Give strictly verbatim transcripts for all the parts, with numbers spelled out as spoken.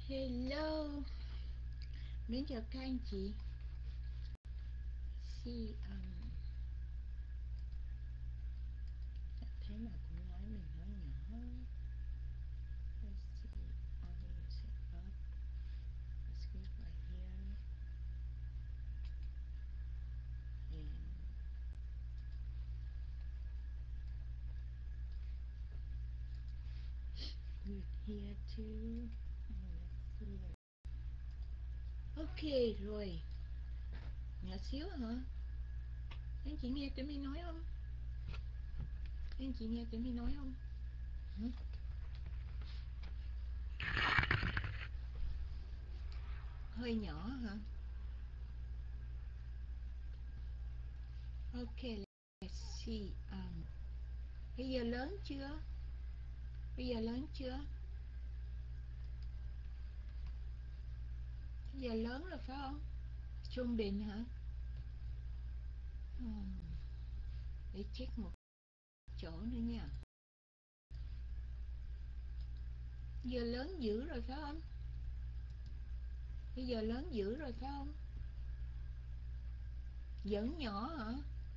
Hello, mến chào các anh chị. Si um, thế mà cũng nói mình nói nhỏ. Let's see, audio set up. Let's go right here. And good here too. And let's see that. Ok rồi. Nhỏ xíu hả? Anh chị nghe tụi mình nói không? Anh chị nghe tụi mình nói không? Hả? Hơi nhỏ hả? Ok, let's see. Um, bây giờ lớn chưa? Bây giờ lớn chưa? Bây giờ lớn rồi phải không? Trung bình hả? Hmm. Để check một chỗ nữa nha. Giờ lớn dữ rồi phải không? Bây giờ lớn dữ rồi phải không? Vẫn nhỏ hả?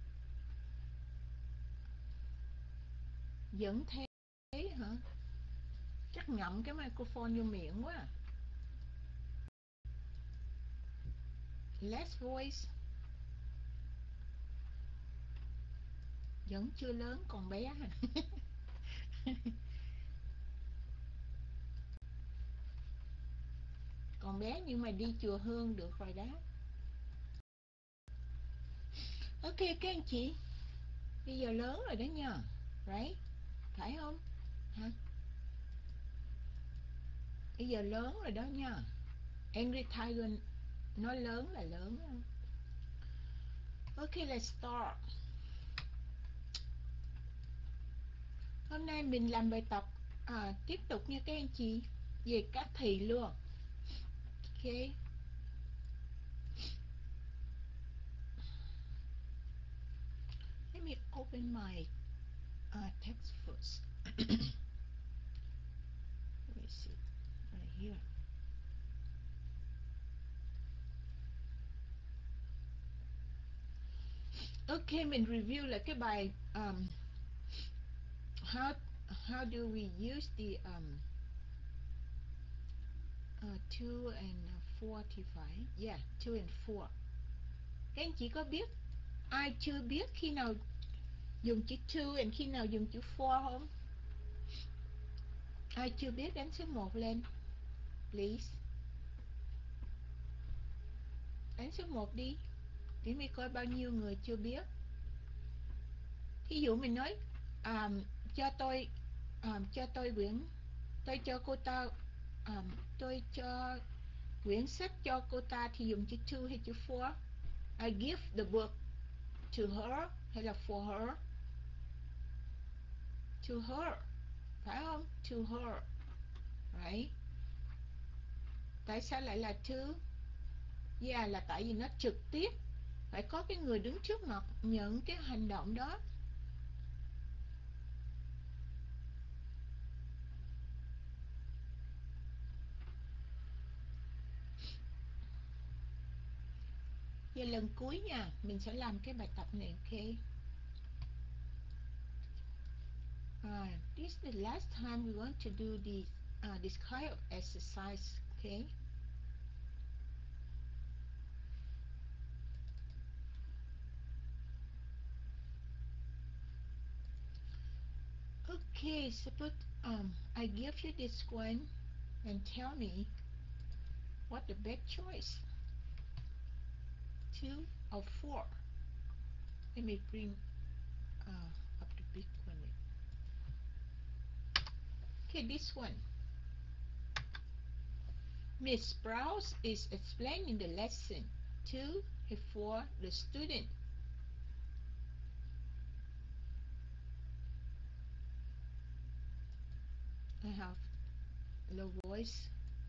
Vẫn thế hả? Chắc ngậm cái microphone vô miệng quá. Less voice. Vẫn chưa lớn còn bé hả? Còn bé nhưng mà đi chùa Hương được rồi đó. Ok các anh chị. Bây giờ lớn rồi đó nha. Right? Phải không? Hả? Bây giờ lớn rồi đó nha. Angry Tiger nói lớn là lớn. Ok, let's start. Hôm nay mình làm bài tập à, tiếp tục nha các anh chị, về các thì luôn. Ok. Let me open my uh, text first. Let me see. Right here. Ok, mình review lại cái bài um, how how do we use the um, uh, two and four thì phải. Yeah, two and four. Các anh chị có biết, ai chưa biết khi nào dùng chữ two and khi nào dùng chữ four không? Ai chưa biết đánh số một lên, please. Đánh số một đi. Để mình coi bao nhiêu người chưa biết. Ví dụ mình nói um, cho tôi um, cho tôi quyển, tôi cho cô ta um, tôi cho quyển sách cho cô ta thì dùng chữ to hay chữ for? I give the book to her hay là for her? To her, phải không? To her, right? Tại sao lại là to? Yeah, là tại vì nó trực tiếp, phải có cái người đứng trước mặt nhận cái hành động đó. Giờ lần cuối nha, mình sẽ làm cái bài tập này, ok? Uh, this is the last time we want to do this, uh, this kind of exercise, okay? Okay, suppose um, I give you this one and tell me what the best choice, two or four. Let me bring uh, up the big one. Okay, this one. Miss Sprouse is explaining the lesson to and for the student. I have low voice.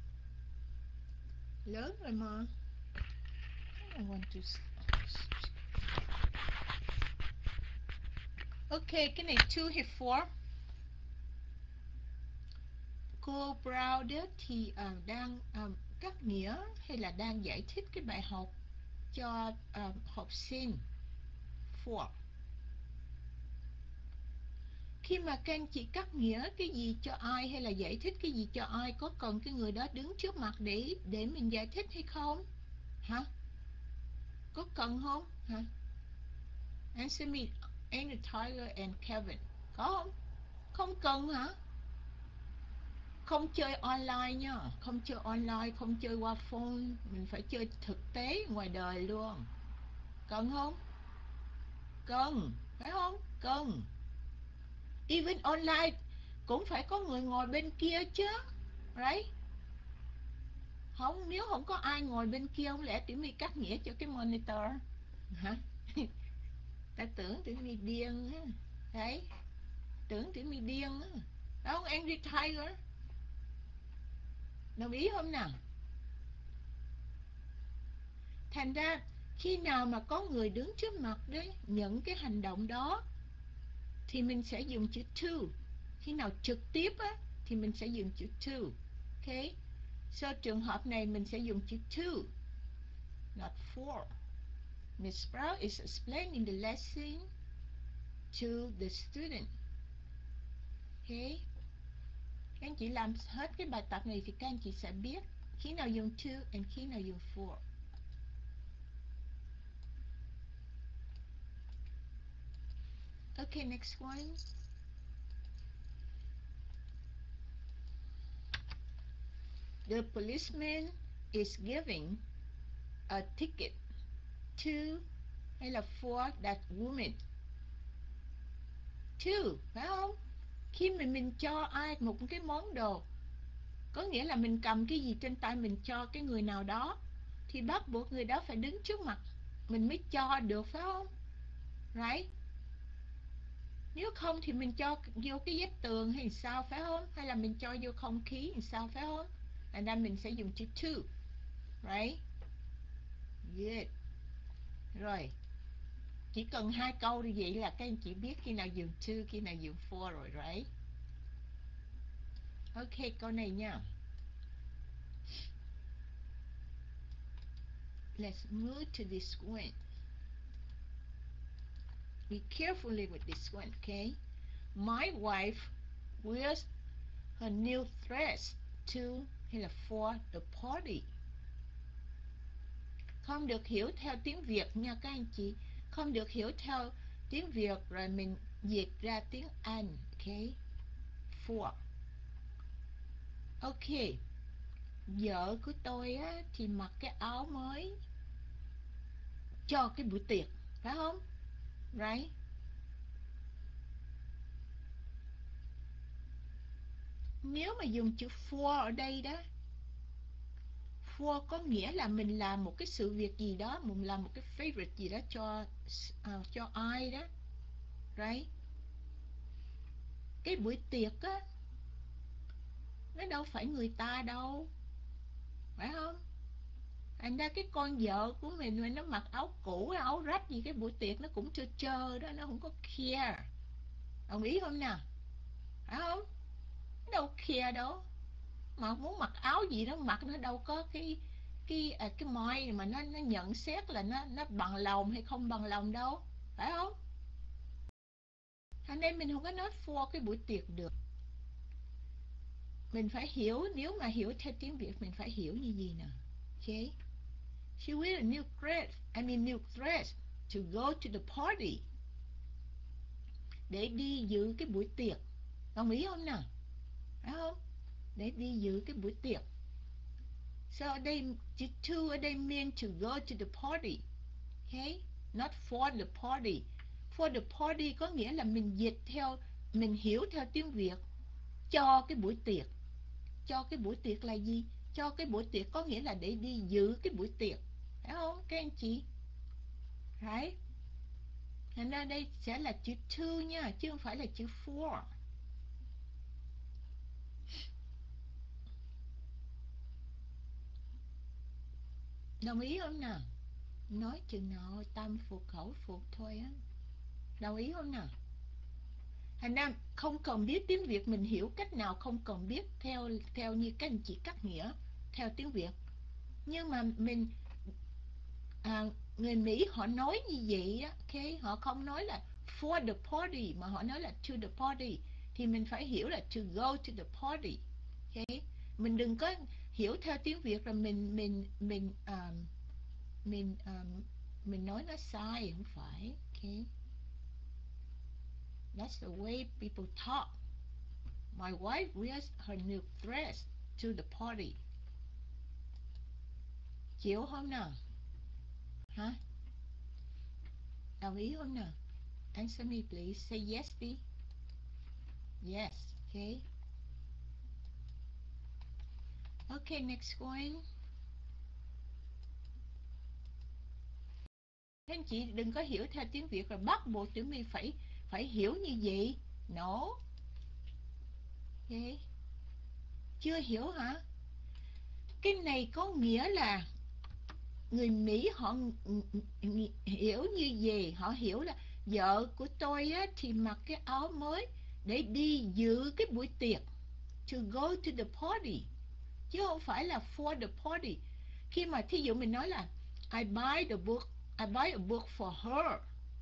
Lớn rồi mà. I want to... Ok, cái này two hay four? cô Brown đó thì uh, đang um, cắt nghĩa hay là đang giải thích cái bài học cho uh, học sinh. For. Khi mà các anh chị cắt nghĩa cái gì cho ai hay là giải thích cái gì cho ai, có cần cái người đó đứng trước mặt để để mình giải thích hay không? Hả? Có cần không? Hả? Answer me, Andy, Tyler and Kevin. Có không? Không cần hả? Không chơi online nha, không chơi online, không chơi qua phone, mình phải chơi thực tế ngoài đời luôn. Cần không? Cần, phải không? Cần. Even online cũng phải có người ngồi bên kia chứ, right? Không, nếu không có ai ngồi bên kia, không lẽ Tiểu My cắt nghĩa cho cái monitor hả? Ta tưởng Tiểu My điên á, đấy, tưởng Tiểu My điên á. Đó không, Angry Tiger? Đồng ý không nào? Thành ra khi nào mà có người đứng trước mặt đấy nhận cái hành động đó thì mình sẽ dùng chữ to. Khi nào trực tiếp á thì mình sẽ dùng chữ to. Ok. So trường hợp này mình sẽ dùng chữ to, not for. Miss Brown is explaining the lesson to the student. Ok. Các anh chị làm hết cái bài tập này thì các anh chị sẽ biết khi nào dùng to and khi nào dùng for. Okay, next one. The policeman is giving a ticket to hay là for that woman. To, phải không? Khi mình mình cho ai một cái món đồ, có nghĩa là mình cầm cái gì trên tay mình cho cái người nào đó, thì bắt buộc người đó phải đứng trước mặt mình mới cho được, phải không? Right? Nếu không thì mình cho vô cái vách tường hay sao, phải không? Hay là mình cho vô không khí hay sao, phải không? Thành ra mình sẽ dùng chữ to. Right? Good. Rồi. Chỉ cần hai câu như vậy là các anh chị biết khi nào dùng to, khi nào dùng for rồi, right? Ok, câu này nha. Let's move to this one. Be carefully with this one, okay? My wife wears her new dress to hay là for the party. Không được hiểu theo tiếng Việt nha các anh chị. Không được hiểu theo tiếng Việt rồi mình dịch ra tiếng Anh, okay? For. Ok. Vợ của tôi á, thì mặc cái áo mới cho cái buổi tiệc, phải không? Right? Nếu mà dùng chữ for ở đây đó, for có nghĩa là mình làm một cái sự việc gì đó, mình làm một cái favorite gì đó cho uh, cho ai đó, right? Cái buổi tiệc á, nó đâu phải người ta đâu, phải không? Thành ra cái con vợ của mình mà nó mặc áo cũ, áo rách gì, cái buổi tiệc nó cũng trơ trơ đó, nó không có care. Đồng ý không nào? Phải không? Nó đâu care đâu. Mà muốn mặc áo gì đó mặc, nó đâu có cái cái à, cái môi mà nó nó nhận xét là nó nó bằng lòng hay không bằng lòng đâu, phải không? Thành nên mình không có nói for cái buổi tiệc được. Mình phải hiểu, nếu mà hiểu theo tiếng Việt mình phải hiểu như gì nè. Okay. She wear a new dress, I mean new dress to go to the party. Để đi dự cái buổi tiệc. Đồng ý không nào? Phải không? Để đi dự cái buổi tiệc. So ở đây, chữ to ở đây mean to go to the party. Okay? Not for the party. For the party có nghĩa là mình dịch theo, mình hiểu theo tiếng Việt. Cho cái buổi tiệc. Cho cái buổi tiệc là gì? Cho cái buổi tiệc có nghĩa là để đi dự cái buổi tiệc. Phải không các anh chị? Right? Thành ra đây sẽ là chữ to nha, chứ không phải là chữ for. Đồng ý không nào? Nói chừng nào tâm phục khẩu phục thôi á. Đồng ý không nào? Thành ra không cần biết tiếng Việt, mình hiểu cách nào không cần biết theo theo như các anh chị cắt nghĩa theo tiếng Việt. Nhưng mà mình à, người Mỹ họ nói như vậy á, okay? Họ không nói là for the party mà họ nói là to the party, thì mình phải hiểu là to go to the party. Okay? Mình đừng có hiểu theo tiếng Việt là mình mình mình um, mình um, mình nói nó sai, không phải. Okay? That's the way people talk. My wife wears her new dress to the party. Chịu không nào? Hả? Đồng ý không nào? Answer me please. Say yes đi. Yes. Okay. Okay, next one. Các anh chị đừng có hiểu theo tiếng Việt rồi bắt buộc tụi mình phải phải hiểu như vậy. No. Okay. Chưa hiểu hả? Cái này có nghĩa là người Mỹ họ hiểu như vậy. Họ hiểu là vợ của tôi á, thì mặc cái áo mới để đi dự cái buổi tiệc. To go to the party. Chứ không phải là for the party. Khi mà thí dụ mình nói là I buy the book, I buy a book for her.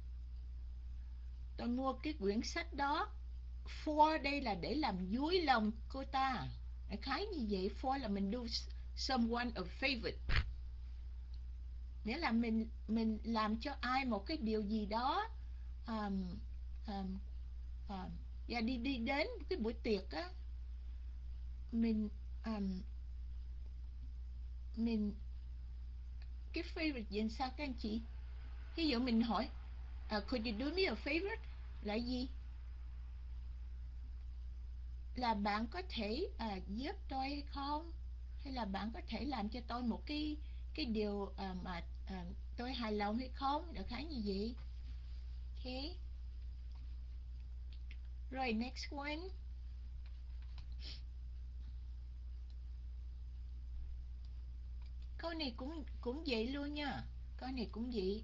Tôi mua cái quyển sách đó. For đây là để làm vui lòng cô ta. Đại khái như vậy. For là mình do someone a favor. Nghĩa là mình mình làm cho ai một cái điều gì đó, um, um, um, và đi đi đến cái buổi tiệc á, mình um, mình cái favorite gì sao các anh chị? Ví dụ mình hỏi uh, could you do me a favor là gì? Là bạn có thể uh, giúp tôi hay không? Hay là bạn có thể làm cho tôi một cái cái điều uh, mà uh, tôi hài lòng hay không? Được khá như vậy. Okay. Rồi next one. Câu này cũng cũng vậy luôn nha. Câu này cũng vậy.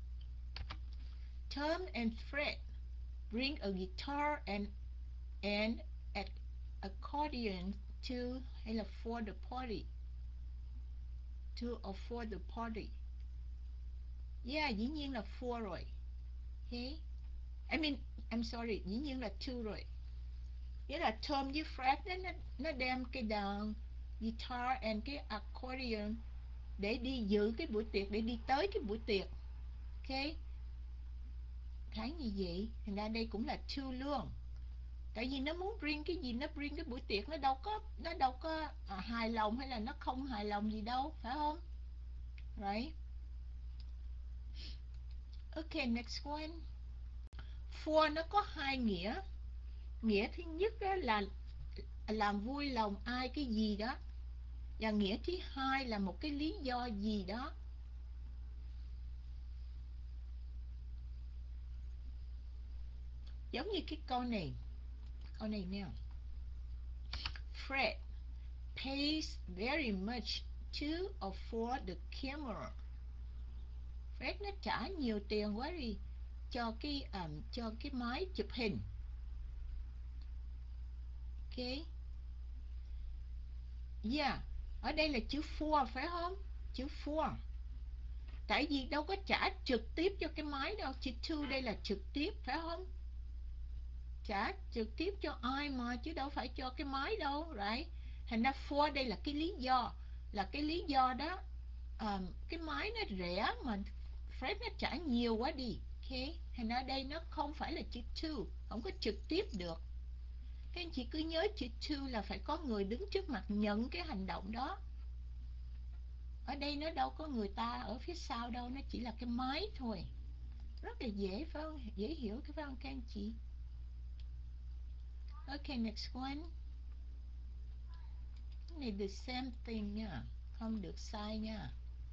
Tom and Fred bring a guitar and and an accordion to hay là for the party. To or for the party. Yeah, dĩ nhiên là for rồi. Okay. I mean, I'm sorry, dĩ nhiên là to rồi. Nghĩa là Tom với Fred nó, nó đem cái đàn guitar and cái accordion để đi dự cái buổi tiệc, để đi tới cái buổi tiệc. Ok. Thấy như vậy, thành ra đây cũng là to luôn. Tại vì nó muốn bring cái gì, nó bring cái buổi tiệc, nó đâu có nó đâu có à, hài lòng hay là nó không hài lòng gì đâu, phải không? Right. Ok, next one. For nó có hai nghĩa. Nghĩa thứ nhất là làm vui lòng ai cái gì đó. Và nghĩa thứ hai là một cái lý do gì đó. Giống như cái câu này. Câu này nè. Fred pays very much to or for the camera. Fred nó trả nhiều tiền quá đi cho cái um, cho cái máy chụp hình. Ok. Yeah. Ở đây là chữ for phải không? Chữ for. Tại vì đâu có trả trực tiếp cho cái máy đâu. Chữ to đây là trực tiếp phải không? Trả trực tiếp cho ai mà, chứ đâu phải cho cái máy đâu. Right? Thành ra for đây là cái lý do. Là cái lý do đó um, cái máy nó rẻ mà Fred nó trả nhiều quá đi. Ok. Thành ra đây nó không phải là chữ to. Không có trực tiếp được. Các anh chị cứ nhớ chữ to là phải có người đứng trước mặt nhận cái hành động đó. Ở đây nó đâu có người ta ở phía sau đâu. Nó chỉ là cái máy thôi. Rất là dễ phải không? Dễ hiểu phải không các anh chị? Ok, next one. Cái này the same thing nha. Không được sai nha.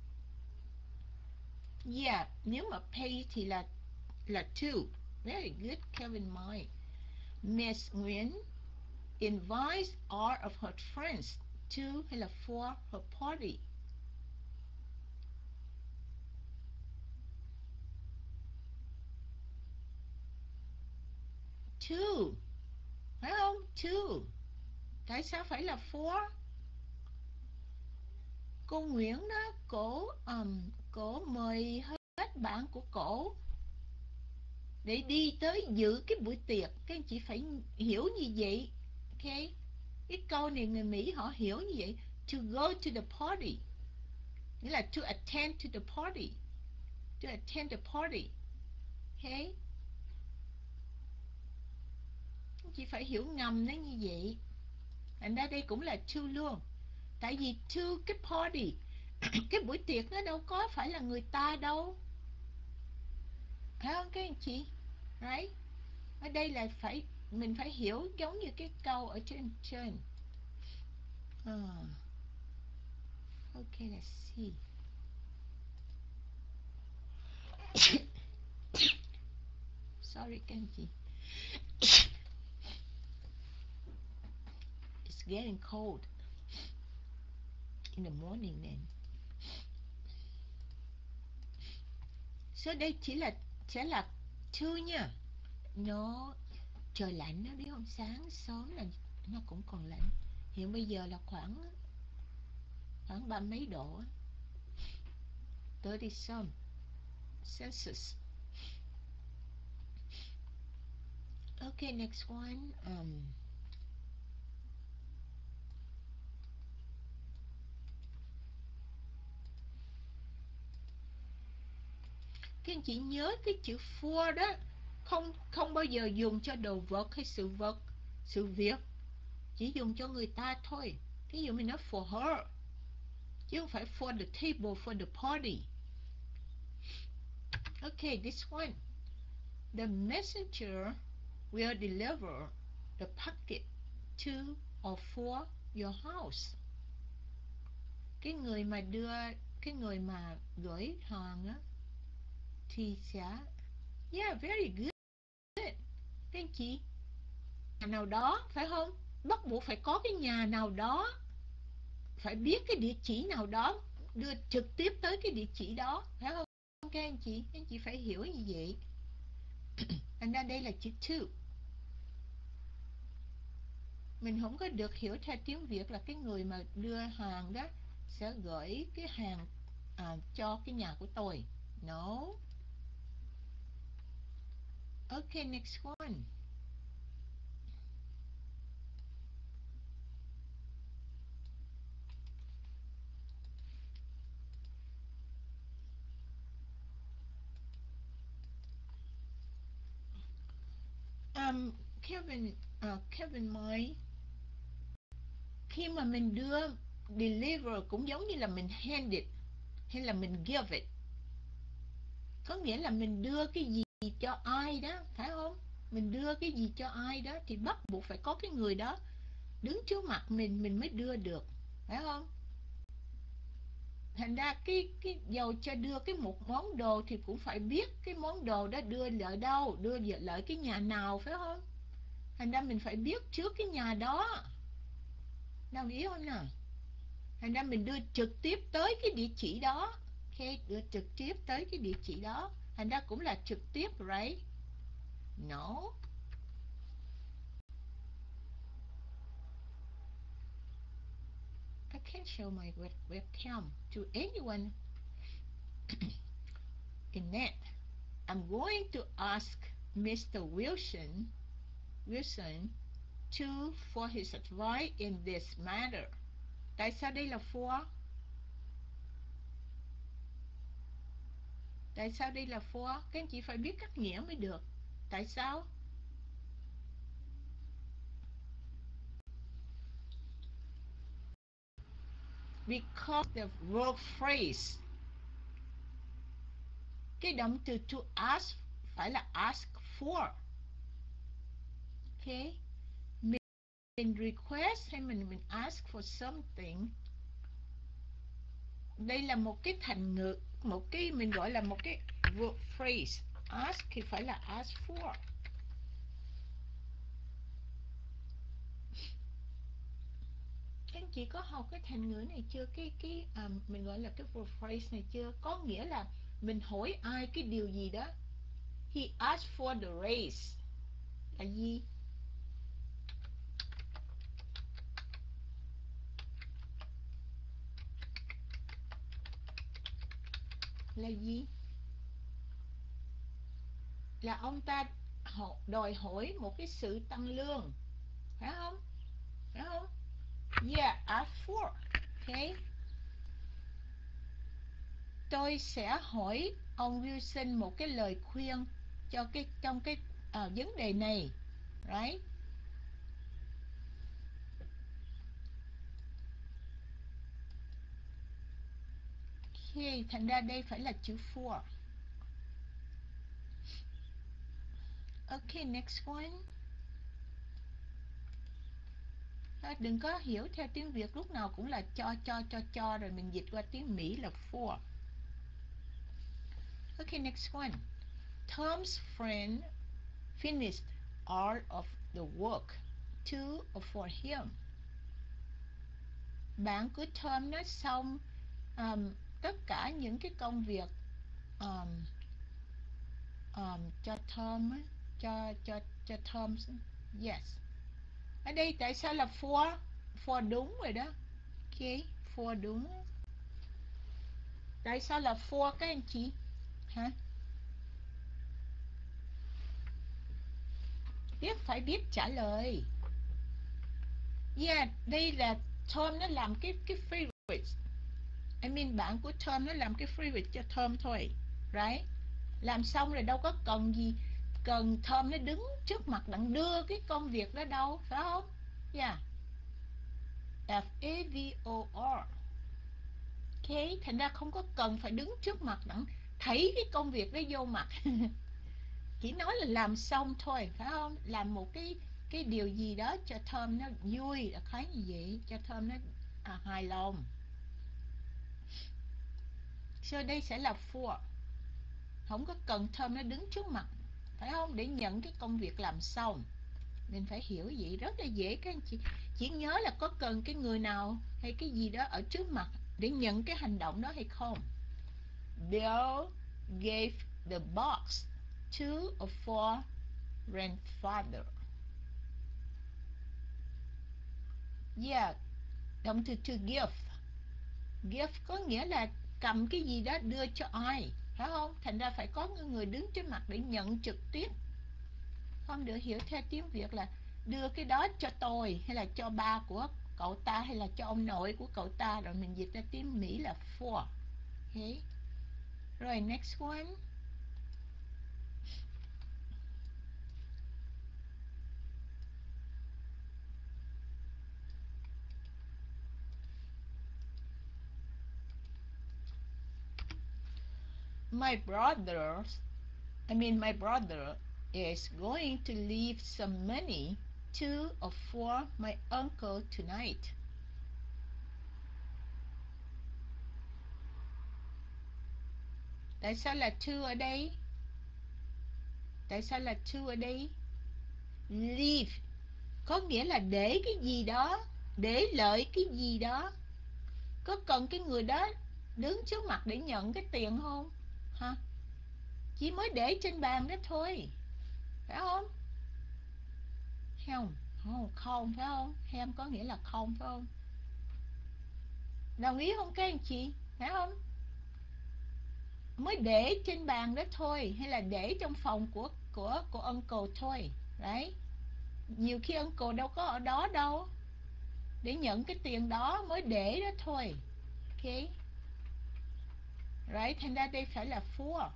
Yeah, nếu mà pay thì là là to. Very good, Kevin Mai. Miss Nguyễn invites all of her friends to hay là for her party. to, phải không? To. Tại sao phải là for? Cô Nguyễn đó, cổ um, cổ mời hết bạn của cổ để đi tới dự cái buổi tiệc. Các anh chị phải hiểu như vậy. Ok, cái câu này người Mỹ họ hiểu như vậy. To go to the party nghĩa là to attend to the party. To attend the party. Ok, các anh chị phải hiểu ngầm nó như vậy. Thành ra đây cũng là to luôn. Tại vì to cái party cái buổi tiệc nó đâu có phải là người ta đâu, phải không các anh chị? Right? Ở đây là phải mình phải hiểu giống như cái câu ở trên trên. Uh, okay, let's see. Sorry các anh chị. It's getting cold in the morning then. So đây chỉ là sẽ là to nha. Nó trời lạnh đó, biết không? Sáng sớm là nó cũng còn lạnh. Hiện bây giờ là khoảng khoảng ba mấy độ, thirty some Celsius. Okay, next one. Um, các anh chị nhớ cái chữ for đó không không bao giờ dùng cho đồ vật hay sự vật, sự việc, chỉ dùng cho người ta thôi. Ví dụ mình nói for her chứ không phải for the table, for the party. Okay, this one. The messenger will deliver the packet to or for your house. Cái người mà đưa, cái người mà gửi hàng á thì sẽ, yeah, very good. Các anh chị, nhà nào đó phải không? Bắt buộc phải có cái nhà nào đó, phải biết cái địa chỉ nào đó, đưa trực tiếp tới cái địa chỉ đó, phải không các anh chị? Các anh chị phải hiểu như vậy. Thành ra đây là chữ to. Mình không có được hiểu theo tiếng Việt là cái người mà đưa hàng đó sẽ gửi cái hàng à, cho cái nhà của tôi. No. Okay, next one. Um, Kevin, uh, Kevin Mai, khi mà mình đưa deliver cũng giống như là mình hand it hay là mình give it. Có nghĩa là mình đưa cái gì cho ai đó, phải không? Mình đưa cái gì cho ai đó thì bắt buộc phải có cái người đó đứng trước mặt mình mình mới đưa được, phải không? Thành ra cái cái dầu cho đưa cái một món đồ thì cũng phải biết cái món đồ đó đưa lợi đâu, đưa lợi cái nhà nào, phải không? Thành ra mình phải biết trước cái nhà đó. Đồng ý không nào? Thành ra mình đưa trực tiếp tới cái địa chỉ đó. Ok, đưa trực tiếp tới cái địa chỉ đó. Thành ra cũng là trực tiếp, right? No. I can't show my web webcam to anyone in net. I'm going to ask Mister Wilson Wilson to for his advice in this matter. Tại sao đây là for? Tại sao đây là for? Các anh chị phải biết các nghĩa mới được. Tại sao? Because the verb phrase, cái động từ to ask phải là ask for. Okay, mình, mình request hay mình mình ask for something. Đây là một cái thành ngữ, một cái mình gọi là một cái verb phrase. Ask thì phải là ask for. Các anh chị có học cái thành ngữ này chưa? Cái cái à, mình gọi là cái verb phrase này chưa? Có nghĩa là mình hỏi ai cái điều gì đó. He asked for the raise. là gì? Là gì? Là ông ta đòi hỏi một cái sự tăng lương, phải không? Phải không? Yeah, ask for. Okay. Tôi sẽ hỏi ông Wilson một cái lời khuyên cho cái trong cái uh, vấn đề này, right? Okay, thành ra đây phải là chữ for. Okay, next one. Đừng có hiểu theo tiếng Việt lúc nào cũng là cho cho cho cho rồi mình dịch qua tiếng Mỹ là for. Okay, next one. Tom's friend finished all of the work to for him. Bạn của Tom nó xong um, tất cả những cái công việc um, um, cho Tom á, cho cho cho Tom. Yes. Ở đây tại sao là for? For đúng rồi đó. Ok, for đúng. Tại sao là for các anh chị? Hả? Biết phải biết trả lời. Yeah, đây là Tom nó làm cái cái favorite. I mean bạn của Tom nó làm cái favorite cho Tom thôi. Right? Làm xong rồi đâu có cần gì cần Tom nó đứng trước mặt đặng đưa cái công việc đó đâu, phải không? Yeah. F A V O R. Ok, thành ra không có cần phải đứng trước mặt đặng thấy cái công việc đó vô mặt. Chỉ nói là làm xong thôi, phải không? Làm một cái cái điều gì đó cho Tom nó vui, là khá như vậy, cho Tom nó à, hài lòng. So đây sẽ là for. Không có cần Tom nó đứng trước mặt, phải không? Để nhận cái công việc làm xong. Mình phải hiểu vậy, rất là dễ các anh chị. Chỉ nhớ là có cần cái người nào hay cái gì đó ở trước mặt để nhận cái hành động đó hay không. Bill gave the box to a for grandfather. Yeah, động từ to give. Give có nghĩa là cầm cái gì đó đưa cho ai, phải không? Thành ra phải có người đứng trên mặt để nhận trực tiếp. Không được hiểu theo tiếng Việt là đưa cái đó cho tôi, hay là cho ba của cậu ta, hay là cho ông nội của cậu ta, rồi mình dịch ra tiếng Mỹ là for. Okay. Rồi next one. My brother, I mean my brother is going to leave some money to or for my uncle tonight. Tại sao là to ở đây? Tại sao là to ở đây? Leave có nghĩa là để cái gì đó, để lợi cái gì đó. Có cần cái người đó đứng trước mặt để nhận cái tiền không? Hả? Chỉ mới để trên bàn đó thôi, phải không? Không, không, không phải không? Hem có nghĩa là không, phải không? Đồng ý không các anh chị? Phải không? Mới để trên bàn đó thôi, hay là để trong phòng của của của uncle thôi, đấy. Nhiều khi uncle đâu có ở đó đâu để nhận cái tiền đó, mới để đó thôi. Ok. Right, thành ra đây phải là for.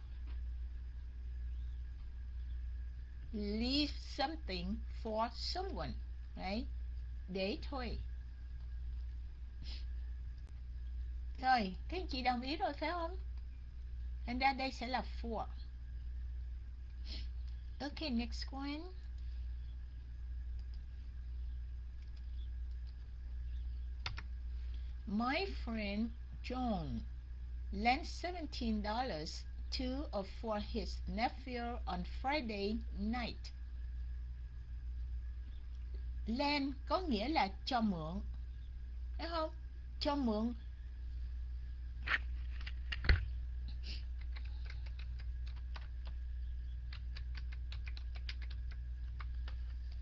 Leave something for someone. Right? Để thôi. Rồi, các anh chị đồng ý rồi phải không? Thành ra đây sẽ là for. Okay, next one. My friend John lent seventeen dollars to or for his nephew on Friday night. Lend có nghĩa là cho mượn, phải không? Cho mượn.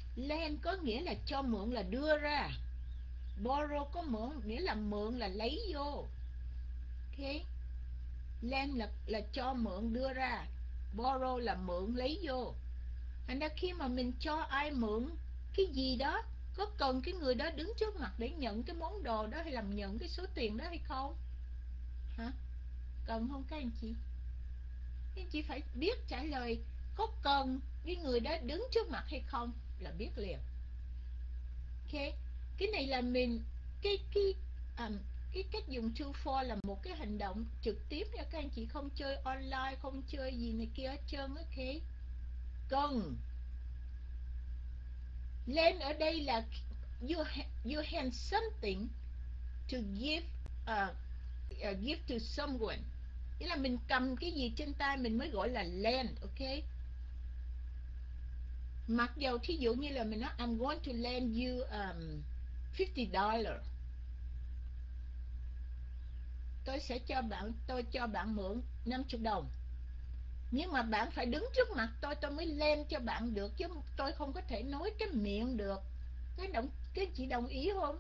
Lend có nghĩa là cho mượn, là đưa ra. Borrow có mượn, nghĩa là mượn, là lấy vô. Ok. Lend là, là cho mượn, đưa ra. Borrow là mượn, lấy vô. Thành ra khi mà mình cho ai mượn cái gì đó, có cần cái người đó đứng trước mặt để nhận cái món đồ đó hay làm nhận cái số tiền đó hay không? Hả? Cần không các anh chị? Các anh chị phải biết trả lời có cần cái người đó đứng trước mặt hay không là biết liền. Ok. Cái này là mình cái cái um, cái cách dùng to for là một cái hành động trực tiếp nha các anh chị, không chơi online, không chơi gì này kia hết trơn. Ok. Cần. Lên ở đây là you, you hand something to give uh, uh, give to someone. Nghĩa là mình cầm cái gì trên tay mình mới gọi là lend. Ok. Mặc dầu thí dụ như là mình nói I'm going to lend you um, fifty dollars. Tôi sẽ cho bạn, tôi cho bạn mượn năm mươi đồng. Nhưng mà bạn phải đứng trước mặt tôi tôi mới lend cho bạn được, chứ tôi không có thể nói cái miệng được. Cái đồng cái chị đồng ý không?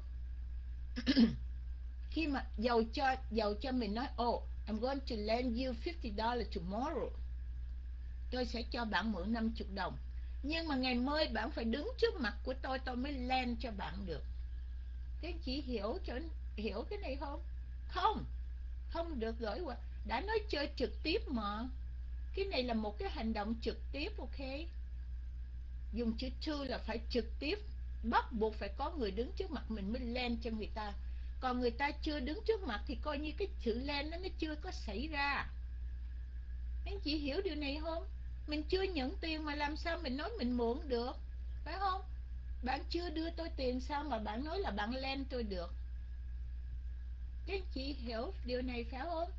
Khi mà dầu cho dầu cho mình nói oh I'm going to lend you fifty dollars tomorrow, tôi sẽ cho bạn mượn năm mươi đồng, nhưng mà ngày mai bạn phải đứng trước mặt của tôi tôi mới lend cho bạn được. Các chị hiểu cho hiểu cái này không? Không, không được gửi qua. Đã nói chơi trực tiếp mà. Cái này là một cái hành động trực tiếp. Ok. Dùng chữ to là phải trực tiếp, bắt buộc phải có người đứng trước mặt mình mới lend cho người ta. Còn người ta chưa đứng trước mặt thì coi như cái chữ lend nó nó chưa có xảy ra. Anh chị hiểu điều này không? Mình chưa nhận tiền mà làm sao mình nói mình mượn được, phải không? Bạn chưa đưa tôi tiền sao mà bạn nói là bạn lend tôi được? Các anh chị hiểu điều này phải không?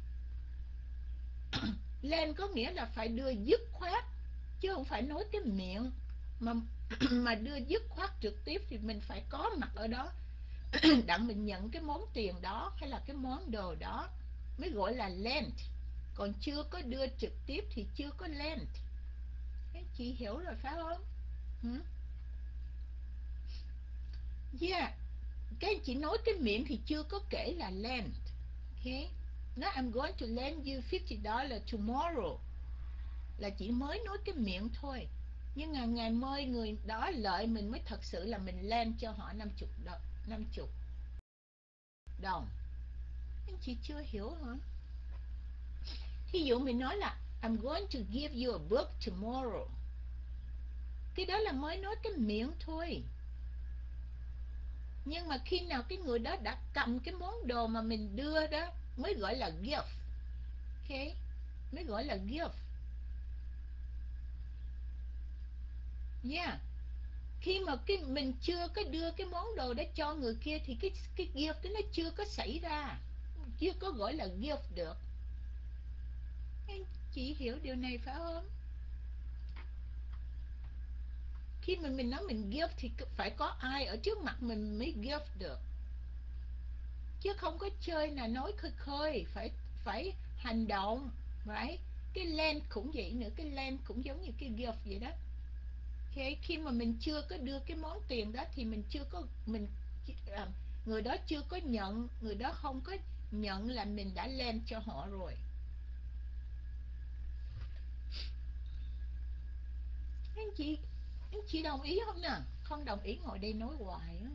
Lend có nghĩa là phải đưa dứt khoát, chứ không phải nói cái miệng. Mà mà đưa dứt khoát trực tiếp thì mình phải có mặt ở đó đặng mình nhận cái món tiền đó hay là cái món đồ đó mới gọi là lend. Còn chưa có đưa trực tiếp thì chưa có lend. Các chị hiểu rồi phải không? Hmm? Yeah. Các anh chị nói cái miệng thì chưa có kể là lend. Okay. Nói I'm going to lend you fifty dollars tomorrow là chỉ mới nói cái miệng thôi. Nhưng mà ngày mai người đó lợi mình mới thật sự là mình lend cho họ năm mươi đồng. năm mươi đồng. Anh chị chưa hiểu hả? Thí dụ mình nói là I'm going to give you a book tomorrow. Cái đó là mới nói cái miệng thôi. Nhưng mà khi nào cái người đó đã cầm cái món đồ mà mình đưa đó mới gọi là gift. Ok. Mới gọi là gift. Yeah. Khi mà cái mình chưa có đưa cái món đồ đó cho người kia thì cái cái gift đó nó chưa có xảy ra, chưa có gọi là gift được. Anh chị hiểu điều này phải không? Khi mà mình nói mình gift thì phải có ai ở trước mặt mình mới gift được, chứ không có chơi là nói khơi khơi. Phải phải hành động. Right? Cái lend cũng vậy nữa, cái lend cũng giống như cái gift vậy đó. Okay. Khi mà mình chưa có đưa cái món tiền đó thì mình chưa có mình à, người đó chưa có nhận, người đó không có nhận là mình đã lend cho họ rồi. Anh chị anh chị đồng ý không nè? Không đồng ý ngồi đây nói hoài á.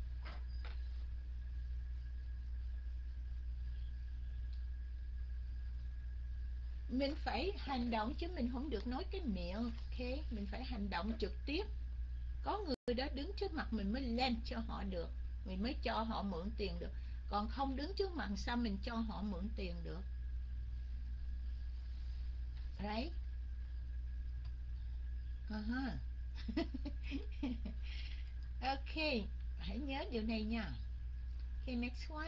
Mình phải hành động chứ mình không được nói cái miệng. Ok. Mình phải hành động trực tiếp. Có người đó đứng trước mặt mình mới lend cho họ được, mình mới cho họ mượn tiền được. Còn không đứng trước mặt sao mình cho họ mượn tiền được? Right? Uh-huh. Ok, hãy nhớ điều này nha. Okay, next one.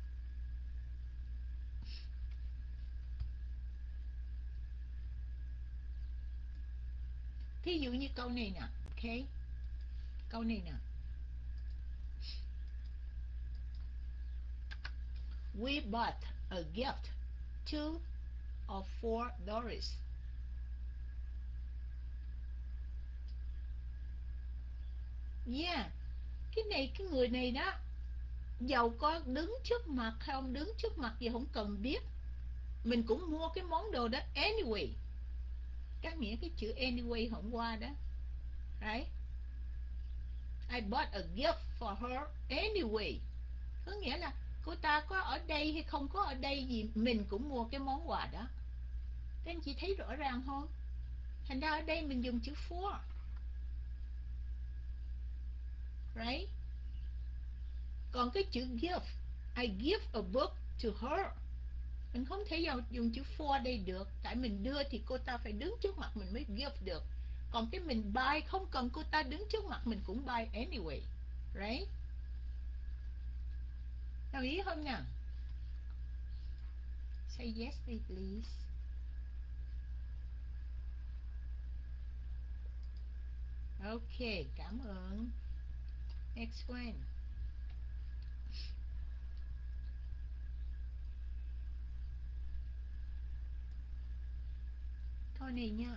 Thí dụ như câu này nè. Ok, câu này nè. We bought a gift to or for Doris. Yeah, cái này, cái người này đó, dầu có đứng trước mặt hay không đứng trước mặt gì không cần biết, mình cũng mua cái món đồ đó anyway. Các nghĩa cái chữ anyway hôm qua đó, right? I bought a gift for her anyway. Có nghĩa là cô ta có ở đây hay không có ở đây gì, mình cũng mua cái món quà đó. Các anh chị thấy rõ ràng không? Thành ra ở đây mình dùng chữ for, right? Còn cái chữ give, I give a book to her, mình không thể dùng chữ for đây được, tại mình đưa thì cô ta phải đứng trước mặt mình mới give được. Còn cái mình buy không cần cô ta đứng trước mặt mình cũng buy anyway, right? Đồng ý không nào? Say yes please. Ok, cảm ơn. Next one. Câu này nha,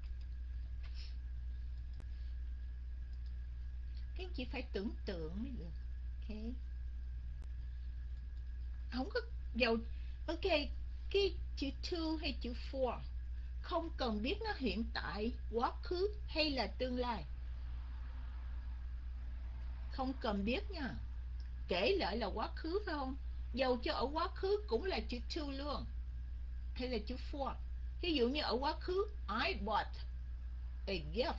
các anh chị phải tưởng tượng mới được. Ok, không có dầu. Ok, cái chữ to hay chữ for không cần biết nó hiện tại, quá khứ hay là tương lai, không cần biết nha. Kể lại là quá khứ phải không? Dầu cho ở quá khứ cũng là chữ to luôn, hay là chữ for. Ví dụ như ở quá khứ, I bought a gift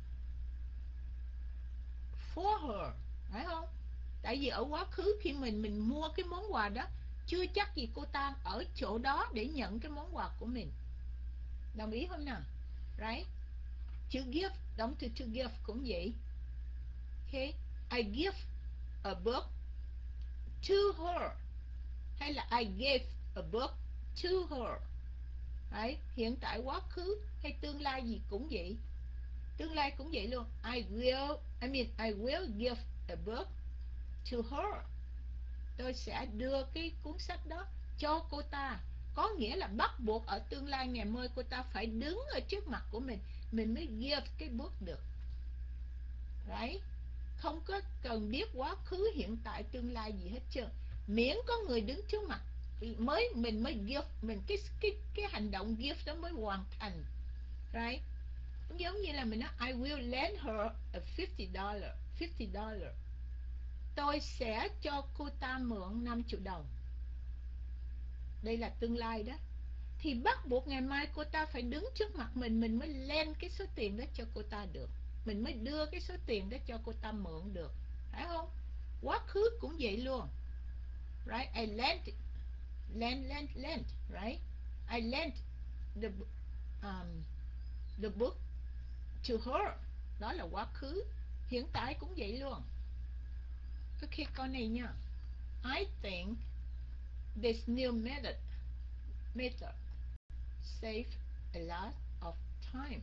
for her, phải không? Tại vì ở quá khứ khi mình mình mua cái món quà đó, chưa chắc gì cô ta ở chỗ đó để nhận cái món quà của mình. Đồng ý không nào? Right? Chữ give, động từ to give cũng vậy. Okay, I give a book to her, hay là I gave a book to her. Đấy, hiện tại, quá khứ hay tương lai gì cũng vậy. Tương lai cũng vậy luôn. I will, I mean I will give a book to her. Tôi sẽ đưa cái cuốn sách đó cho cô ta. Có nghĩa là bắt buộc ở tương lai ngày mai cô ta phải đứng ở trước mặt của mình, mình mới give cái book được. Right? Không có cần biết quá khứ, hiện tại, tương lai gì hết trơn. Miễn có người đứng trước mặt mới mình mới give, mình cái cái cái hành động give đó mới hoàn thành. Right? Cũng giống như là mình nói I will lend her a fifty dollar, fifty dollar. Tôi sẽ cho cô ta mượn năm triệu đồng. Đây là tương lai đó. Thì bắt buộc ngày mai cô ta phải đứng trước mặt mình, mình mới lend cái số tiền đó cho cô ta được, mình mới đưa cái số tiền đó cho cô ta mượn được, phải không? Quá khứ cũng vậy luôn. Right? I lent, lend, lend, lend, right? I lent the um, the book to her. Đó là quá khứ. Hiện tại cũng vậy luôn. Ok, câu này nha. I think this new method method save a lot of time.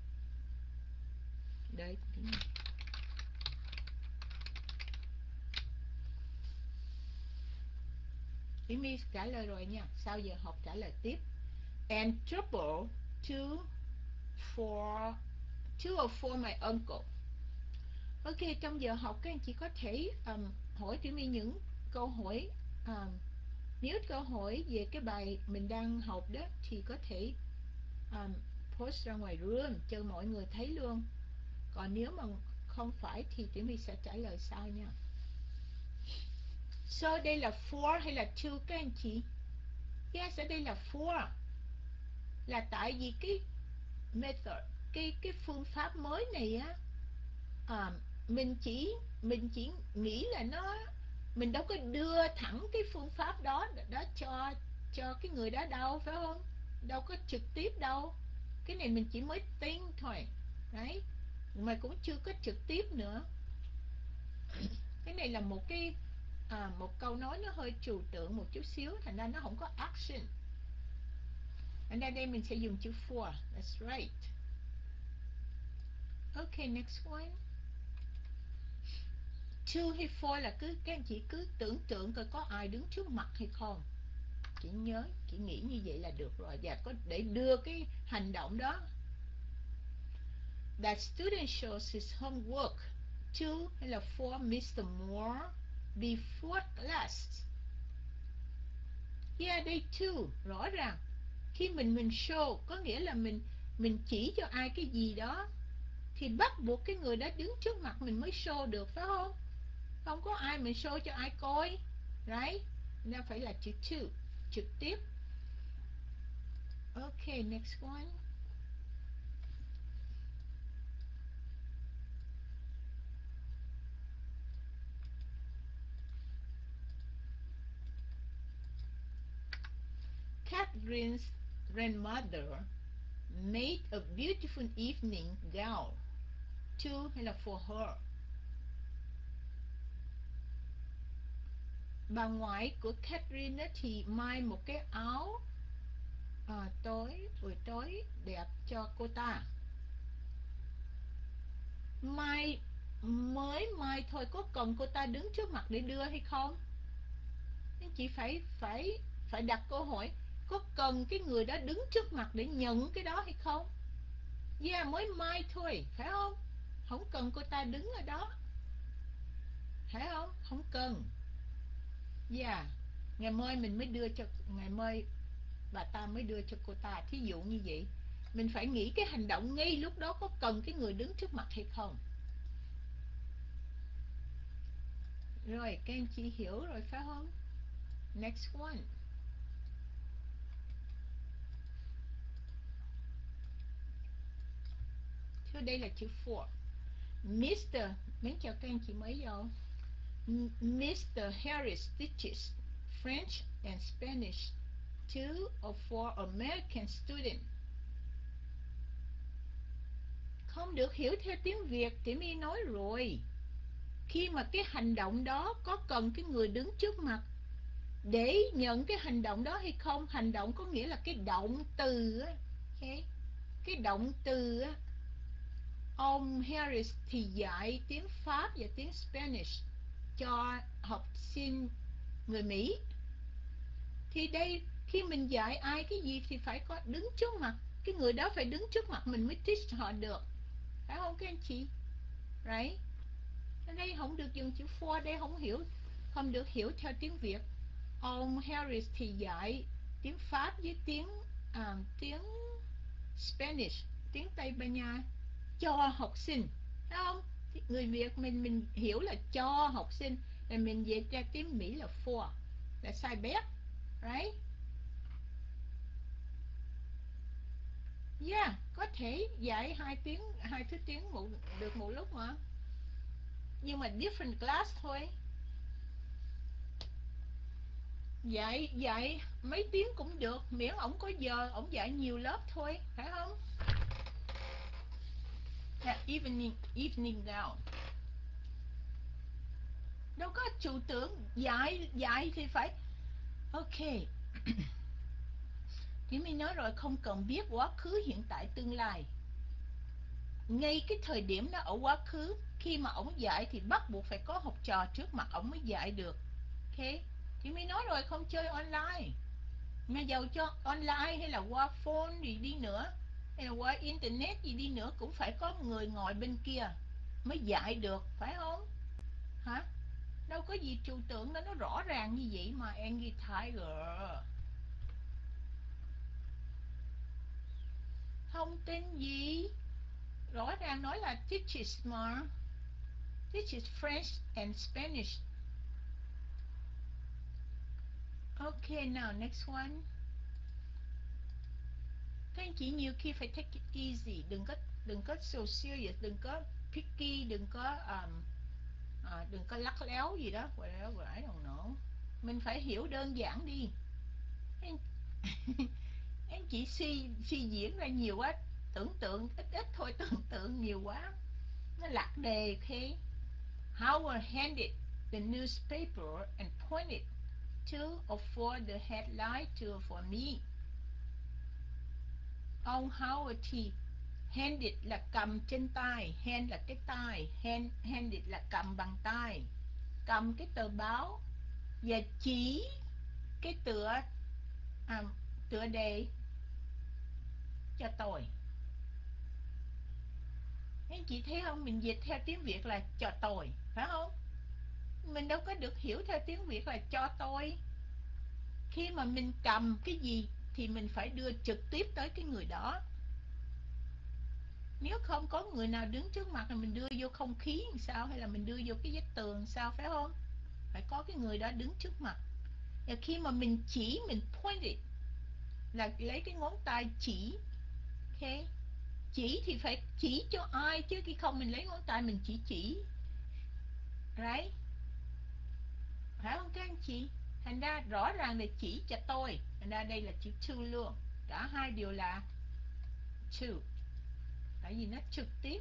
Đấy. Ý mi trả lời rồi nha. Sau giờ học trả lời tiếp. And trouble to for to or for my uncle. Ok, trong giờ học các anh chị có thể um, hỏi Thủy My những câu hỏi. um, Nếu câu hỏi về cái bài mình đang học đó thì có thể um, post ra ngoài room cho mọi người thấy luôn. Còn nếu mà không phải thì Thủy My sẽ trả lời sau nha. So đây là for hay là to các anh chị? Yes, ở đây là for. Là tại vì cái method, cái cái phương pháp mới này á, à, mình chỉ mình chỉ nghĩ là nó, mình đâu có đưa thẳng cái phương pháp đó đó cho cho cái người đó đâu, phải không? Đâu có trực tiếp đâu. Cái này mình chỉ mới tin thôi. Đấy. Mà cũng chưa có trực tiếp nữa. Cái này là một cái à, một câu nói nó hơi trừu tượng một chút xíu, thành ra nó không có action. Thành ra đây mình sẽ dùng chữ for. That's right. Okay, next one. To hay for là cứ các anh chị cứ tưởng tượng coi có ai đứng trước mặt hay không. Chỉ nhớ, chỉ nghĩ như vậy là được rồi. Và có để đưa cái hành động đó. That student shows his homework to hay là for mister Moore before class? Yeah, they too. Rõ ràng khi mình mình show có nghĩa là mình mình chỉ cho ai cái gì đó thì bắt buộc cái người đó đứng trước mặt mình mới show được, phải không? Không có ai mình show cho ai coi, right? Nó phải là chữ to, trực tiếp. Okay, next one. Catherine's grandmother made a beautiful evening gown to hay là for her. Bà ngoại của Catherine thì may một cái áo à, tối buổi tối đẹp cho cô ta. Mai mới mai thôi, có cần cô ta đứng trước mặt để đưa hay không? Anh chị phải phải phải đặt câu hỏi, có cần cái người đó đứng trước mặt để nhận cái đó hay không? Yeah, mới mai thôi, phải không? Không cần cô ta đứng ở đó, phải không? Không cần. Yeah, ngày mai mình mới đưa cho, ngày mai bà ta mới đưa cho cô ta, thí dụ như vậy. Mình phải nghĩ cái hành động ngay lúc đó có cần cái người đứng trước mặt hay không. Rồi, các anh chị hiểu rồi phải không? Next one. Thứ đây là chữ for. mister Mến chào các anh chị mới vô. mister Harris teaches French and Spanish to or for American students. Không được hiểu theo tiếng Việt, thì My nói rồi. Khi mà cái hành động đó có cần cái người đứng trước mặt để nhận cái hành động đó hay không? Hành động có nghĩa là cái động từ á. Okay. Cái động từ á. Ông Harris thì dạy tiếng Pháp và tiếng Spanish cho học sinh người Mỹ. Thì đây, khi mình dạy ai cái gì thì phải có đứng trước mặt. Cái người đó phải đứng trước mặt mình mới teach họ được, phải không các anh chị? Right? Ở đây không được dùng chữ for, đây không hiểu, không được hiểu theo tiếng Việt. Ông Harris thì dạy tiếng Pháp với tiếng à, tiếng Spanish, tiếng Tây Ban Nha cho học sinh, thấy không? Thì người Việt mình mình hiểu là cho học sinh, rồi mình dịch ra tiếng Mỹ là for, là sai bét, right? Yeah, có thể dạy hai tiếng, hai thứ tiếng một, được một lúc mà, nhưng mà different class thôi. Dạy dạy mấy tiếng cũng được, miễn ổng có giờ ổng dạy nhiều lớp thôi, phải không? Yeah, evening evening down. Đâu có chủ tưởng dạy dạy thì phải ok. Thì mình nói rồi, không cần biết quá khứ, hiện tại, tương lai. Ngay cái thời điểm đó ở quá khứ, khi mà ổng dạy thì bắt buộc phải có học trò trước mặt ổng mới dạy được. Ok. Thì mình nói rồi, không chơi online. Mà dầu cho online hay là qua phone gì đi nữa, hay là qua internet gì đi nữa, cũng phải có người ngồi bên kia mới dạy được, phải không? Hả? Đâu có gì trừu tượng đó, nó rõ ràng như vậy mà, Angie Tiger. Không tin gì. Rõ ràng nói là teaches mà. Teaches French and Spanish. Okay, now next one. Các anh chị nhiều khi phải take it easy, đừng có đừng có so serious, đừng có picky, đừng có um, à, đừng có lắc léo gì đó, whatever, I don't know. Mình phải hiểu đơn giản đi. Anh, anh chị suy suy diễn ra nhiều quá, tưởng tượng ít ít thôi, tưởng tượng nhiều quá nó lạc đề. Okay. Howard handed the newspaper and pointed to or for the headline to for me. Ông Howard thì handed là cầm trên tay, hand là cái tay, hand, handed là cầm bằng tay, cầm cái tờ báo và chỉ cái tựa à, tựa đề cho tôi. Anh chị thấy không, mình dịch theo tiếng Việt là cho tôi, phải không? Mình đâu có được hiểu theo tiếng Việt là cho tôi. Khi mà mình cầm cái gì thì mình phải đưa trực tiếp tới cái người đó. Nếu không có người nào đứng trước mặt thì mình đưa vô không khí làm sao, hay là mình đưa vô cái vách tường sao, phải không? Phải có cái người đó đứng trước mặt. Và khi mà mình chỉ, mình point it, là lấy cái ngón tay chỉ. Ok, chỉ thì phải chỉ cho ai chứ, khi không mình lấy ngón tay mình chỉ chỉ. Right, phải không các anh chị? Thành ra rõ ràng là chỉ cho tôi, thành ra đây là chữ to luôn. Cả hai đều là to, tại vì nó trực tiếp.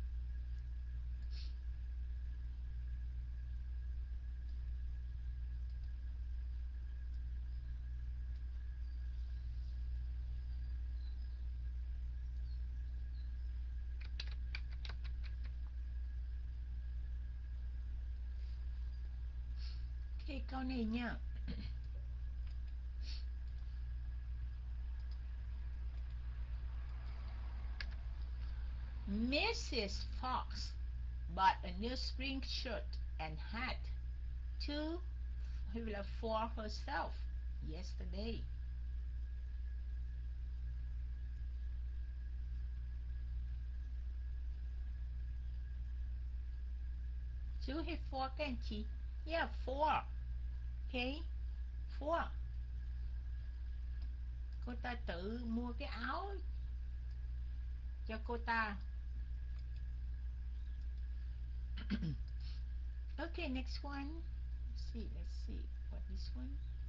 Ok, câu này nha. Missus Fox bought a new spring shirt and hat to for herself yesterday. To hay for các anh chị? Yeah, for. Okay, for. Cô ta tự mua cái áo cho cô ta. Okay, next one. Let's see, let's see what this one.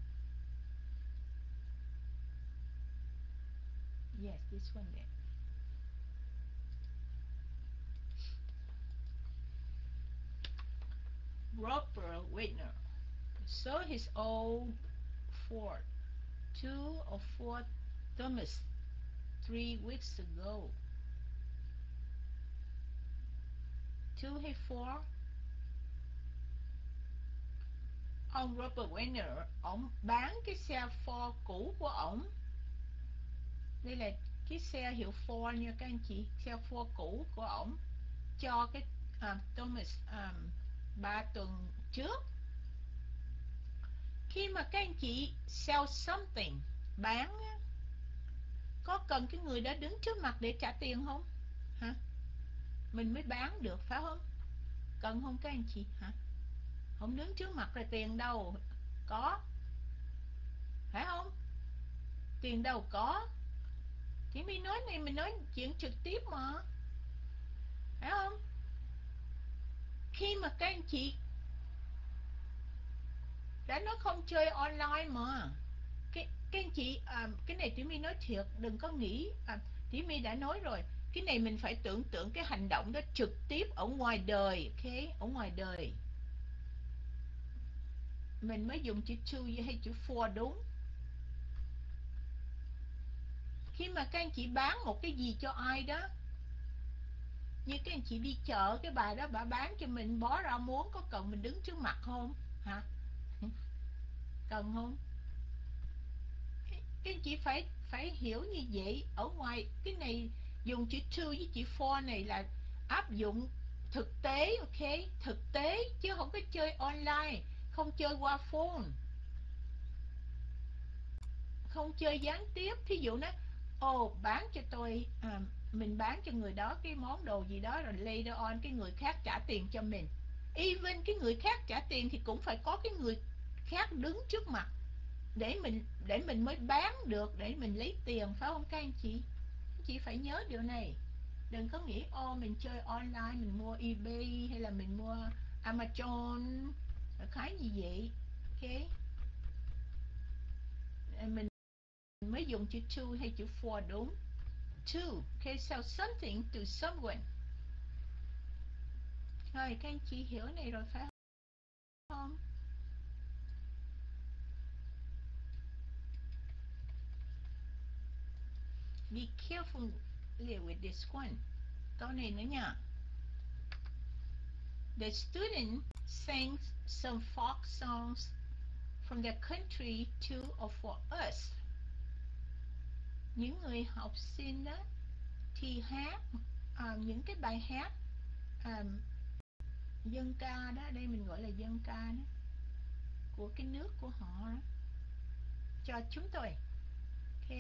Yes, this one there. Robert Wagner sold his old Ford to a Ford Thomas three weeks ago. Two hay four? Ông Robert Wagner, ông bán cái xe Ford cũ của ổng. Đây là cái xe hiệu Ford nha các anh chị, xe Ford cũ của ổng cho cái uh, Thomas um, ba tuần trước. Khi mà các anh chị sell something, bán, có cần cái người đó đứng trước mặt để trả tiền không? Hả? Mình mới bán được, phải không? Cần không các anh chị? Hả? Không đứng trước mặt là tiền đâu có, phải không? Tiền đâu có. Thì mình nói này, mình nói chuyện trực tiếp mà, phải không? Khi mà các anh chị đã nói không chơi online mà, cái, cái anh chị à, cái này Thủy My nói thiệt, đừng có nghĩ à, Thủy My đã nói rồi, cái này mình phải tưởng tượng cái hành động đó trực tiếp ở ngoài đời. Ok, ở ngoài đời mình mới dùng chữ to hay chữ for đúng. Khi mà các anh chị bán một cái gì cho ai đó, như các anh chị đi chợ, cái bà đó bà bán cho mình bó rau muống, có cần mình đứng trước mặt không? Hả? Cần không? Các anh chị phải phải hiểu như vậy. Ở ngoài cái này dùng chữ to với chữ for này là áp dụng thực tế. Ok, thực tế chứ không có chơi online, không chơi qua phone, không chơi gián tiếp. Thí dụ nói ồ bán cho tôi à, mình bán cho người đó cái món đồ gì đó, rồi later on cái người khác trả tiền cho mình. Even cái người khác trả tiền thì cũng phải có cái người khác đứng trước mặt để mình để mình mới bán được, để mình lấy tiền, phải không các anh chị? Anh chị phải nhớ điều này. Đừng có nghĩ ô mình chơi online, mình mua eBay hay là mình mua Amazon, khái gì vậy. Ok, mình mới dùng chữ to hay chữ for đúng. To, okay, sell something to someone. Rồi các anh chị hiểu này rồi phải không? Be careful with this one. Câu này nữa nha. The student sang some folk songs from their country to or for us. Những người học sinh đó thì hát uh, những cái bài hát uh, dân ca đó, đây mình gọi là dân ca đó, của cái nước của họ đó, cho chúng tôi. Ok,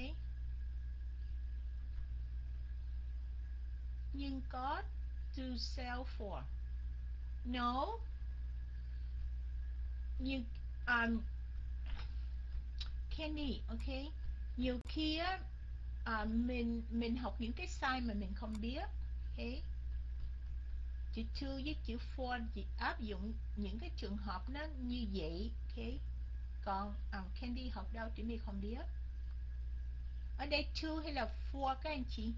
nhưng có to sell for. No, nhưng um, Kenny, ok, nhiều khi á, à, mình mình học những cái sai mà mình không biết. Ok, chữ to với chữ for chỉ áp dụng những cái trường hợp nó như vậy. Ok, còn um, Candy học đâu chị my không biết. Ở đây to hay là for các anh chị?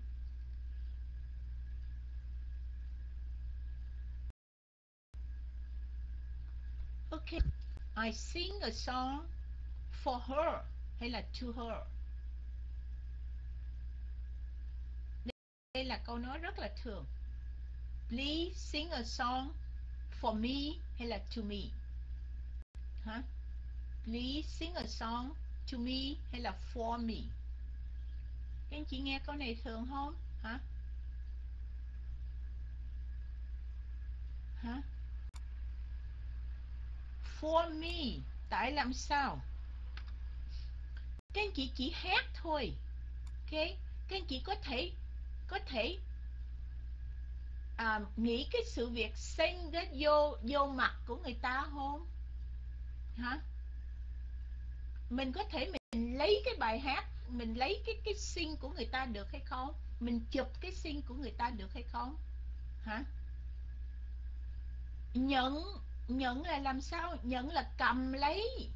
Ok, I sing a song for her hay là to her? Đây là câu nói rất là thường. Please sing a song for me hay là to me? Hả? Please sing a song to me hay là for me? Các anh chị nghe câu này thường không? Hả? Hả? For me. Tại làm sao? Các anh chị chỉ hát thôi. Ok, các anh chị có thể có thể à, nghĩ cái sự việc xen đó vô vô mặt của người ta không? Hả? Mình có thể mình lấy cái bài hát, mình lấy cái cái xinh của người ta được hay không? Mình chụp cái xinh của người ta được hay không? Hả? Nhận, nhận là làm sao? Nhận là cầm lấy.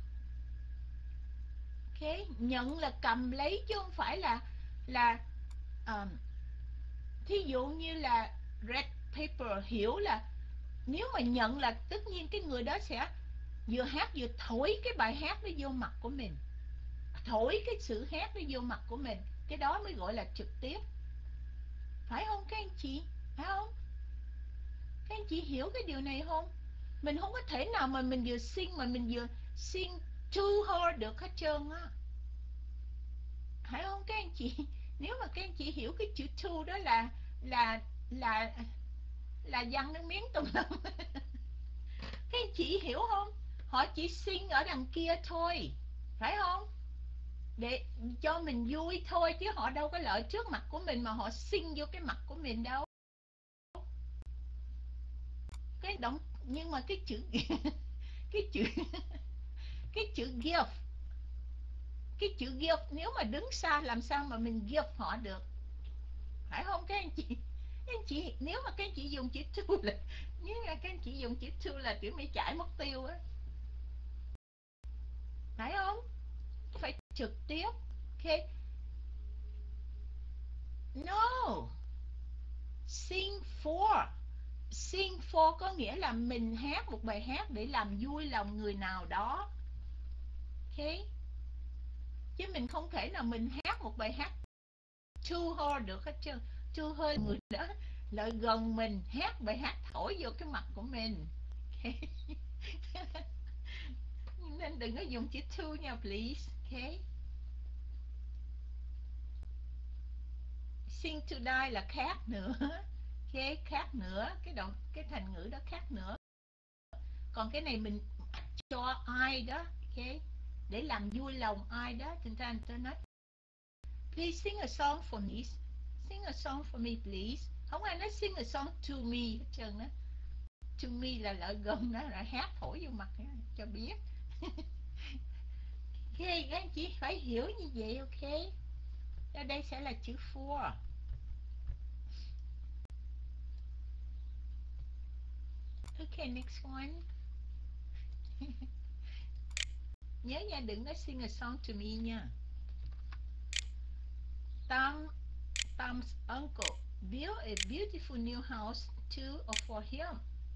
Ok, nhận là cầm lấy chứ không phải là là um, thí dụ như là red paper, hiểu là nếu mà nhận là tất nhiên cái người đó sẽ vừa hát vừa thổi cái bài hát nó vô mặt của mình, thổi cái sự hát nó vô mặt của mình, cái đó mới gọi là trực tiếp, phải không các anh chị? Phải không? Các anh chị hiểu cái điều này không? Mình không có thể nào mà mình vừa sing mà mình vừa sing to her được hết trơn á, phải không các anh chị? Nếu mà các anh chị hiểu cái chữ to đó là là là là văng nước miếng tùm lum. Các anh chị hiểu không? Họ chỉ sing ở đằng kia thôi, phải không? Để cho mình vui thôi, chứ họ đâu có lợi trước mặt của mình mà họ sing vô cái mặt của mình đâu. Cái động, nhưng mà cái chữ cái chữ cái chữ give, cái chữ give nếu mà đứng xa làm sao mà mình give họ được, phải không các anh chị? Các anh chị nếu mà các anh chị dùng chữ to là, nếu là các anh chị dùng chữ to là tiểu mỹ chảy mất tiêu á, phải không? Phải trực tiếp. Ok, no, sing for. Sing for có nghĩa là mình hát một bài hát để làm vui lòng người nào đó. Ok, chứ mình không thể nào mình hát một bài hát to her được hết trơn. To her người đó lại gần mình, hát bài hát thổi vô cái mặt của mình. Ok. Nên đừng có dùng chữ to nha please. Ok, sing to die là khác nữa. Ok, khác nữa, cái động cái thành ngữ đó khác nữa. Còn cái này mình cho ai đó, ok, để làm vui lòng ai đó, thì ta ta nói please sing a song for me, sing a song for me please. Không ai nói sing a song to me hết trơn đó. To me là lợi gần đó, rồi hát thổi vô mặt đó, cho biết. Ok, các anh chị phải hiểu như vậy. Ok, ở đây sẽ là chữ for. Ok, next one. Nhớ nha, đừng nói sing a song to me nha. Tom, Tom's uncle built a beautiful new house to or for him.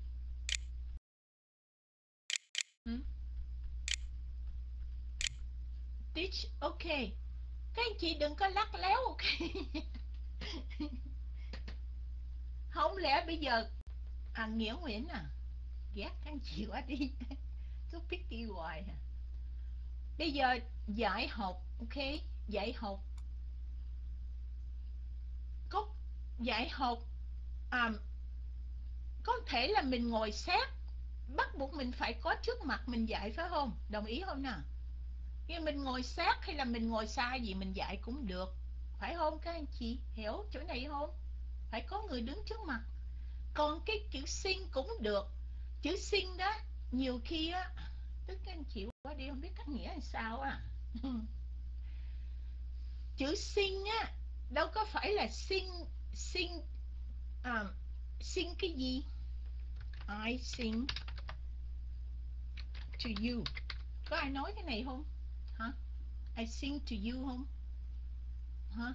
Hmm? Teach, ok. Các anh chị đừng có lắc léo, ok. Không lẽ bây giờ à, Nghĩa Nguyễn à, ghét các anh chị quá đi. Cứ picky hoài à. Bây giờ dạy học, ok, dạy học có dạy học À, có thể là mình ngồi sát, bắt buộc mình phải có trước mặt mình dạy phải không? Đồng ý không nào? Nhưng mình ngồi sát hay là mình ngồi xa gì mình dạy cũng được, phải không các anh chị? Hiểu chỗ này không? Phải có người đứng trước mặt. Còn cái chữ xin cũng được. Chữ xin đó, nhiều khi á, tức các anh chị quá đi không biết cách nghĩa là sao à. Chữ xin á, đâu có phải là xin, xin, à, xin cái gì? I sing to you. Có ai nói cái này không? Hả? I sing to you không? Hả?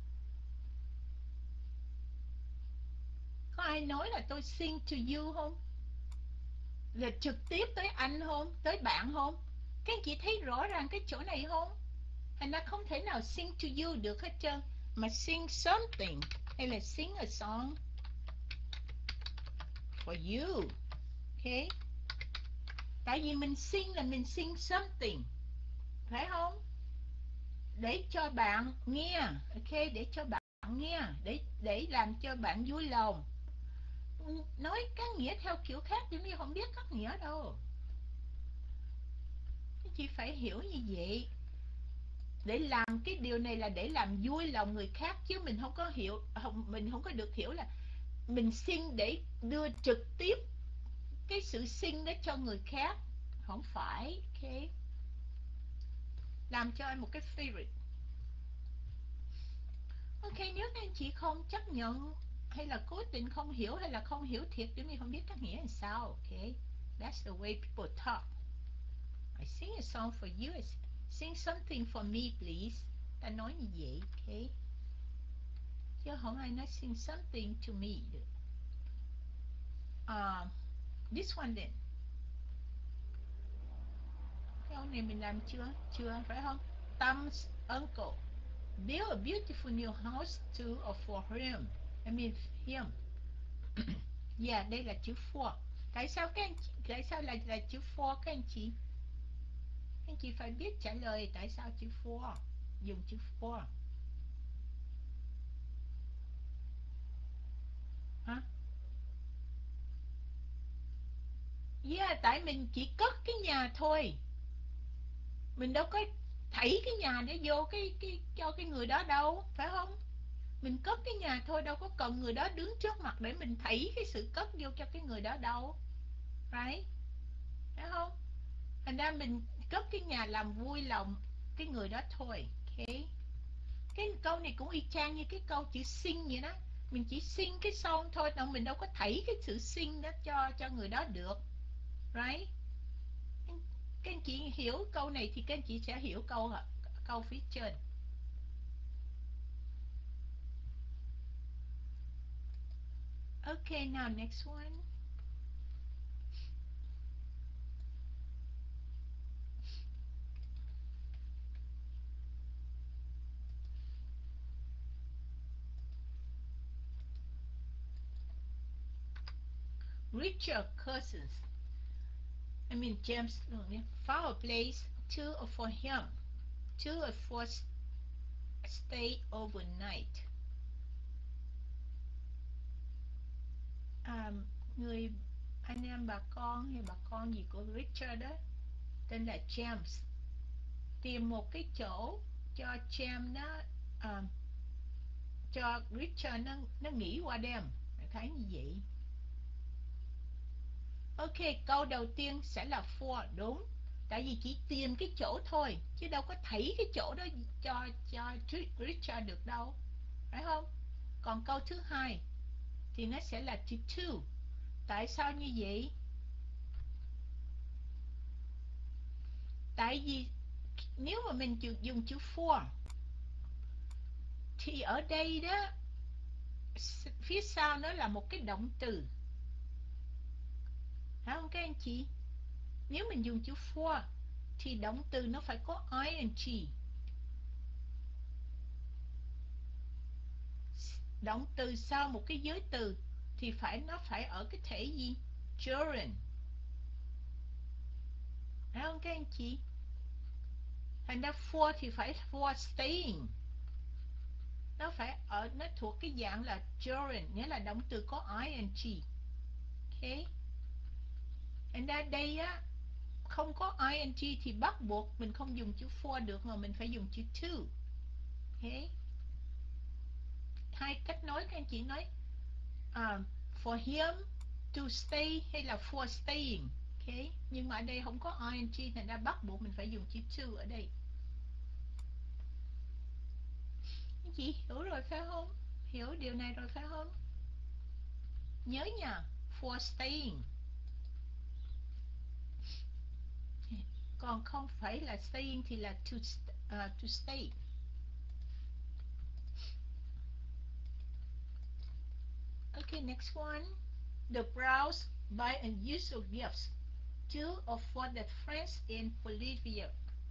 Có ai nói là tôi sing to you không? Là trực tiếp tới anh không? Tới bạn không? Các anh chị thấy rõ ràng cái chỗ này không? Thành ra không thể nào sing to you được hết trơn. Mà sing something hay là sing a song for you. Okay? Tại vì mình sing là mình sing something, phải không? Để cho bạn nghe, ok? Để cho bạn nghe, để để làm cho bạn vui lòng. Nói các nghĩa theo kiểu khác thì mình không biết các nghĩa đâu. Chị phải hiểu như vậy. Để làm cái điều này là để làm vui lòng người khác, chứ mình không có hiểu, không, mình không có được hiểu là mình xin để đưa trực tiếp cái sự xin đó cho người khác. Không phải, ok? Làm cho em một cái favorite. Ok, nếu các anh chị không chấp nhận hay là cố tình không hiểu hay là không hiểu thiệt thì mình không biết các nghĩa là sao, ok? That's the way people talk. I sing a song for you. Sing something for me, please. Ta nói như vậy, ok? Chứ không ai nói sing something to me được. Uh, this one then. Cái ông này mình làm chưa? Chưa, phải không? Tom's uncle built a beautiful new house to or for him. I mean him. Yeah, đây là chữ for. Tại sao các anh chị, tại sao lại là chữ for các anh chị? Các anh chị phải biết trả lời tại sao chữ for, dùng chữ for. Hả? Yeah, tại mình chỉ cất cái nhà thôi. Mình đâu có thảy cái nhà để vô cái cái cho cái người đó đâu, phải không? Mình cất cái nhà thôi, đâu có cần người đó đứng trước mặt để mình thảy cái sự cất vô cho cái người đó đâu. Right? Phải không? Thành ra mình cất cái nhà làm vui lòng cái người đó thôi. Ok? Cái câu này cũng y chang như cái câu chữ sing vậy đó. Mình chỉ sing cái song thôi, đâu mình đâu có thảy cái sự sing đó cho cho người đó được. Right? Các anh chị hiểu câu này thì các anh chị sẽ hiểu câu câu phía trên. Okay, now next one. Richard Cousins, I mean James, found a place to or for him, to or for stay overnight. À, người anh em bà con hay bà con gì của Richard đó tên là James, tìm một cái chỗ cho James nó à, cho Richard nó nó nghỉ qua đêm. Thấy như vậy. Ok, câu đầu tiên sẽ là for, đúng. Tại vì chỉ tìm cái chỗ thôi, chứ đâu có thảy cái chỗ đó cho cho Richard được đâu, phải không? Còn câu thứ hai thì nó sẽ là to to. Tại sao như vậy? Tại vì nếu mà mình dùng chữ for thì ở đây đó, phía sau nó là một cái động từ, phải không các anh chị? Nếu mình dùng chữ for thì động từ nó phải có ing. Động từ sau một cái giới từ thì phải nó phải ở cái thể gì? During. Phải không các anh chị? Thành ra for thì phải for staying. nó phải ở nó thuộc cái dạng là gerund, nghĩa là động từ có ing. Ok, and ra đây á không có ing thì bắt buộc mình không dùng chữ for được mà mình phải dùng chữ to. Ok, hai cách nói các anh chị nói uh, for him to stay hay là for staying. Ok, nhưng mà ở đây không có ing thành ra bắt buộc mình phải dùng chữ to ở đây. Anh chị hiểu rồi phải không? Hiểu điều này rồi phải không? Nhớ nha, for staying. Còn không phải là staying thì là to, uh, to stay. Okay, next one. The browse buy unusual gifts to or for the friends in Bolivia.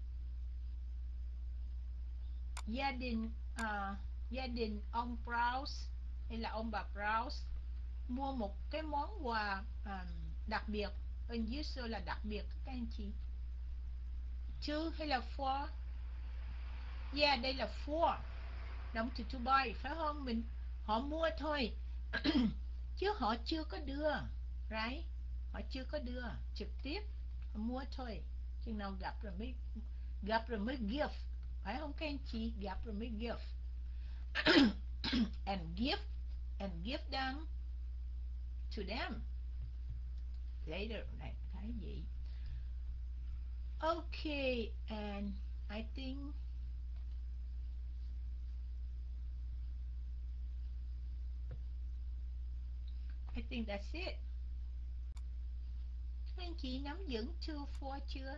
Gia đình uh, gia đình ông Browse hay là ông bà Browse mua một cái món quà um, đặc biệt. Unusual là đặc biệt các anh chị. To hay là for? Yeah, đây là for. Động từ to buy phải không? Mình họ mua thôi. Chứ họ chưa có đưa. Right? Họ chưa có đưa trực tiếp. Họ mua thôi. Chừng nào gặp rồi mới gặp rồi mới give. Phải không các anh chị? Gặp rồi mới give. And give and give them to them later. Này, cái gì? Okay, and I think I think that's it. Các anh chị nắm vững to for chưa?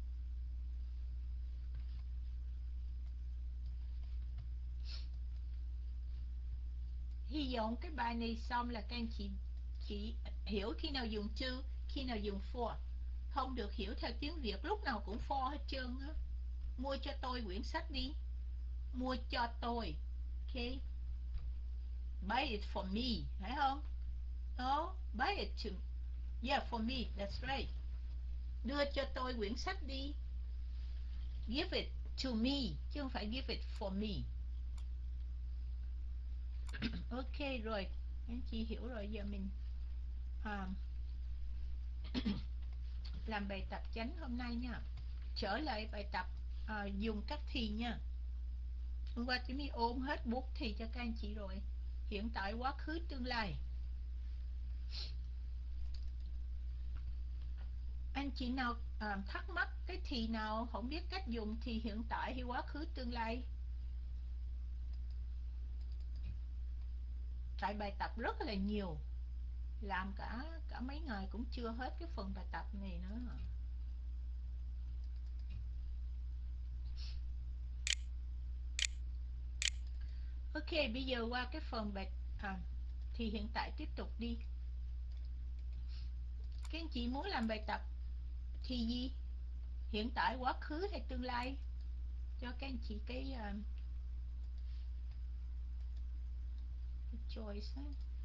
Hy vọng cái bài này xong là các anh chị chị hiểu khi nào dùng to, khi nào dùng for. Không được hiểu theo tiếng Việt lúc nào cũng for hết trơn á. Mua cho tôi quyển sách đi. Mua cho tôi. Ok. Buy it for me, phải không? No, buy it to. Yeah, for me, that's right. Đưa cho tôi quyển sách đi. Give it to me, chứ không phải give it for me. Ok rồi, anh chị hiểu rồi. Giờ mình à, làm bài tập chánh hôm nay nha. Trở lại bài tập à, dùng các thì nha. Hôm qua chị mới ôm hết bốn thì cho các anh chị rồi. Hiện tại, quá khứ, tương lai. Anh chị nào à, thắc mắc cái thì nào không biết cách dùng thì hiện tại hay quá khứ tương lai? Tại bài tập rất là nhiều, làm cả cả mấy ngày cũng chưa hết cái phần bài tập này nữa. Ok, bây giờ qua cái phần bài à, thì hiện tại tiếp tục đi. Các anh chị muốn làm bài tập thì gì? Hiện tại, quá khứ hay tương lai? Cho các anh chị cái, uh, cái choice đó.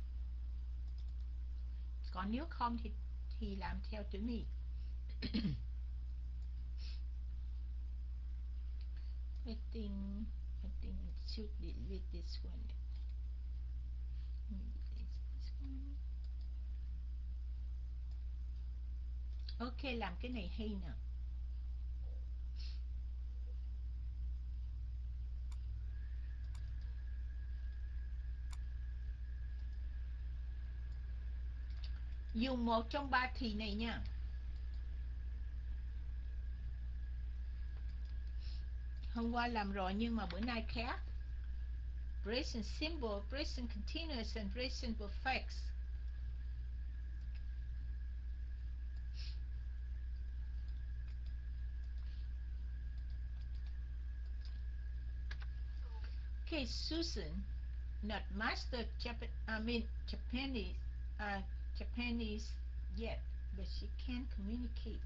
Còn nếu không thì thì làm theo chữ mì. I think I think I should delete this one. This one. Ok, làm cái này hay nè. Dùng một trong ba thì này nha. Hôm qua làm rồi nhưng mà bữa nay khác. Present simple, present continuous and present perfect. Okay, Susan, not master Japan, I mean Japanese, uh, Japanese yet, but she can communicate.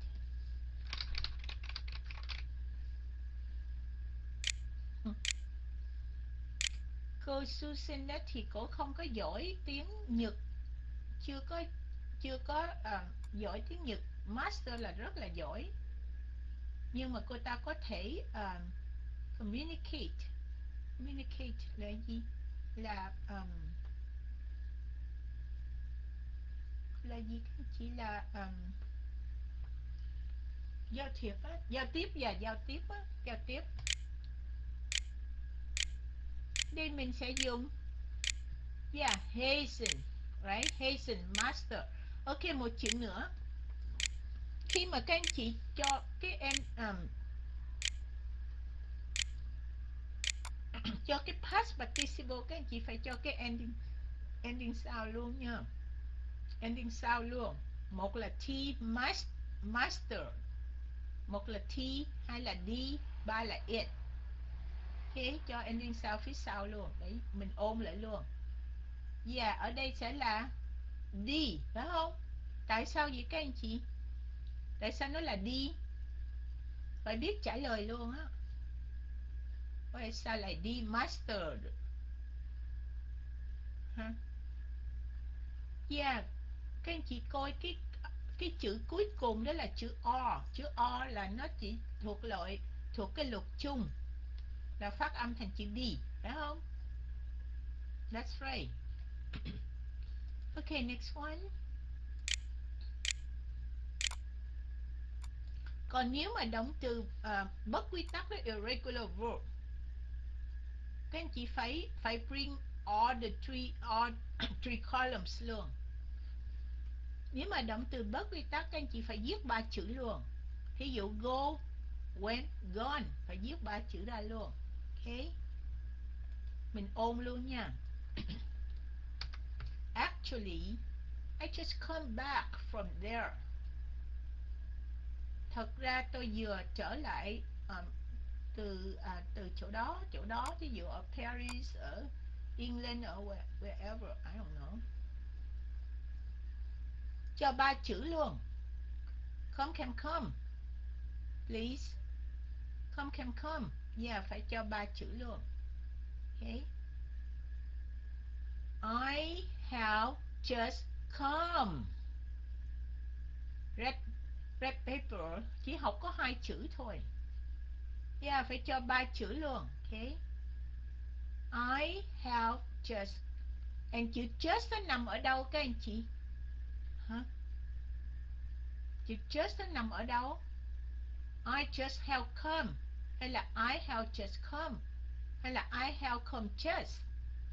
Cô Susan đó thì cô không có giỏi tiếng Nhật, chưa có chưa có uh, giỏi tiếng Nhật. Master là rất là giỏi, nhưng mà cô ta có thể uh, communicate. Communicate là gì? Là um, là gì? Chỉ là um, giao thiệp á, giao tiếp và giao tiếp á, giao tiếp. Đây mình sẽ dùng yeah, hasten, right? Hasten, master. Ok, một chữ nữa. Khi mà các anh chị cho cái em um, cho cái past participle, các anh chị phải cho cái ending ending sound luôn nha. Ending sound luôn. Một là T, master. Một là T, hai là D, ba là it. Ok, cho ending sound phía sau luôn. Đấy, mình ôm lại luôn. Yeah, ở đây sẽ là D, phải không? Tại sao vậy các anh chị? Tại sao nó là D? Phải biết trả lời luôn á. Tại sao lại D mastered? Ha? Yeah, các anh chị coi cái cái chữ cuối cùng đó là chữ O. Chữ O là nó chỉ thuộc loại thuộc cái luật chung, là phát âm thành chữ D, phải không? That's right. Okay, next one. Còn nếu mà động từ uh, bất quy tắc là irregular verb, các anh chị phải phải bring all the three all three columns luôn. Nếu mà động từ bất quy tắc, các anh chị phải viết ba chữ luôn. Ví dụ go, went, gone, phải viết ba chữ ra luôn. Ok, mình ôn luôn nha. Actually, I just come back from there. Thật ra tôi vừa trở lại um, từ à, từ chỗ đó, chỗ đó, ví dụ ở Paris, ở England, ở where, wherever, I don't know. Cho ba chữ luôn. Come can come, please. Come can come. Yeah, phải cho ba chữ luôn. Okay. I have just come. Red, red paper chỉ học có hai chữ thôi. Yeah, phải cho ba chữ luôn. Okay. I have just. And chữ just nó nằm ở đâu các anh chị? Hả? Chữ just nó nằm ở đâu? I just have come, hay là I have just come, hay là I have come just?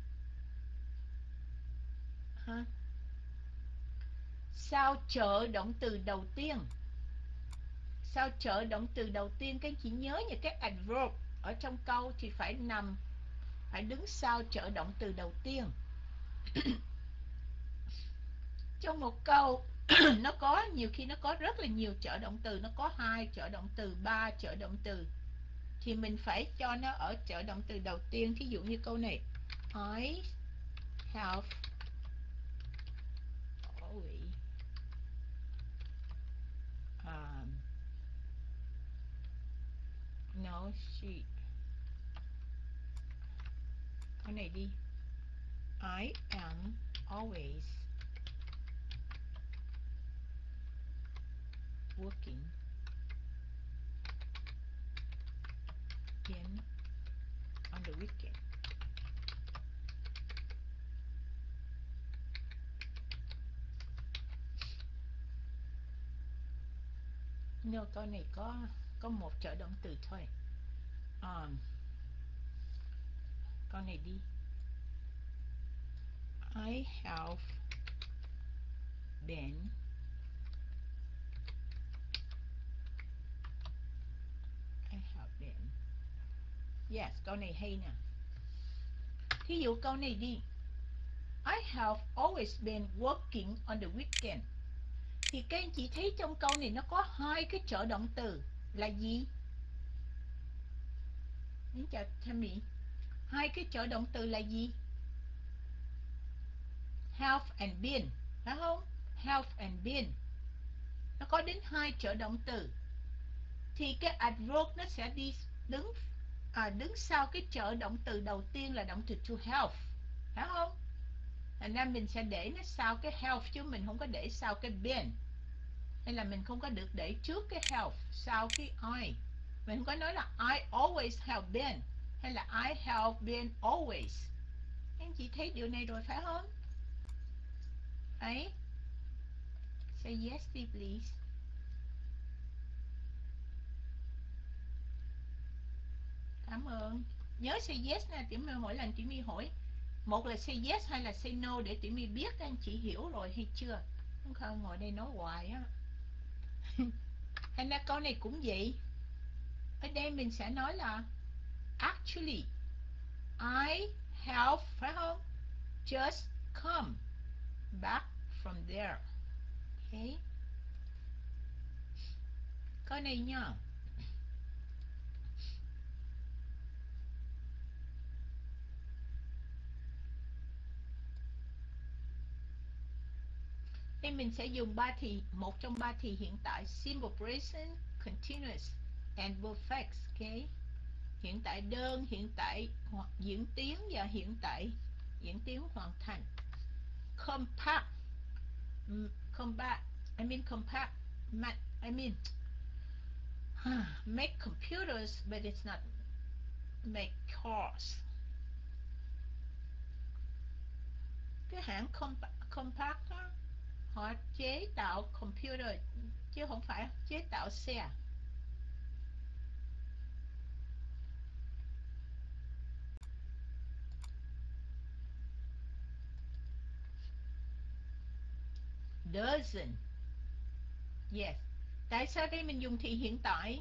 Hả? Sao trợ động từ đầu tiên? Sao trợ động từ đầu tiên, các anh chị nhớ như cái adverb ở trong câu thì phải nằm, phải đứng sau trợ động từ đầu tiên. Trong một câu nó có nhiều khi nó có rất là nhiều trợ động từ, nó có hai trợ động từ, ba trợ động từ, thì mình phải cho nó ở trợ động từ đầu tiên. Thí dụ như câu này, I have always um, no she. Câu này đi, I am always working in on the weekend. No, câu này có có một trợ động từ thôi. Um, câu này đi, I have been I have been. Yes, câu này hay nè. Thí dụ câu này đi, I have always been working on the weekend. Thì các anh chị thấy trong câu này nó có hai cái trợ động từ là gì? Xin chào Tammy. Hai cái trợ động từ là gì? Have and been, phải không? Have and been. Nó có đến hai trợ động từ. Thì cái adverb nó sẽ đi đứng à, đứng sau cái trợ động từ đầu tiên là động từ to have, phải không? Thành ra mình sẽ để nó sau cái have, chứ mình không có để sau cái been. Hay là mình không có được để trước cái have, sau cái I. Mình không có nói là I always have been. hay là I have been always. Anh chị thấy điều này rồi phải không? Đấy. Say yes đi please. Cảm ơn. Nhớ say yes nè, Tiểu My mỗi lần Tiểu My hỏi một là say yes hay là say no để Tiểu My biết anh chị hiểu rồi hay chưa. Không không ngồi đây nói hoài á. Hay là câu này cũng vậy. Ở đây mình sẽ nói là actually I have, phải không? Just come back from there. Okay. Câu này nha. Đây mình sẽ dùng ba thì, một trong ba thì hiện tại: simple present, continuous and perfect. Okay. Hiện tại đơn, hiện tại hoặc diễn tiến và hiện tại diễn tiến hoàn thành. Compact, compact, I mean compact, I mean make computers, but it's not make cars. Cái hãng compact, compact đó, họ chế tạo computer chứ không phải chế tạo xe. Doesn't. Yes. Tại sao đây mình dùng thì hiện tại?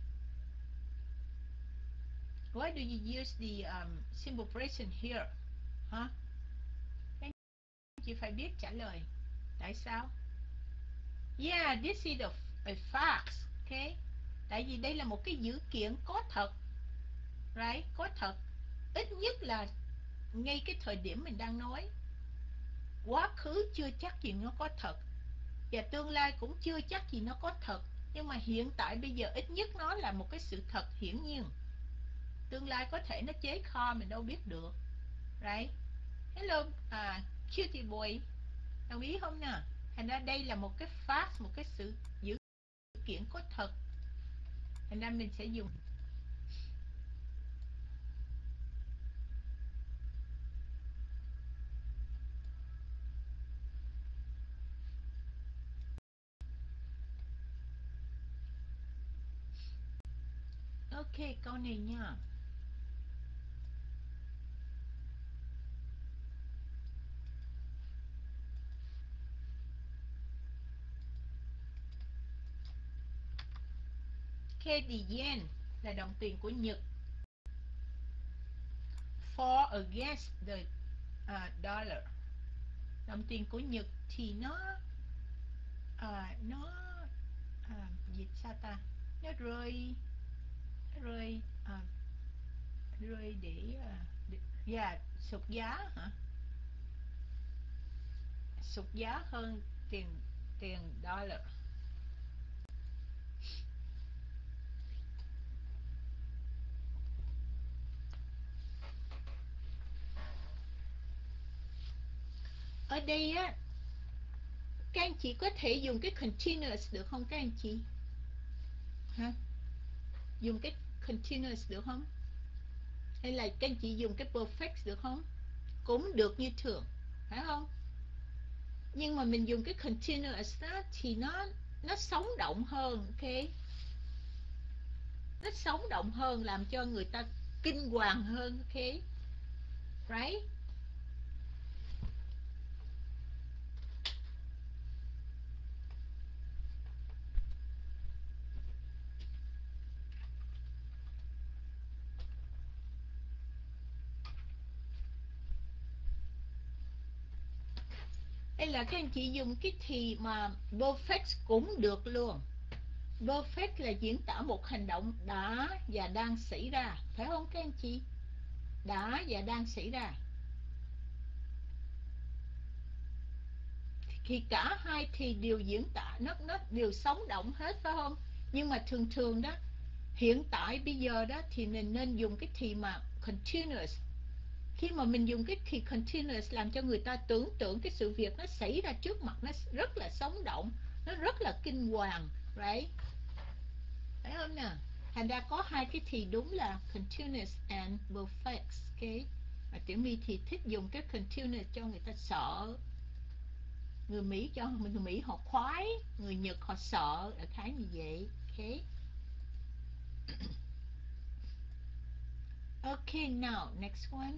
Why do you use the um, simple present here? Hả? Huh? Chị phải biết trả lời. Tại sao? Yeah, this is a, a fact. Okay. Tại vì đây là một cái dữ kiện có thật. Right? Có thật. Ít nhất là ngay cái thời điểm mình đang nói. Quá khứ chưa chắc gì nó có thật, và tương lai cũng chưa chắc gì nó có thật. Nhưng mà hiện tại bây giờ ít nhất nó là một cái sự thật hiển nhiên. Tương lai có thể nó chế kho mình đâu biết được. Right? Hello, à, cutie boy. Đồng ý không nè? Thành ra đây là một cái fact, một cái sự dữ kiện có thật. Thành ra mình sẽ dùng ok, câu này nha. Cái yen là đồng tiền của Nhật. For against the uh, dollar. Đồng tiền của Nhật thì nó à, nó à, dịch sao ta? Nó rơi nó rơi à, rơi để à, yeah, sụt giá hả? Sụt giá hơn tiền tiền dollar. Ở đây á, các anh chị có thể dùng cái continuous được không các anh chị? Hả? Dùng cái continuous được không? Hay là các anh chị dùng cái perfect được không? Cũng được như thường, phải không? Nhưng mà mình dùng cái continuous đó thì nó nó sống động hơn, ok? Nó sống động hơn, làm cho người ta kinh hoàng hơn, ok? Right? Đây là các anh chị dùng cái thì mà perfect cũng được luôn. Perfect là diễn tả một hành động đã và đang xảy ra, phải không các anh chị? Đã và đang xảy ra. Thì cả hai thì đều diễn tả, nó, nó đều sống động hết, phải không? Nhưng mà thường thường đó, hiện tại bây giờ đó thì mình nên dùng cái thì mà continuous. Khi mà mình dùng cái thì continuous làm cho người ta tưởng tượng cái sự việc nó xảy ra trước mặt, nó rất là sống động, nó rất là kinh hoàng, right? Phải không nè? Thành ra có hai cái thì đúng là continuous and perfect. Okay. Mà Tiểu My thì thích dùng cái continuous cho người ta sợ. Người Mỹ cho người Mỹ họ khoái, người Nhật họ sợ, đại khái như vậy. Okay. Okay, now next one.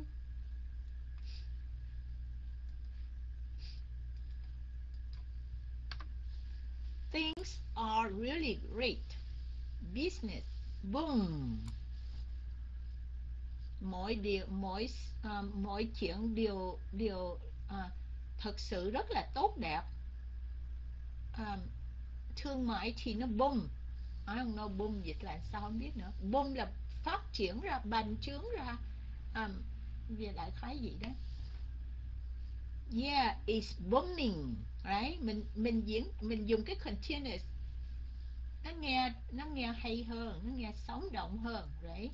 Things are really great. Business boom. Mỗi điều mỗi uh, mỗi chuyện đều đều uh, thật sự rất là tốt đẹp. Uh, thương mại thì nó boom. I don't know boom dịch là sao không biết nữa. Boom là phát triển ra, bành trướng ra. Um, về đại khái gì đó. Yeah, it's booming, right? Mình mình diễn mình dùng cái continuous, nó nghe nó nghe hay hơn, nó nghe sống động hơn, right?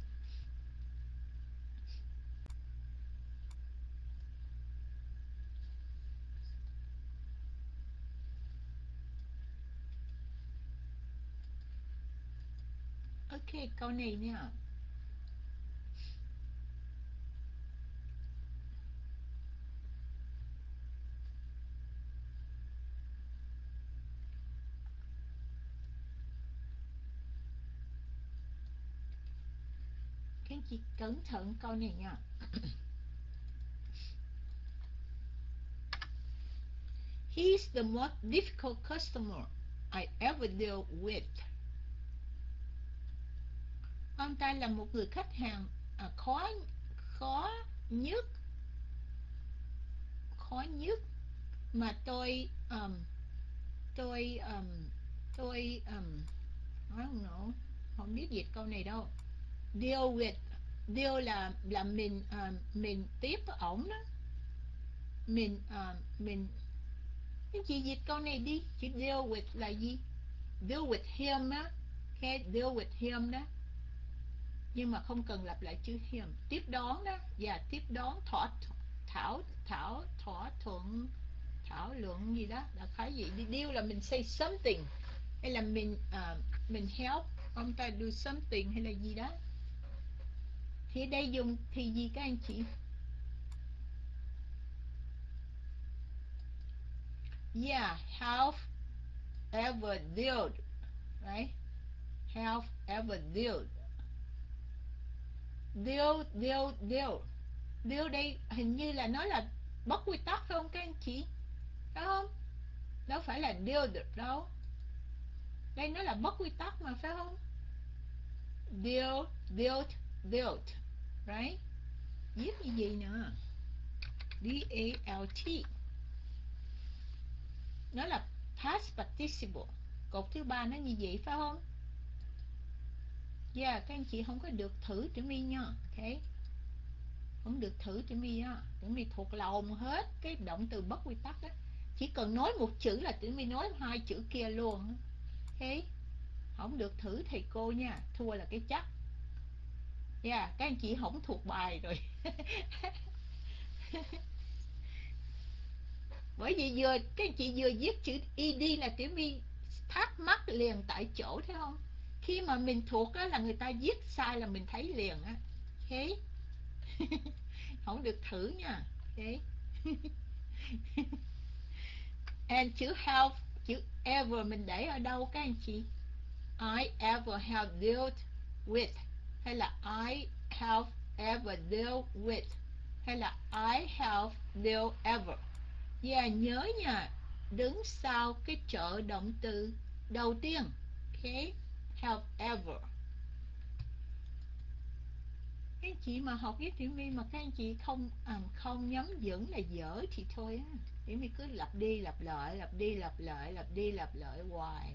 Ok, câu này nha. Các anh chị cẩn thận câu này nha. He's the most difficult customer I ever deal with. Ông ta là một người khách hàng à, khó khó nhất khó nhất mà tôi um, tôi um, tôi um, I don't know, không biết dịch câu này đâu. Deal with, deal là là mình um, mình tiếp với ổng đó, mình um, mình cái chị dịch câu này đi, chữ deal with là gì? Deal with him á, okay, deal with him đó, nhưng mà không cần lặp lại chữ him. Tiếp đón đó, và tiếp đón thỏa thảo thảo thỏa thuận thảo luận gì đó, là khái gì đi. Deal là mình say something, hay là mình uh, mình help ông ta do something hay là gì đó. Thì đây dùng thì gì các anh chị? Yeah, have ever dealt, right? Have ever dealt. Deal, deal, deal. Deal đây hình như là nó là bất quy tắc phải không các anh chị? Phải không? Đâu phải là deal được đâu. Đây nó là bất quy tắc mà phải không? Deal, dealt, dealt. Right? Viết như gì nữa? D A L T. Nó là past participle. Cột thứ ba nó như vậy phải không? Yeah, các anh chị không có được thử chữ mi nha. Ok. Không được thử chữ mi á. Chữ mi thuộc lòng hết cái động từ bất quy tắc á. Chỉ cần nói một chữ là chữ mi nói hai chữ kia luôn. Ok. Không được thử thầy cô nha. Thua là cái chắc. Yeah, các anh chị không thuộc bài rồi. Bởi vì vừa các anh chị vừa viết chữ ed là tiểu my thắc mắc liền tại chỗ, thấy không? Khi mà mình thuộc á là người ta viết sai là mình thấy liền á. Ok. Không được thử nha. Ok. And chữ have, chữ ever mình để ở đâu các anh chị? I ever have dealt with, hay là I have ever dealt with, hay là I have dealt ever. Và nhớ nha, đứng sau cái trợ động từ đầu tiên. Ok, have ever. Các anh chị mà học với Tiểu My mà các anh chị không à, không nhắm vững là dở thì thôi á. Tiểu My cứ lặp đi lặp lại, lặp đi lặp lại, lặp đi lặp lại hoài.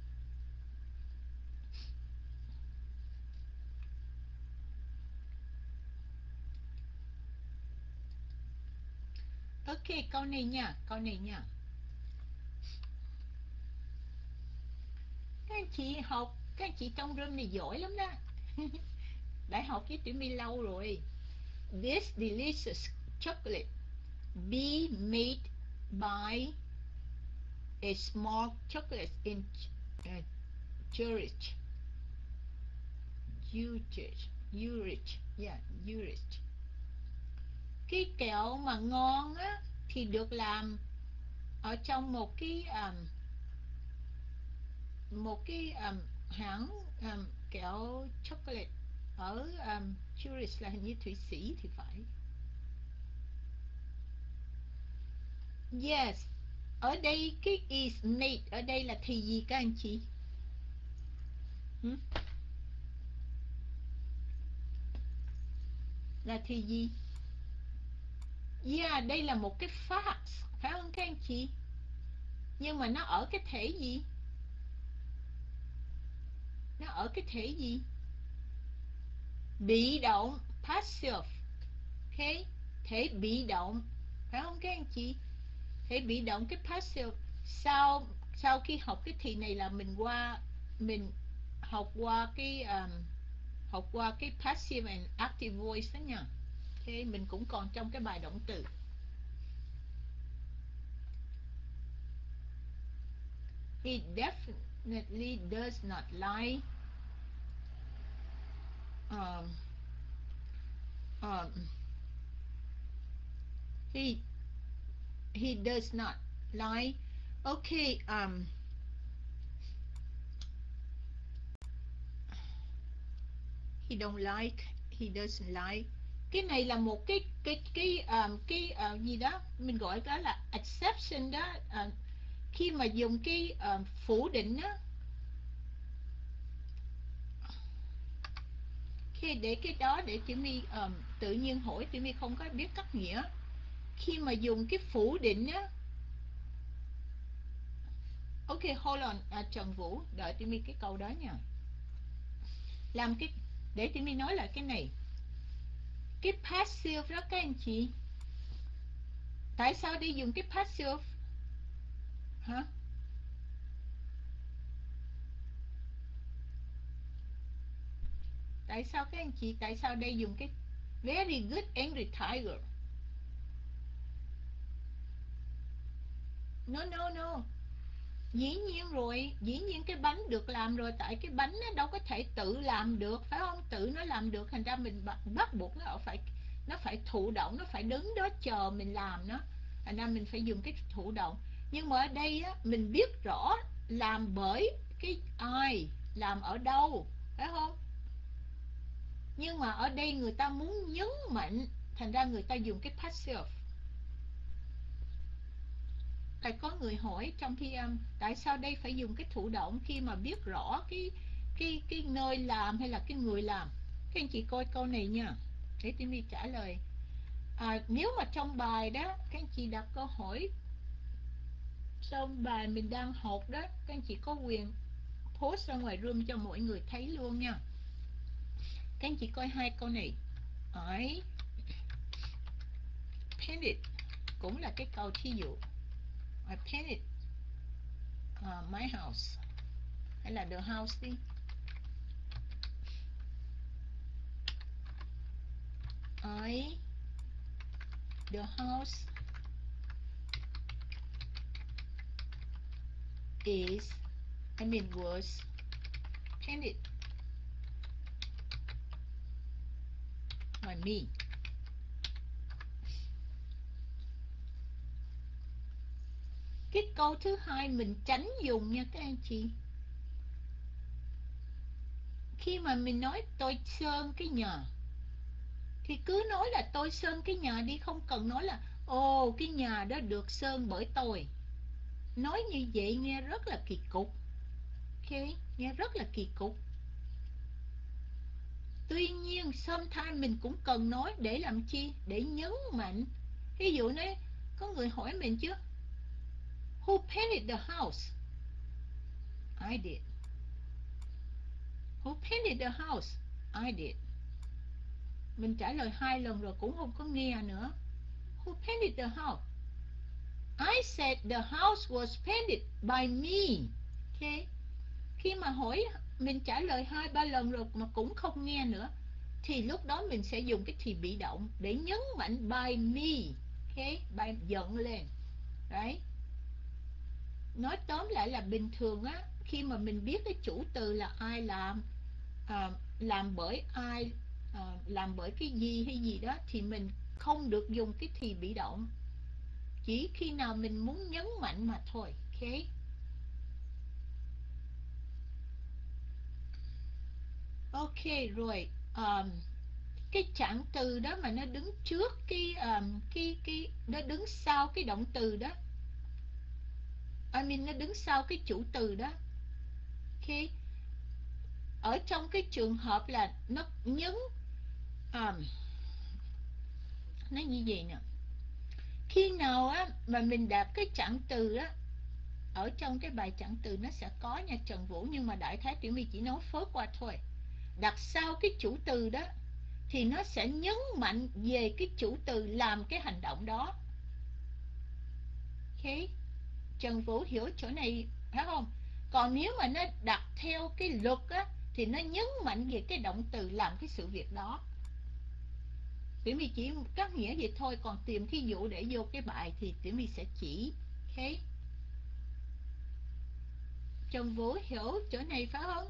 Ok, câu này nha, câu này nha. Các anh chị học, các anh chị trong room này giỏi lắm đó. Đã học với Tiểu My lâu rồi. This delicious chocolate be made by a small chocolate in uh, Zurich. Urich, Urich, yeah, Urich. Cái kẹo mà ngon á thì được làm ở trong một cái um, một cái um, hãng um, kẹo chocolate ở um, Zurich, là hình như Thụy Sĩ thì phải. Yes, ở đây cái is made ở đây là thì gì các anh chị? Hmm? Là thì gì? Yeah, đây là một cái fact, phải không các anh chị? Nhưng mà nó ở cái thể gì? Nó ở cái thể gì? Bị động, passive. Ok, thể bị động, phải không các anh chị? Thể bị động, cái passive. Sau sau khi học cái thì này là mình qua mình học qua cái um, học qua cái passive and active voice đó nha. Ok, mình cũng còn trong cái bài động từ. He definitely does not lie. Um, um, he he does not lie. Okay, um, he don't like, he doesn't lie. Cái này là một cái cái cái um, cái uh, gì đó mình gọi đó là exception đó. Uh, khi mà dùng cái um, phủ định đó. Khi để cái đó để chị My um, tự nhiên hỏi, chị My không có biết cắt nghĩa. Khi mà dùng cái phủ định á. Ok, hold on, à, Trần Vũ, đợi chị My cái câu đó nha. Làm cái để chị My nói lại cái này. Cái passive đó các anh chị. Tại sao đi dùng cái passive? Hả? Tại sao các anh chị, tại sao đây dùng cái very good angry tiger? No, no, no. Dĩ nhiên rồi, dĩ nhiên cái bánh được làm rồi, tại cái bánh nó đâu có thể tự làm được, phải không? Tự nó làm được, thành ra mình bắt, bắt buộc nó phải nó phải thụ động, nó phải đứng đó chờ mình làm nó. Thành ra mình phải dùng cái thụ động. Nhưng mà ở đây á, mình biết rõ làm bởi cái ai, làm ở đâu, phải không? Nhưng mà ở đây người ta muốn nhấn mạnh, thành ra người ta dùng cái passive. Tại có người hỏi trong thi âm, tại sao đây phải dùng cái thụ động khi mà biết rõ cái cái cái nơi làm hay là cái người làm? Các anh chị coi câu này nha, để Timmy trả lời. À, nếu mà trong bài đó các anh chị đặt câu hỏi trong bài mình đang học đó, các anh chị có quyền post ra ngoài room cho mọi người thấy luôn nha. Các anh chị coi hai câu này. I painted cũng là cái câu thí dụ. I painted uh, my house, hay là the house đi. I the house is, I mean was painted by me. Cái câu thứ hai mình tránh dùng nha các anh chị. Khi mà mình nói tôi sơn cái nhà thì cứ nói là tôi sơn cái nhà đi, không cần nói là ồ cái nhà đó được sơn bởi tôi. Nói như vậy nghe rất là kỳ cục. Ok, nghe rất là kỳ cục. Tuy nhiên sometimes mình cũng cần nói để làm chi? Để nhấn mạnh. Ví dụ này, có người hỏi mình chứ, who painted the house? I did. Who painted the house? I did. Mình trả lời hai lần rồi cũng không có nghe nữa. Who painted the house? I said the house was painted by me. Okay. Khi mà hỏi mình trả lời hai ba lần rồi mà cũng không nghe nữa, thì lúc đó mình sẽ dùng cái thì bị động để nhấn mạnh by me. Okay, by giận lên. Đấy. Nói tóm lại là bình thường á, khi mà mình biết cái chủ từ là ai làm, à, làm bởi ai, uh, làm bởi cái gì hay gì đó, thì mình không được dùng cái thì bị động, chỉ khi nào mình muốn nhấn mạnh mà thôi. Ok. Ok rồi. um, cái trạng từ đó mà nó đứng trước cái um, cái cái nó đứng sau cái động từ đó, I mean nó đứng sau cái chủ từ đó. Ok. Ở trong cái trường hợp là nó nhấn, um, nó như vậy nè, khi nào á mà mình đạp cái trạng từ á, ở trong cái bài trạng từ nó sẽ có nha Trần Vũ, nhưng mà đại khái Tiểu My chỉ nói phớt qua thôi. Đặt sau cái chủ từ đó thì nó sẽ nhấn mạnh về cái chủ từ làm cái hành động đó. Ok. Trần Vũ hiểu chỗ này phải không? Còn nếu mà nó đặt theo cái luật á thì nó nhấn mạnh về cái động từ làm cái sự việc đó. Tiểu My chỉ cắt nghĩa vậy thôi, còn tìm cái dụ để vô cái bài thì Tiểu My sẽ chỉ. Ok. Trần Vũ hiểu chỗ này phải không?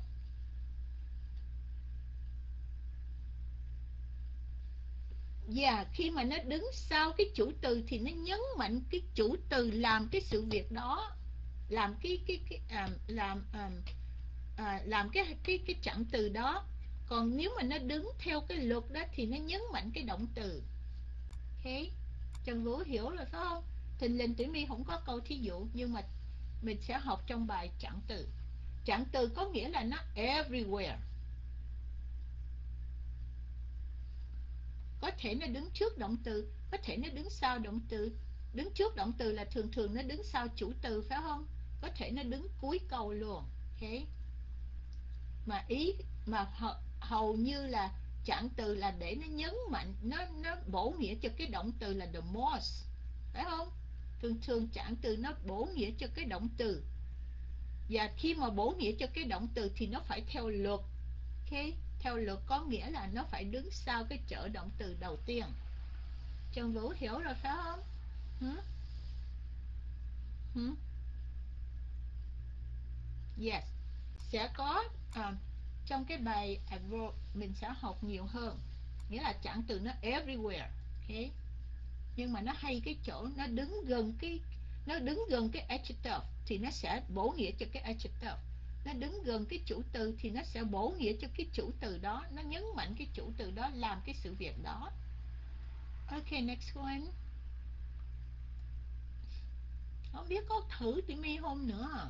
Và yeah, khi mà nó đứng sau cái chủ từ thì nó nhấn mạnh cái chủ từ làm cái sự việc đó, làm cái cái cái à, làm à, à, làm cái cái cái trạng từ đó. Còn nếu mà nó đứng theo cái luật đó thì nó nhấn mạnh cái động từ. Ok. Trần Vũ hiểu rồi phải không? Thình lình Tiểu My không có câu thí dụ, nhưng mà mình sẽ học trong bài trạng từ. Trạng từ có nghĩa là nó everywhere. Có thể nó đứng trước động từ, có thể nó đứng sau động từ. Đứng trước động từ là thường thường nó đứng sau chủ từ phải không? Có thể nó đứng cuối câu luôn. Ok. Mà ý mà hầu như là trạng từ là để nó nhấn mạnh, nó nó bổ nghĩa cho cái động từ là the most, phải không? Thường thường trạng từ nó bổ nghĩa cho cái động từ, và khi mà bổ nghĩa cho cái động từ thì nó phải theo luật. Ok. Theo luật có nghĩa là nó phải đứng sau cái trợ động từ đầu tiên. Trần Vũ hiểu rồi phải không? Hmm? Hmm? Yes. Sẽ có à, trong cái bài adverb mình sẽ học nhiều hơn, nghĩa là trạng từ nó everywhere. Ok. Nhưng mà nó hay cái chỗ nó đứng gần cái nó đứng gần cái adjective thì nó sẽ bổ nghĩa cho cái adjective. Nó đứng gần cái chủ từ thì nó sẽ bổ nghĩa cho cái chủ từ đó, nó nhấn mạnh cái chủ từ đó làm cái sự việc đó. Ok, next one. Không biết có thử Tiểu My không nữa.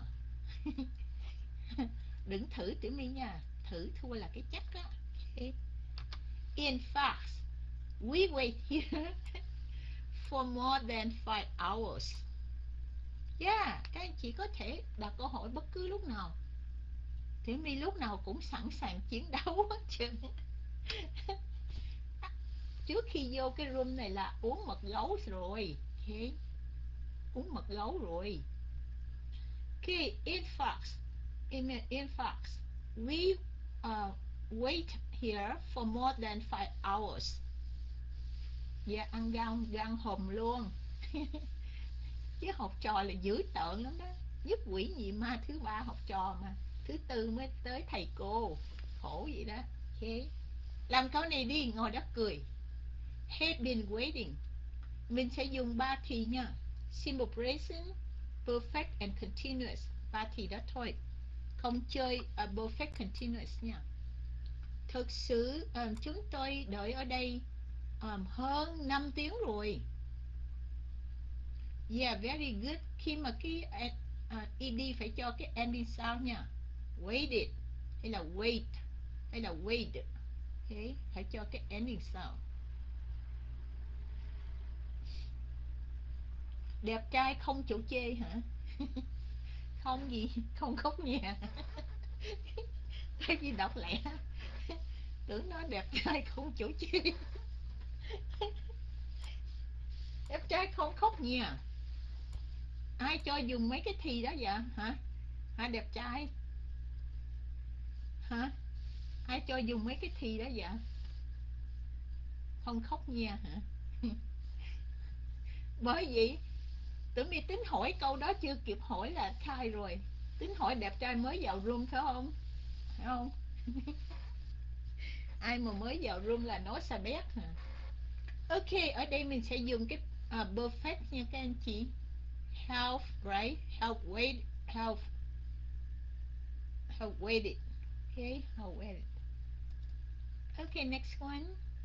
Đừng thử Tiểu My nha, thử thua là cái chắc á. Okay. In fact, we wait here for more than five hours. Yeah, các anh chị có thể đặt câu hỏi bất cứ lúc nào. Tiểu My lúc nào cũng sẵn sàng chiến đấu hết trơn. Trước khi vô cái room này là uống mật gấu rồi. Okay. Uống mật gấu rồi. Okay, in fact, in, in fact, we uh, wait here for more than five hours. Dạ, yeah, ăn gan, gan hùm luôn. Chứ học trò là dữ tợn lắm đó. Nhất quỷ nhị ma thứ ba học trò mà, thứ tư mới tới thầy cô. Khổ vậy đó. Okay. Làm câu này đi, ngồi đó cười. Had been waiting. Mình sẽ dùng ba thì nha. Simple present, perfect and continuous. Ba thì đó thôi. Không chơi uh, perfect continuous nha. Thực sự um, chúng tôi đợi ở đây um, hơn năm tiếng rồi. Yeah, very good. Khi mà cái uh, ed phải cho cái ending sau nha. Waited hay là wait hay là wait. Okay, phải cho cái ending sau. Đẹp trai không chỗ chê hả? Không gì, không khóc nhà. Cái gì đọc lẹ. Tưởng nói đẹp trai không chỗ chê. Đẹp trai không khóc nhà. Ai cho dùng mấy cái thì đó vậy hả? Hả đẹp trai? Hả? Ai cho dùng mấy cái thì đó vậy? Không khóc nha hả? Bởi vậy tưởng đi tính hỏi câu đó chưa kịp hỏi là khai rồi. Tính hỏi đẹp trai mới vào room phải không? Phải không? Ai mà mới vào room là nói xà bét hả? Ok, ở đây mình sẽ dùng cái uh, perfect nha các anh chị. Health, right? Health weight, health, health weighted. Okay, health weighted. Okay, next one.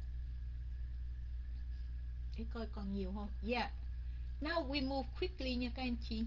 Để coi còn nhiều không? Yeah. Now we move quickly nha các anh chị.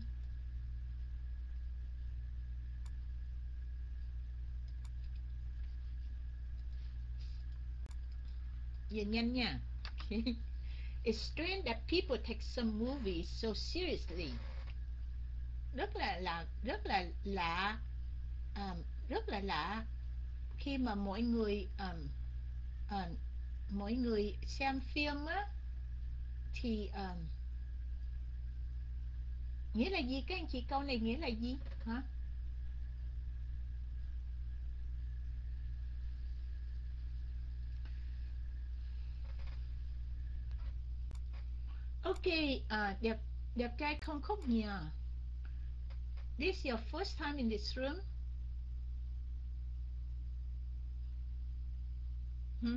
Giờ nhanh nha. Okay. It's strange that people take some movies so seriously. Rất là là rất là lạ, um, rất là lạ khi mà mọi người um, um, mọi người xem phim á thì um, nghĩa là gì các anh chị? Câu này nghĩa là gì hả? Ok, uh, đẹp đẹp trai không khóc nhờ. This is your first time in this room? Hmm?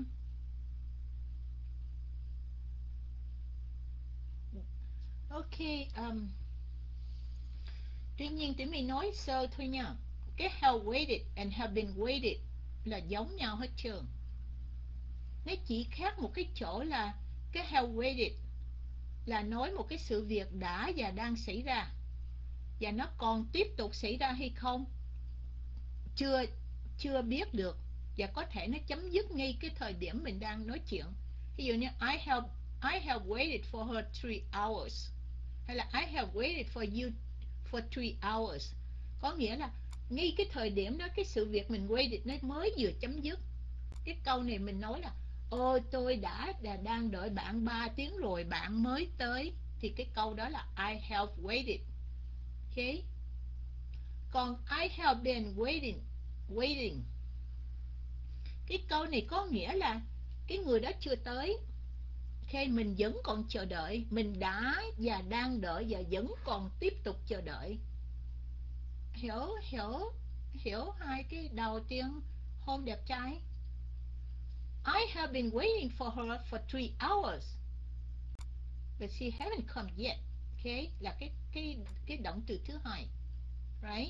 Ok, um, tuy nhiên tụi mình nói sơ thôi nha. Cái have waited and have been waited là giống nhau hết trơn. Nó chỉ khác một cái chỗ là cái have waited là nói một cái sự việc đã và đang xảy ra, và nó còn tiếp tục xảy ra hay không chưa chưa biết được, và có thể nó chấm dứt ngay cái thời điểm mình đang nói chuyện. Ví dụ như I have I have waited for her three hours, hay là I have waited for you for three hours, có nghĩa là ngay cái thời điểm đó cái sự việc mình waited nó mới vừa chấm dứt. Cái câu này mình nói là ôi tôi đã đã đang đợi bạn ba tiếng rồi bạn mới tới, thì cái câu đó là I have waited. Okay. Còn I have been waiting waiting, cái câu này có nghĩa là cái người đó chưa tới. Okay, mình vẫn còn chờ đợi, mình đã và đang đợi và vẫn còn tiếp tục chờ đợi. Hiểu hiểu hiểu hai cái đầu tiên hôn đẹp trai. I have been waiting for her for three hours, but she haven't come yet. Okay, là cái cái cái động từ thứ hai, right?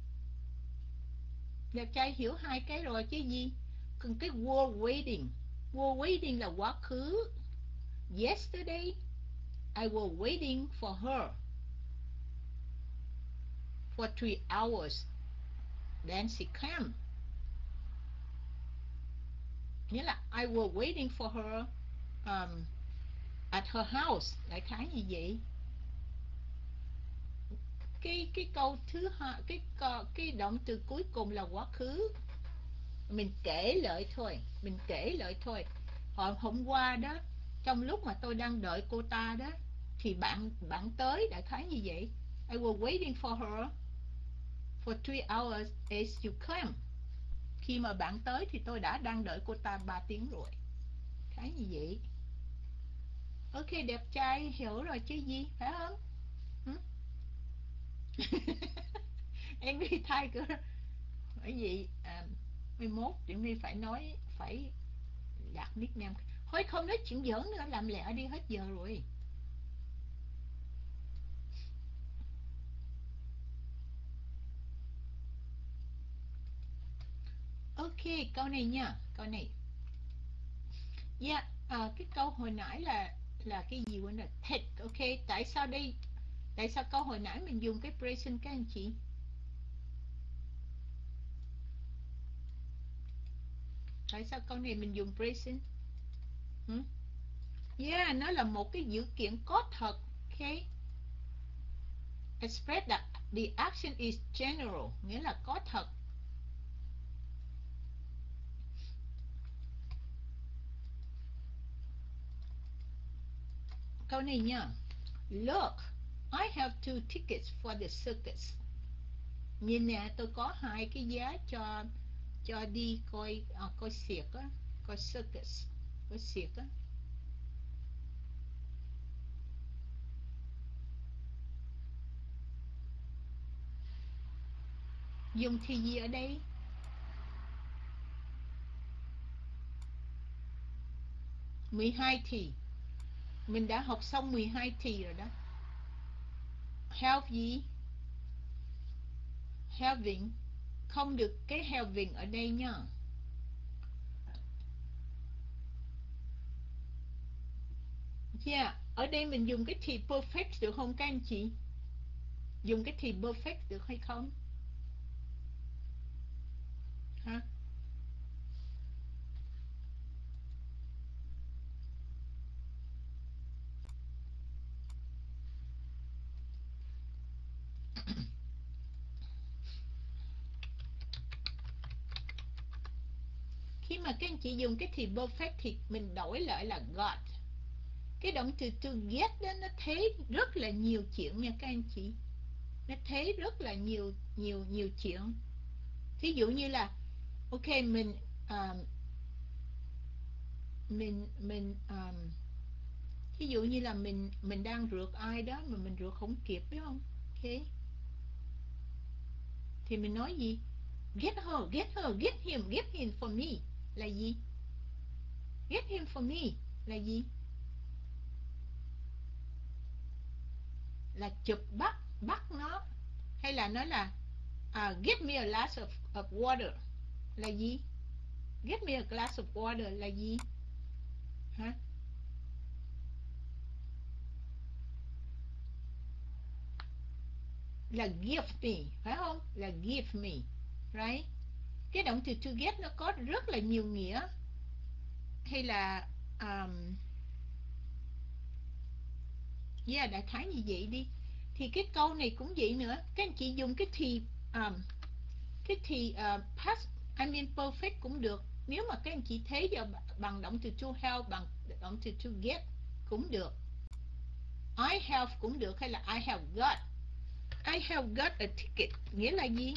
Đẹp trai hiểu hai cái rồi chứ gì? Còn cái were waiting, were waiting là quá khứ. Yesterday, I was waiting for her for three hours. Then she came. Nghĩa là I was waiting for her um, at her house. Đại khái như vậy. Cái cái câu thứ hai, cái cái động từ cuối cùng là quá khứ. Mình kể lại thôi, mình kể lại thôi. Hồi hôm qua đó, trong lúc mà tôi đang đợi cô ta đó, thì bạn bạn tới, đại khái như vậy. I was waiting for her for three hours as you came. Khi mà bạn tới thì tôi đã đang đợi cô ta ba tiếng rồi. Khái như vậy. Ok, đẹp trai hiểu rồi chứ gì, phải không? Hmm? Em đi thay cơ. Bởi vì à, mai mốt thì mi phải nói, phải đặt nickname. Thôi không nói chuyện giỡn nữa, làm lẹ đi, hết giờ rồi. Ok, câu này nha, câu này. Yeah, à, cái câu hồi nãy là là cái gì quên rồi? Take, ok, tại sao đây? Tại sao câu hồi nãy mình dùng cái present các anh chị? Tại sao câu này mình dùng present? Hmm? Yeah, nó là một cái dữ kiện có thật. Okay. Express that the action is general, nghĩa là có thật. Câu này nha. Look, I have two tickets for the circus. Nhìn nè, tôi có hai cái giá cho cho đi coi à, coi xiếc á, coi circus, coi xiếc á. Dùng thì gì ở đây? mười hai thì. Mình đã học xong mười hai thì rồi đó. Have gì? Having. Không được cái having ở đây nha. Yeah, ở đây mình dùng cái thì perfect được không các anh chị? Dùng cái thì perfect được hay không? Hả? Khi mà các anh chị dùng cái thì perfect thì mình đổi lại là got. Cái động từ to get đó nó thế rất là nhiều chuyện nha các anh chị. Nó thế rất là nhiều nhiều nhiều chuyện. Thí dụ như là ok mình um, mình mình um, thí dụ như là mình mình đang rượt ai đó mà mình rượt không kịp biết không? Ok. Thì mình nói gì? Get her, get her, get him, get him for me là gì? Get him for me là gì? Là chụp bắt bắt nó, hay là nói là uh, get me a glass of, of water là gì? Get me a glass of water là gì? Hả? Là give me, phải không? Là give me, right? Cái động từ to get nó có rất là nhiều nghĩa. Hay là um, yeah, đại khái như vậy đi. Thì cái câu này cũng vậy nữa. Các anh chị dùng cái thì um, cái thì uh, past I mean perfect cũng được. Nếu mà các anh chị thấy giờ bằng động từ to have, bằng động từ to get cũng được. I have cũng được, hay là I have got. I have got a ticket nghĩa là gì?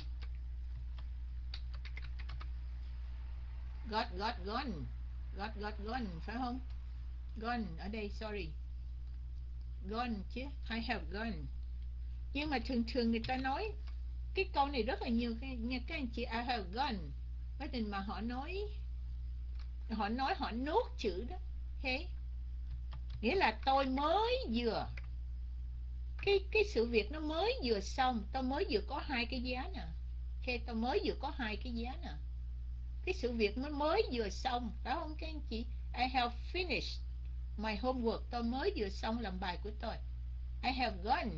Got, got, gone. Got, got, gone, phải không? Gone, ở đây, sorry. Gone chứ, I have gone. Nhưng mà thường thường người ta nói cái câu này rất là nhiều nha các anh chị, I have gone. Quá trình mà họ nói họ nói họ nuốt chữ đó. Okay. Nghĩa là tôi mới vừa cái cái sự việc nó mới vừa xong, tôi mới vừa có hai cái giá nè. Okay, tôi mới vừa có hai cái giá nè. Cái sự việc nó mới vừa xong, phải không các anh chị? I have finished my homework, tôi mới vừa xong làm bài của tôi. I have gone.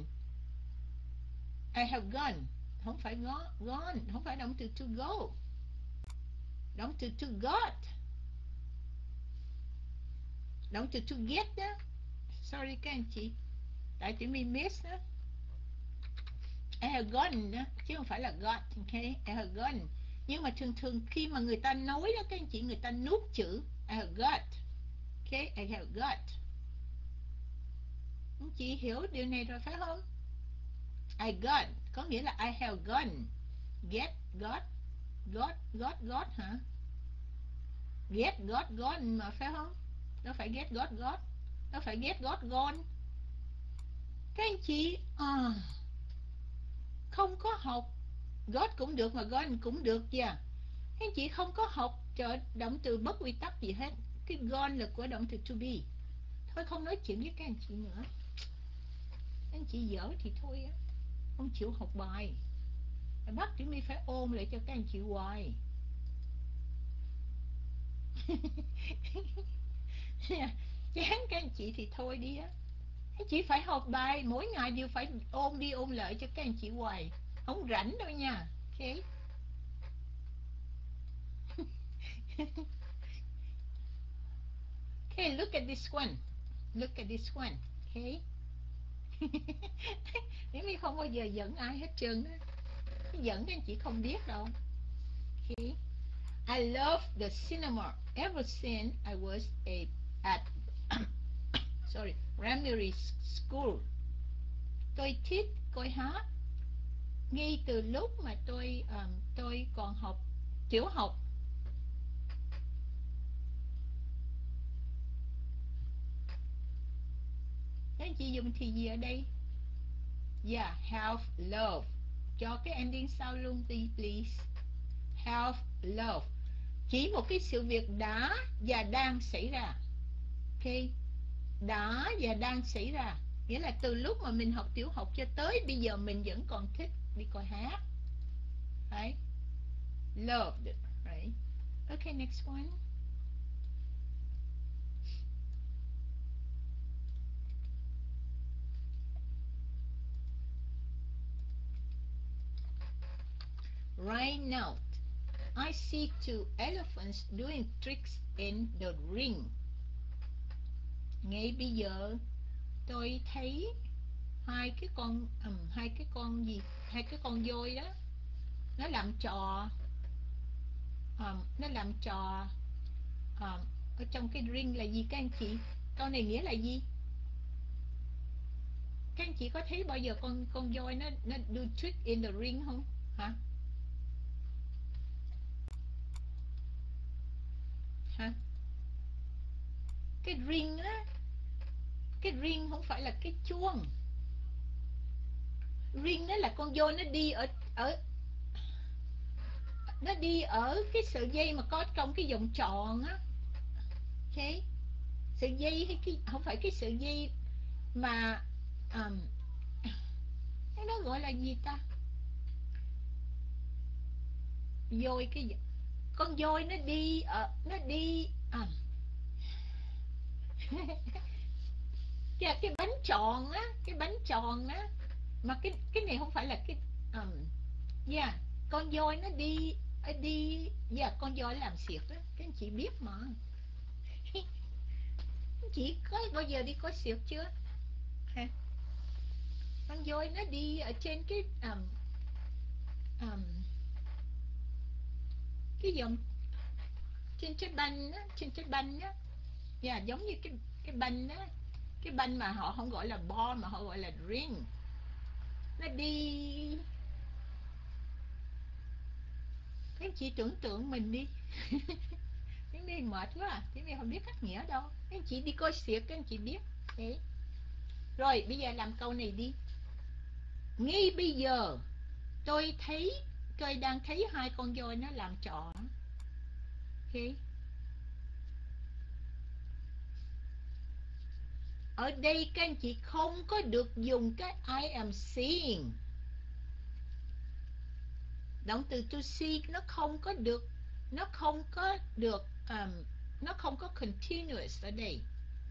I have gone, không phải go, gone, không phải động từ to go. Động từ to got. Động từ to get đó. Sorry các anh chị, tại chị mi miss đó. I have gone đó, chứ không phải là got. Okay, I have gone. Nhưng mà thường thường khi mà người ta nói đó các anh chị, người ta nuốt chữ I have got. Okay, I have got. Anh chị hiểu điều này rồi phải không? I got có nghĩa là I have gone. Get, got, got, got, got hả? Get, got, gone mà phải không? Đâu phải get, got, got. Đâu phải get, got, gone. Các anh chị à, không có học got cũng được mà gone cũng được nha. Các anh chị không có học trợ động từ bất quy tắc gì hết. Cái gone là của động từ to be. Thôi không nói chuyện với các anh chị nữa. Anh chị dở thì thôi á, không chịu học bài. Bắt chị mi phải ôm lại cho các anh chị hoài. Chán các anh chị thì thôi đi á. Anh chị phải học bài, mỗi ngày đều phải ôn đi ôn lại cho các anh chị hoài. Không rảnh đâu nha. Ok. Okay, look at this one. Look at this one. Okay. Nếu như không bao giờ giận ai hết trơn á. Giận các anh chị không biết đâu. Okay. I love the cinema ever since I was a, at sorry, primary school. Tôi thích coi hát ngay từ lúc mà tôi um, tôi còn học tiểu học. Các anh chị dùng thì gì ở đây? Yeah, have love. Cho cái ending sau luôn đi please. Have love. Chỉ một cái sự việc đã và đang xảy ra. Ok, đã và đang xảy ra. Nghĩa là từ lúc mà mình học tiểu học cho tới bây giờ mình vẫn còn thích đi coi hát. Right? Loved it, right? Okay, next one. Right now, I see two elephants doing tricks in the ring. Ngay bây giờ tôi thấy hai cái con um, hai cái con gì hai cái con voi đó, nó làm trò um, nó làm trò um, ở trong cái ring là gì các anh chị? Câu này nghĩa là gì? Các anh chị có thấy bao giờ con con voi nó nó do trick in the ring không hả? Hả? Cái ring á, cái ring không phải là cái chuông. Ring đó là con voi nó đi ở ở nó đi ở cái sợi dây mà có trong cái vòng tròn á. Ok, sợi dây hay cái không phải cái sợi dây mà um, nó gọi là gì ta? Voi cái gì? Con voi nó đi ở nó đi à. cái, cái bánh tròn á, cái bánh tròn á, mà cái cái này không phải là cái um, yeah, con voi nó đi đi yeah, con voi làm xiếc đó, các anh chị biết mà. Anh chị có bao giờ đi coi xiếc chưa hả? Con voi nó đi ở trên cái um, um, cái dòng trên trái banh á, trên trái banh á, yeah, giống như cái cái banh á, cái banh mà họ không gọi là ball mà họ gọi là ring. Nó đi, các anh chị tưởng tượng mình đi. Tiếng này mệt quá à, tiếng này không biết cách nghĩa đâu. Các anh chị đi coi xiếc các anh chị biết. Đấy. Rồi bây giờ làm câu này đi. Ngay bây giờ tôi thấy tôi đang thấy hai con voi nó làm trò. Ok. Ở đây các anh chị không có được dùng cái I am seeing. Động từ to see nó không có được, nó không có được um, nó không có continuous ở đây.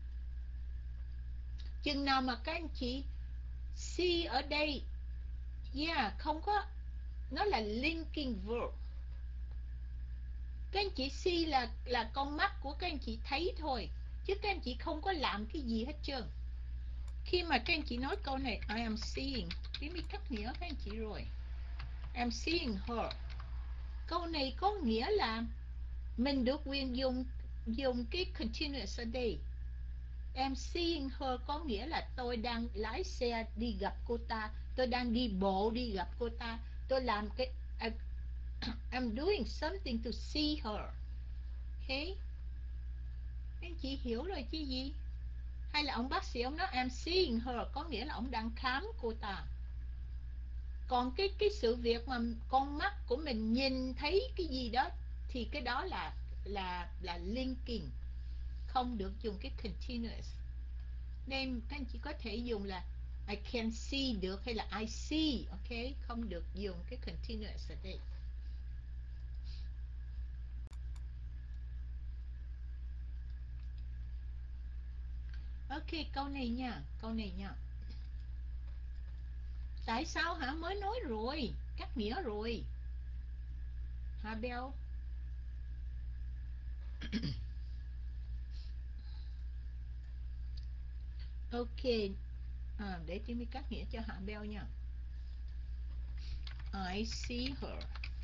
Chừng nào mà các anh chị see ở đây, yeah, không có, nó là linking verb. Các anh chị see là là con mắt của các anh chị thấy thôi, chứ các anh chị không có làm cái gì hết trơn. Khi mà các anh chị nói câu này I am seeing, thì mới cắt nghĩa các anh chị rồi. I'm seeing her. Câu này có nghĩa là mình được quyền dùng dùng cái continuous ở đây. I'm seeing her có nghĩa là tôi đang lái xe đi gặp cô ta, tôi đang đi bộ đi gặp cô ta, tôi làm cái I, I'm doing something to see her. Okay? Anh chị hiểu rồi chứ gì? Hay là ông bác sĩ ông nói I'm seeing her có nghĩa là ông đang khám cô ta. Còn cái cái sự việc mà con mắt của mình nhìn thấy cái gì đó thì cái đó là là là linking, không được dùng cái continuous. Nên các anh chị có thể dùng là I can see được hay là I see, ok, không được dùng cái continuous ở đây. Ok, câu này nha, câu này nha. Tại sao hả? Mới nói rồi, cắt nghĩa rồi. Hả Bell? Ok, à, để chị mới cắt nghĩa cho Hạ Bell nha. I see her.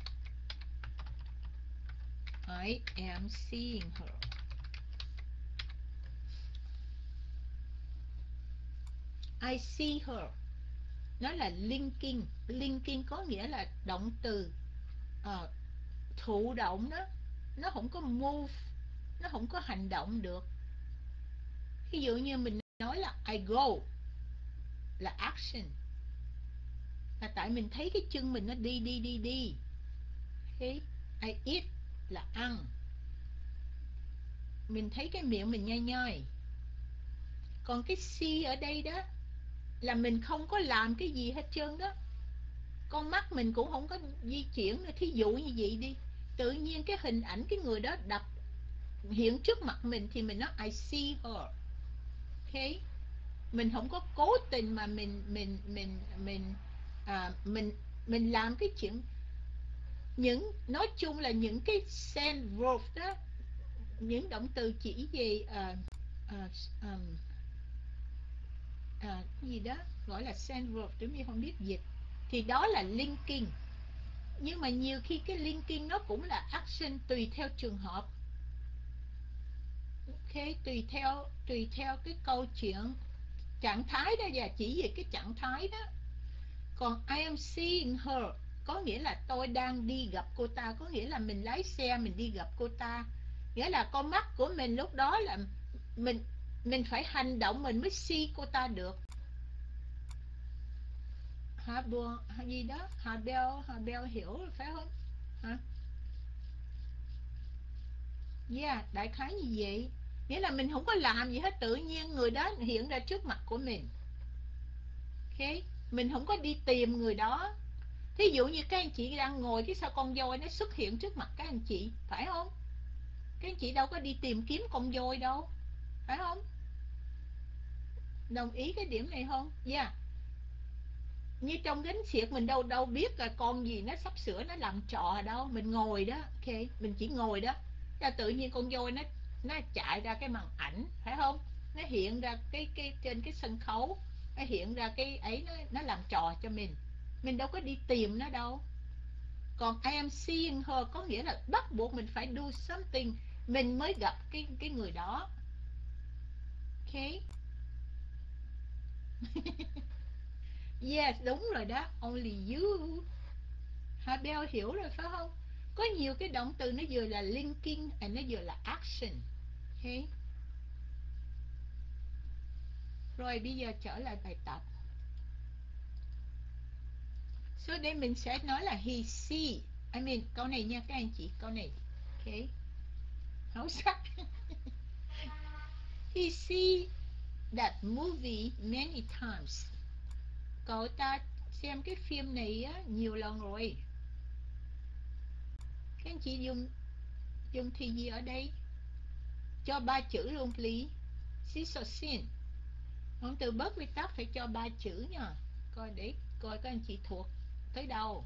I am seeing her. I see her. Nó là linking. Linking có nghĩa là động từ uh, thụ động đó. Nó không có move, nó không có hành động được. Ví dụ như mình nói là I go là action, là tại mình thấy cái chân mình nó đi đi đi đi. Okay. I eat là ăn, mình thấy cái miệng mình nhai nhai. Còn cái see ở đây đó là mình không có làm cái gì hết trơn đó. Con mắt mình cũng không có di chuyển nữa. Thí dụ như vậy đi, tự nhiên cái hình ảnh cái người đó đập hiện trước mặt mình thì mình nói I see her. Ok, mình không có cố tình mà mình mình mình mình à, mình mình làm cái chuyện. Những nói chung là những cái sense verb đó, những động từ chỉ về à, à, à, à, gì đó gọi là sense verb, tôi mới không biết dịch, thì đó là linking. Nhưng mà nhiều khi cái linking nó cũng là action tùy theo trường hợp. Ok, tùy theo tùy theo cái câu chuyện, trạng thái đó, và chỉ về cái trạng thái đó. Còn I am seeing her có nghĩa là tôi đang đi gặp cô ta, có nghĩa là mình lái xe mình đi gặp cô ta, nghĩa là con mắt của mình lúc đó là mình mình phải hành động mình mới see cô ta được. Hà buồn gì đó, Hà Bell Hà Bell hiểu rồi phải không hả? Yeah, đại khái như vậy. Nghĩa là mình không có làm gì hết, tự nhiên người đó hiện ra trước mặt của mình. Ok, mình không có đi tìm người đó. Thí dụ như các anh chị đang ngồi, cái sao con voi nó xuất hiện trước mặt các anh chị, phải không? Các anh chị đâu có đi tìm kiếm con voi đâu, phải không? Đồng ý cái điểm này không? Yeah. Như trong gánh xiếc mình đâu đâu biết là con gì nó sắp sửa nó làm trò đâu, mình ngồi đó, ok, mình chỉ ngồi đó, là tự nhiên con voi nó nó chạy ra cái màn ảnh, phải không? Nó hiện ra cái cái trên cái sân khấu, nó hiện ra cái ấy, nó nó làm trò cho mình. Mình đâu có đi tìm nó đâu. Còn I am seeing her có nghĩa là bắt buộc mình phải do something mình mới gặp cái cái người đó. Ok. Yes, đúng rồi đó. Only you. Habel hiểu rồi phải không? Có nhiều cái động từ nó vừa là linking và nó vừa là action. Ok. Rồi bây giờ trở lại bài tập. So đây mình sẽ nói là he see. I mean câu này nha các anh chị, câu này. Ok. Háo sắc. He see that movie many times. Cậu ta xem cái phim này á, nhiều lần rồi. Các anh chị dùng dùng thì gì ở đây? Cho ba chữ luôn please. See or seen. Không, từ bớt viết tắt phải cho ba chữ nha. Coi để coi các anh chị thuộc tới đâu.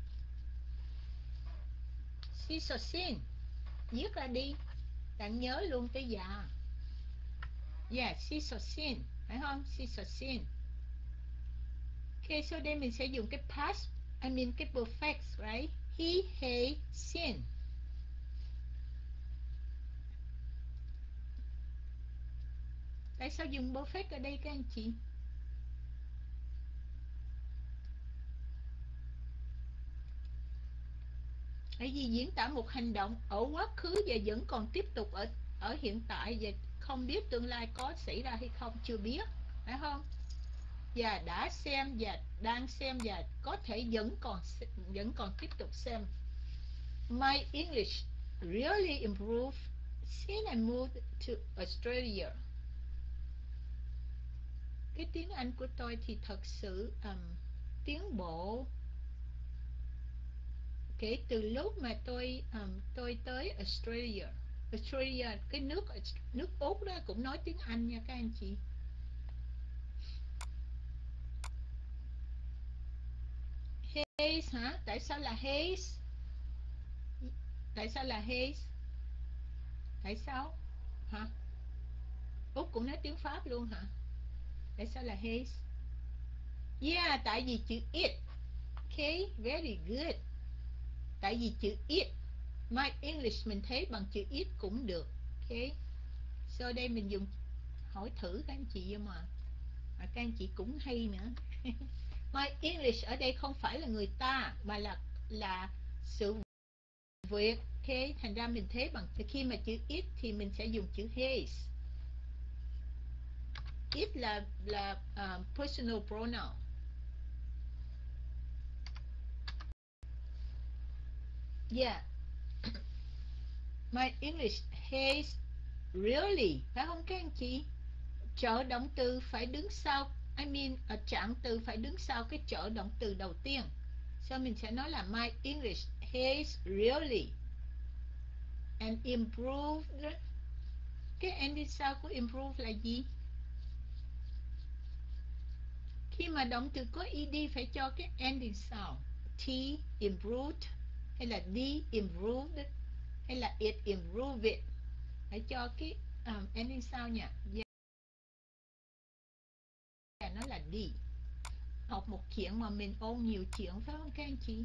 See or seen. Viết ra đi. Bạn nhớ luôn tới già. Yeah, see or seen. Phải không? See or seen. Ok, so đây mình sẽ dùng cái past, I mean cái perfect, right? He, he, seen. Tại sao dùng perfect ở đây các anh chị? Tại vì diễn tả một hành động ở quá khứ và vẫn còn tiếp tục ở ở hiện tại, và không biết tương lai có xảy ra hay không, chưa biết, phải không? Và đã xem và đang xem và có thể vẫn còn vẫn còn tiếp tục xem. My English really improved since I moved to Australia. Cái tiếng Anh của tôi thì thật sự um, tiến bộ kể từ lúc mà tôi um, tôi tới Australia. Australia, cái nước nước Úc đó, cũng nói tiếng Anh nha các anh chị. Hayes hả? Tại sao là Hayes? Tại sao là Hayes? Tại sao? Hả? Úc cũng nói tiếng Pháp luôn hả? Tại sao là Hayes? Yeah, tại vì chữ it. Okay, very good. Tại vì chữ it. My English mình thấy bằng chữ it cũng được. Okay. So đây mình dùng hỏi thử các anh chị mà. Mà các anh chị cũng hay nữa. My English ở đây không phải là người ta, mà là là sự việc. Okay. Thành ra mình thấy bằng khi mà chữ it thì mình sẽ dùng chữ his. It là là uh, personal pronoun. Yeah. My English has really, phải không các anh chị? trợ động từ phải đứng sau, I mean uh, trạng từ phải đứng sau cái trợ động từ đầu tiên. So mình sẽ nói là my English has really and improved. Cái ending sau của improve là gì? Khi mà động từ có ed phải cho cái ending sau. T improved, hay là D improved, hay là it improved, phải cho cái um, ending sau nha. Yeah, nó là D. Học một chuyện mà mình ôn nhiều chuyện phải không các anh chị?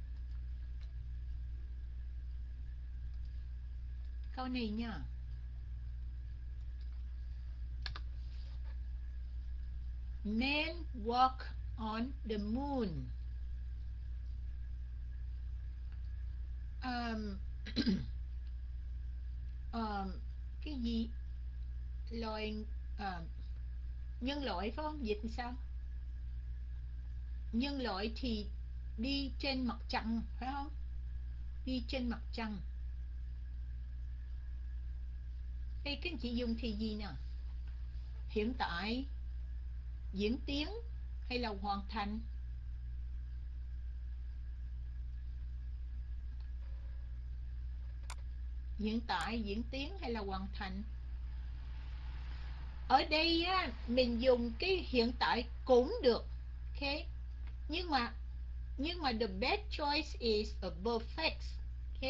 Câu này nha. Men walk on the moon. Um, um, cái gì? Loài uh, nhân loại phải không? Dịch sao? Nhân loại thì đi trên mặt trăng phải không? Đi trên mặt trăng. Đây các anh chị dùng thì gì nè? Hiện tại, diễn tiến hay là hoàn thành? Hiện tại, diễn tiến hay là hoàn thành? Ở đây á, mình dùng cái hiện tại cũng được, ok? Nhưng mà nhưng mà the best choice is a perfect, ok?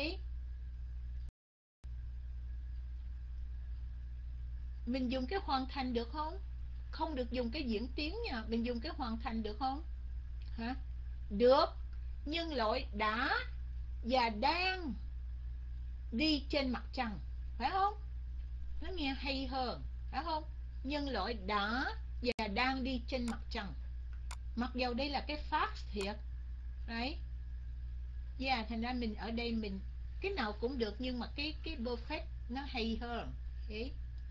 Mình dùng cái hoàn thành được không? Không được dùng cái diễn tiến nha, mình dùng cái hoàn thành được không? Hả? Được. Nhân loại đã và đang đi trên mặt trăng, phải không? Nó nghe hay hơn, phải không? Nhân loại đã và đang đi trên mặt trăng. Mặc dầu đây là cái fact thiệt, đấy. Yeah, thành ra mình ở đây mình cái nào cũng được, nhưng mà cái cái perfect nó hay hơn. Okay.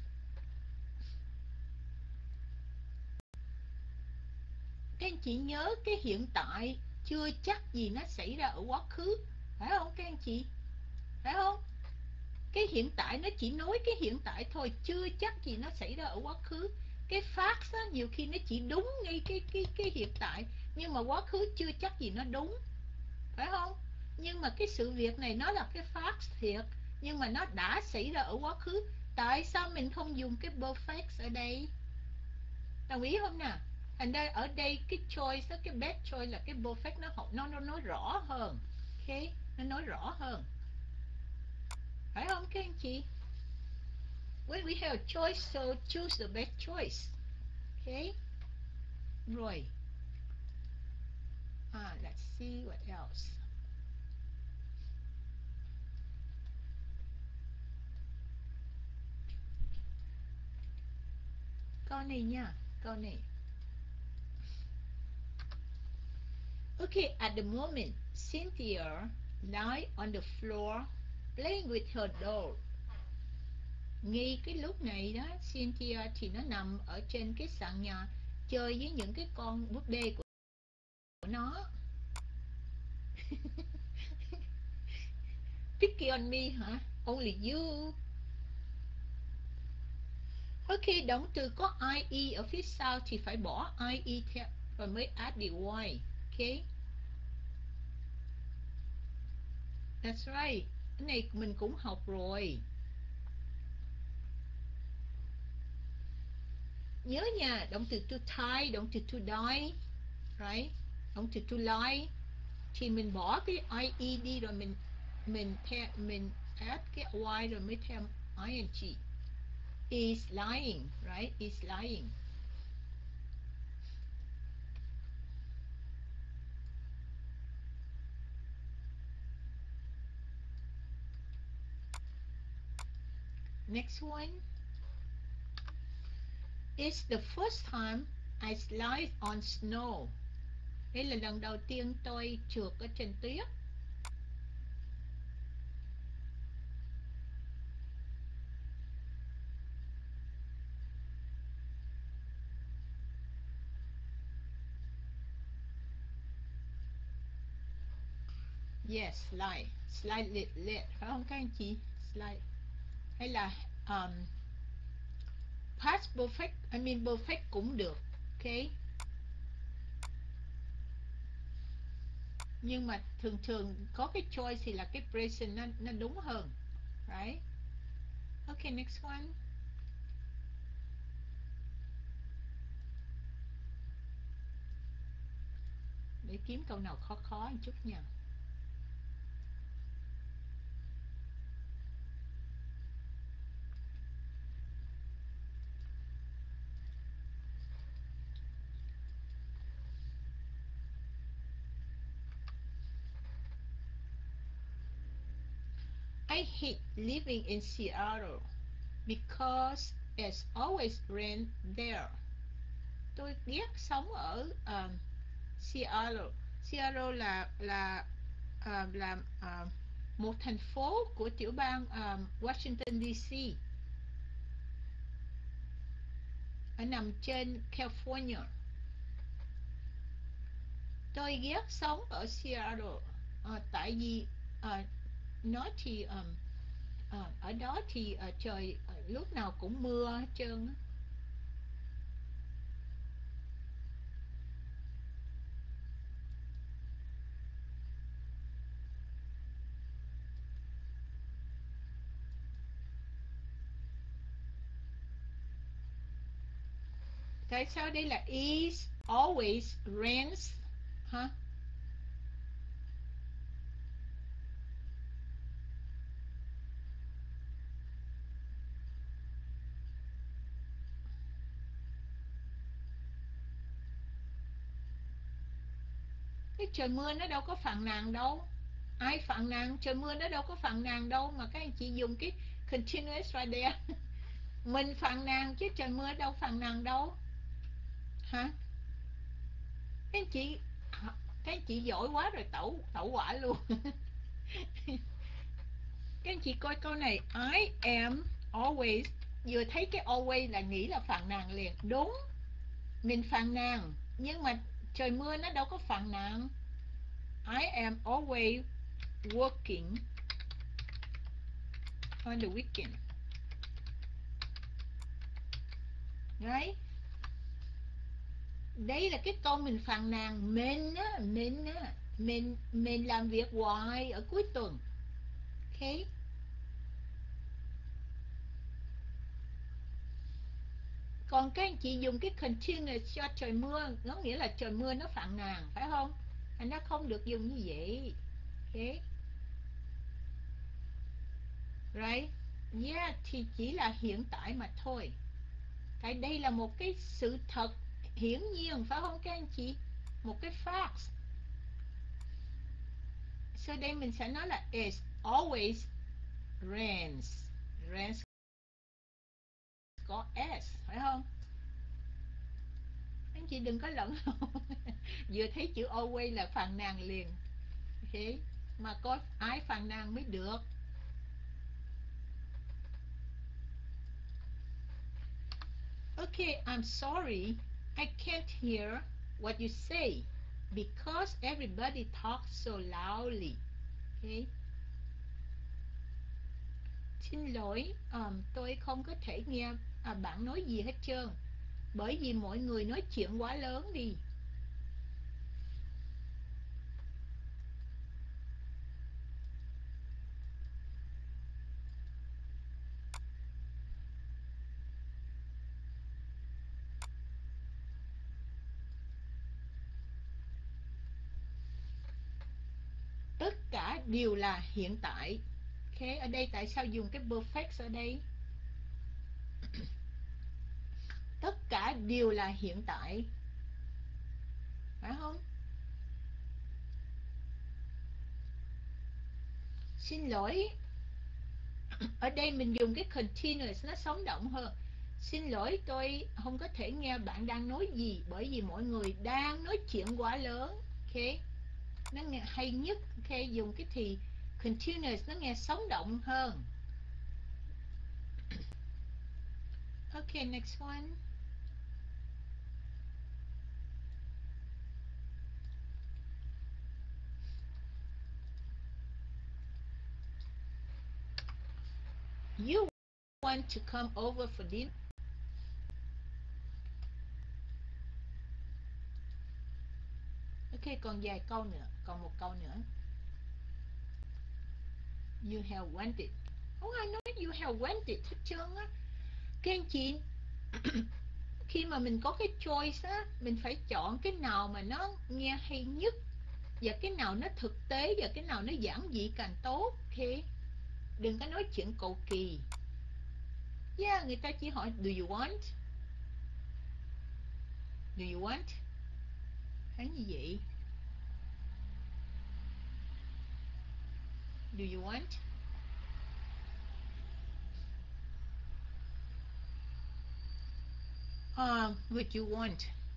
Các anh chị nhớ cái hiện tại chưa chắc gì nó xảy ra ở quá khứ, phải không các anh chị? Phải không? Cái hiện tại nó chỉ nói cái hiện tại thôi, chưa chắc gì nó xảy ra ở quá khứ. Cái fact đó, nhiều khi nó chỉ đúng ngay cái cái cái hiện tại, nhưng mà quá khứ chưa chắc gì nó đúng, phải không? Nhưng mà cái sự việc này nó là cái fact thiệt, nhưng mà nó đã xảy ra ở quá khứ. Tại sao mình không dùng cái perfect ở đây? Đồng ý không nè? Thành ra ở đây cái choice đó, cái best choice là cái perfect, nó học nó nó nói rõ hơn. Ok, nó nói rõ hơn, phải không các anh chị? When we have a choice, so choose the best choice. Okay. Rồi. Ah, let's see what else. Câu này nha, câu này. Okay, at the moment, Cynthia lie on the floor playing with her doll. Ngay cái lúc này đó, Cynthia thì nó nằm ở trên cái sàn nhà chơi với những cái con búp bê của nó. Picky on me hả? Only you. Ok, động từ có ie ở phía sau thì phải bỏ ie theo rồi mới add the y. Ok. That's right. Cái này mình cũng học rồi. Nhớ nha, động từ to tie, động từ to die, right? Động từ to lie thì mình bỏ cái ie đi rồi mình mình theo mình add cái y rồi mới theo ing. Is lying, right? Is lying. Next one. It's the first time I slide on snow. Đây là lần đầu tiên tôi trượt ở trên tuyết. Yes, slide. Slide liệt liệt, phải không các anh chị? Slide. Hay là um, past perfect, I mean perfect cũng được. Ok. Nhưng mà thường thường có cái choice thì là cái present nó, nó đúng hơn. Right? Okay, next one. Để kiếm câu nào khó khó một chút nha. I hate living in Seattle because it's always rain there. Tôi ghét sống ở um, Seattle. Seattle là là uh, là uh, một thành phố của tiểu bang um, Washington D C, ở nằm trên California. Tôi ghét sống ở Seattle uh, tại vì uh, nó thì um, uh, ở đó thì uh, trời uh, lúc nào cũng mưa hết trơn. Tại sao đây là is always rains hả? Cái trời mưa nó đâu có phàn nàn đâu. Ai phàn nàn? Trời mưa nó đâu có phàn nàn đâu mà các anh chị dùng cái continuous right there. Mình phàn nàn chứ trời mưa đâu phàn nàn đâu. Hả? Các anh chị các anh chị giỏi quá rồi, tẩu tẩu quả luôn. Các anh chị coi câu này, I am always, vừa thấy cái always là nghĩ là phàn nàn liền. Đúng, mình phàn nàn, nhưng mà trời mưa nó đâu có phàn nàn. I am always working on the weekend. Right? Đây là cái câu mình phàn nàn. Mình á, mình á, mình, mình làm việc hoài ở cuối tuần. Ok? Còn các anh chị dùng cái continuous cho trời mưa, nó nghĩa là trời mưa nó phàn nàn, phải không? Anh nó không được dùng như vậy. Ok? Right? Yeah, thì chỉ là hiện tại mà thôi. Cái đây là một cái sự thật hiển nhiên, phải không các anh chị? Một cái fact. So đây mình sẽ nói là it always rains. Rains có s, phải không? Anh chị đừng có lẫn vừa thấy chữ always là phàn nàn liền. Ok? Mà có ai phàn nàn mới được. Okay, I'm sorry. I can't hear what you say because everybody talks so loudly. Okay? Xin lỗi, um, tôi không có thể nghe à, bạn nói gì hết trơn bởi vì mọi người nói chuyện quá lớn đi. Tất cả đều là hiện tại. Ok, ở đây tại sao dùng cái perfect ở đây? Tất cả đều là hiện tại, phải không? Xin lỗi, ở đây mình dùng cái continuous, nó sống động hơn. Xin lỗi, tôi không có thể nghe bạn đang nói gì bởi vì mọi người đang nói chuyện quá lớn. Ok, nó nghe hay nhất. Ok, dùng cái thì continuous nó nghe sống động hơn. Ok, next one. You want to come over for dinner? Ok, còn vài câu nữa, còn một câu nữa. You have wanted. Không ai nói you have wanted hết trơn á. Các anh chị, khi mà mình có cái choice á, mình phải chọn cái nào mà nó nghe hay nhất, và cái nào nó thực tế, và cái nào nó giản dị càng tốt. Ok, đừng có nói chuyện cầu kỳ. Yeah, người ta chỉ hỏi do you want, do you want, thấy như vậy. Do you want? Uh, would you want?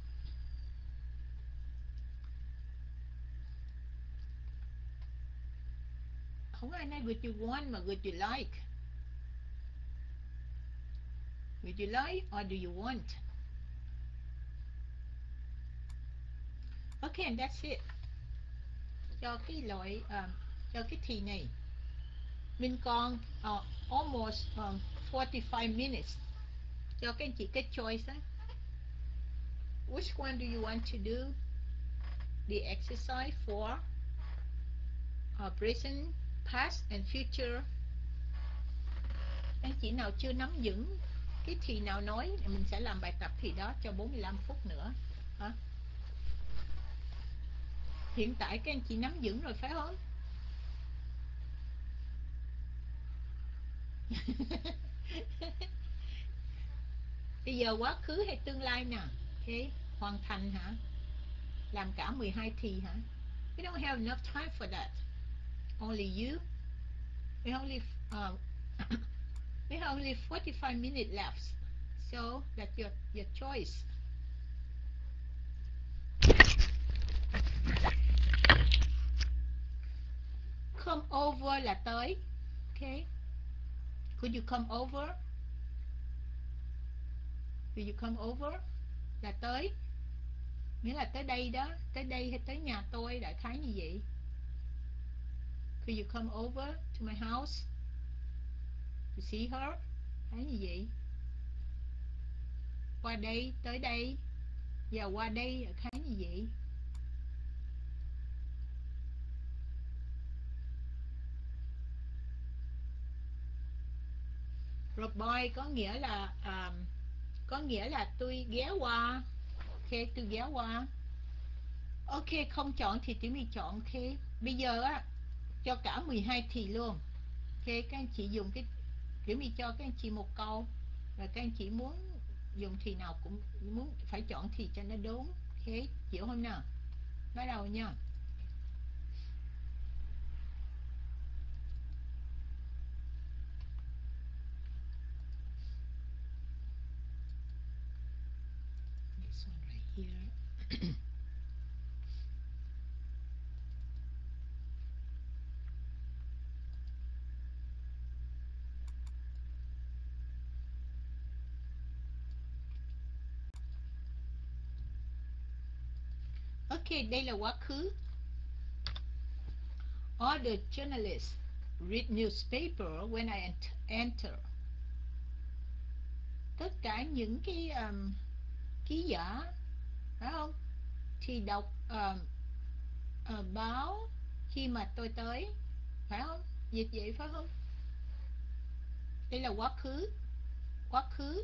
Không ai nói would you want mà would you like. Would you like or do you want? Okay, and that's it. Cho cái loại um, cho cái thì này mình còn uh, almost um, forty-five minutes. Cho các anh chị cái choice á. Which one do you want to do the exercise for uh, present, past and future? Anh chị nào chưa nắm vững cái thì nào nói, mình sẽ làm bài tập thì đó cho bốn mươi lăm phút nữa. Hả? Hiện tại các anh chị nắm vững rồi phải không? Bây giờ quá khứ hay tương lai nè? Okay. Hoàn thành hả? Làm cả mười hai thì hả? We don't have enough time for that. Only you. We only uh, we have only forty-five minutes left. So that's your your choice. Come over là tới. Okay. Could you come over? Could you come over? Là tới. Nghĩa là tới đây đó. Tới đây hay tới nhà tôi, đại khái như vậy. Could you come over to my house to see her? Thấy như vậy. Qua đây, tới đây. Và qua đây, đại khái như vậy. Rồi boy có nghĩa là um, có nghĩa là tôi ghé qua. Ok, tôi ghé qua. Ok, không chọn thì Tiểu My chọn. Ok, bây giờ á cho cả mười hai thì luôn. Ok, các anh chị dùng cái Tiểu My cho các anh chị một câu, và các anh chị muốn dùng thì nào cũng muốn phải chọn thì cho nó đúng. Ok, chịu không nào? Bắt đầu nha. This one right here. Ok, đây là quá khứ. All the journalists read newspaper when I enter. Tất cả những cái um, ký giả, phải không? Thì đọc uh, uh, báo khi mà tôi tới, phải không? Dịch vậy phải không? Đây là quá khứ. Quá khứ.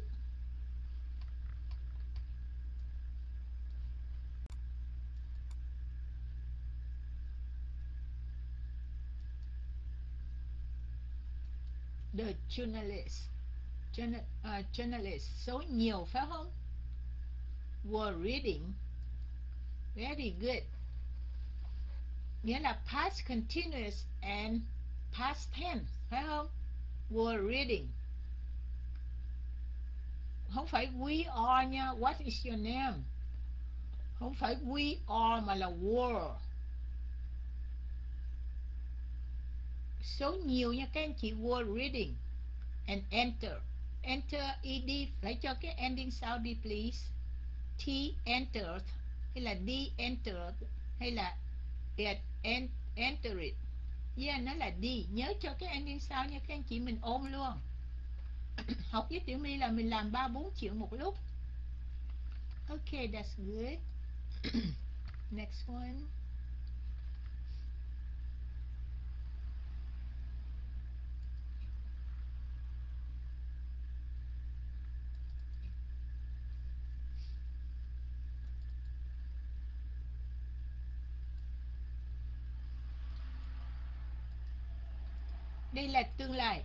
The journalists. Journal, uh, journalists số nhiều phải không? Were reading. Very good. Nghĩa là past continuous and past tense, phải không? Were reading. Không phải we are nha. What is your name? Không phải we are mà là were. Số nhiều nha các anh chị. Were reading. And enter. Enter ed phải cho cái ending sound đi please. T entered hay là D entered hay là it en, entered. Yeah, nó là D. Nhớ cho cái ending sound nha các anh chị, mình ôn luôn. Học với Tiểu My là mình làm ba bốn chuyện một lúc. Ok, that's good. Next one. Đây là tương lai.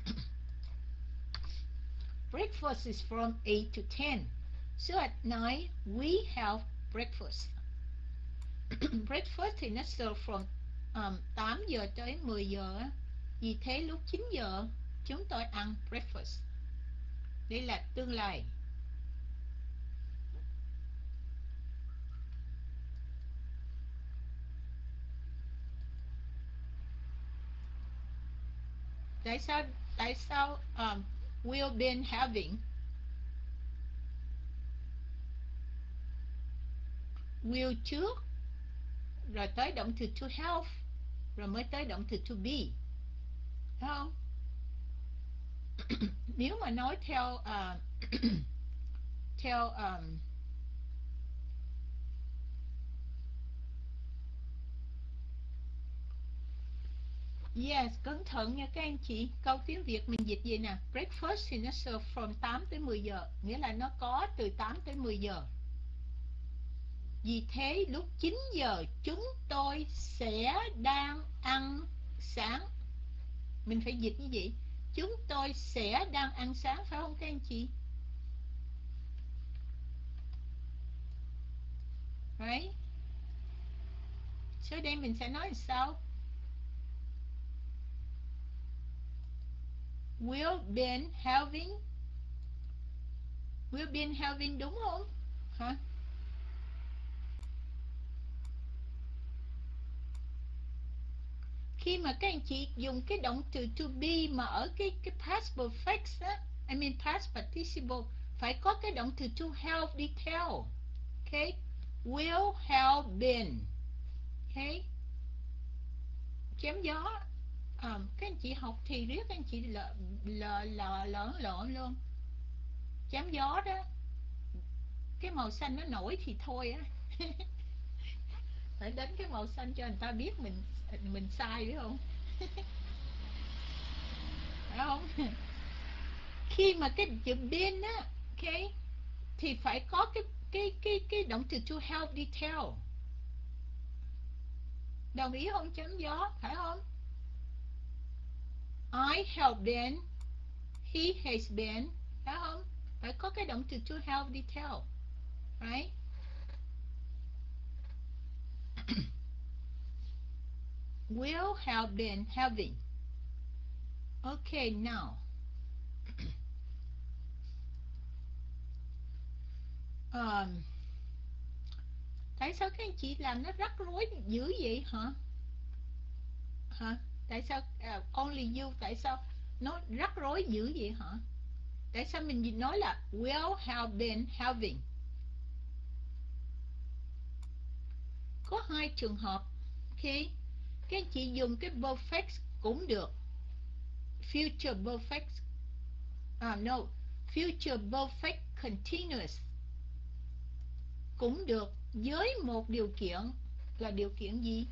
Breakfast is from eight to ten. So at night we have breakfast. Breakfast thì nó serve from um, tám giờ tới mười giờ. Vì thế lúc chín giờ chúng tôi ăn breakfast. Đây là tương lai. Tại sao tại sao um, we've been having will trước, rồi tới động từ to have, rồi mới tới động từ to be, thấy không? Nếu mà nói theo uh, theo um, yes, cẩn thận nha các anh chị. Câu tiếng Việt mình dịch gì nè? Breakfast thì nó serve from tám tới mười giờ, nghĩa là nó có từ tám tới mười giờ. Vì thế lúc chín giờ chúng tôi sẽ đang ăn sáng. Mình phải dịch như vậy. Chúng tôi sẽ đang ăn sáng, phải không các anh chị? Right? Sau đây mình sẽ nói sao? We've been having We've been having đúng không? Hả? Khi mà các anh chị dùng cái động từ to be mà ở cái cái past perfect á, I mean past participle, phải có cái động từ to have đi theo. Okay? Will have been. Okay? Chém gió. À, các anh chị học thì riết các anh chị lỡ lỡ lỡ lỡ lộn luôn. Chém gió đó. Cái màu xanh nó nổi thì thôi á. Phải đánh cái màu xanh cho người ta biết mình mình sai biết không? Phải không? Khi mà cái chữ been á, okay, thì phải có cái cái cái cái động từ to have đi theo. Đồng ý không? Chém gió, phải không? I have been, he has been, phải không? Phải có cái động từ to have đi theo. Right? Will have been having. Okay, now. Um, tại sao các anh chị làm nó rắc rối dữ vậy hả? Hả? Tại sao uh, only you? Tại sao nó rắc rối dữ vậy hả? Tại sao mình nói là will have been having? Có hai trường hợp. Okay, các anh chị dùng cái perfect cũng được. Future perfect. À no, future perfect continuous cũng được, với một điều kiện. Là điều kiện gì?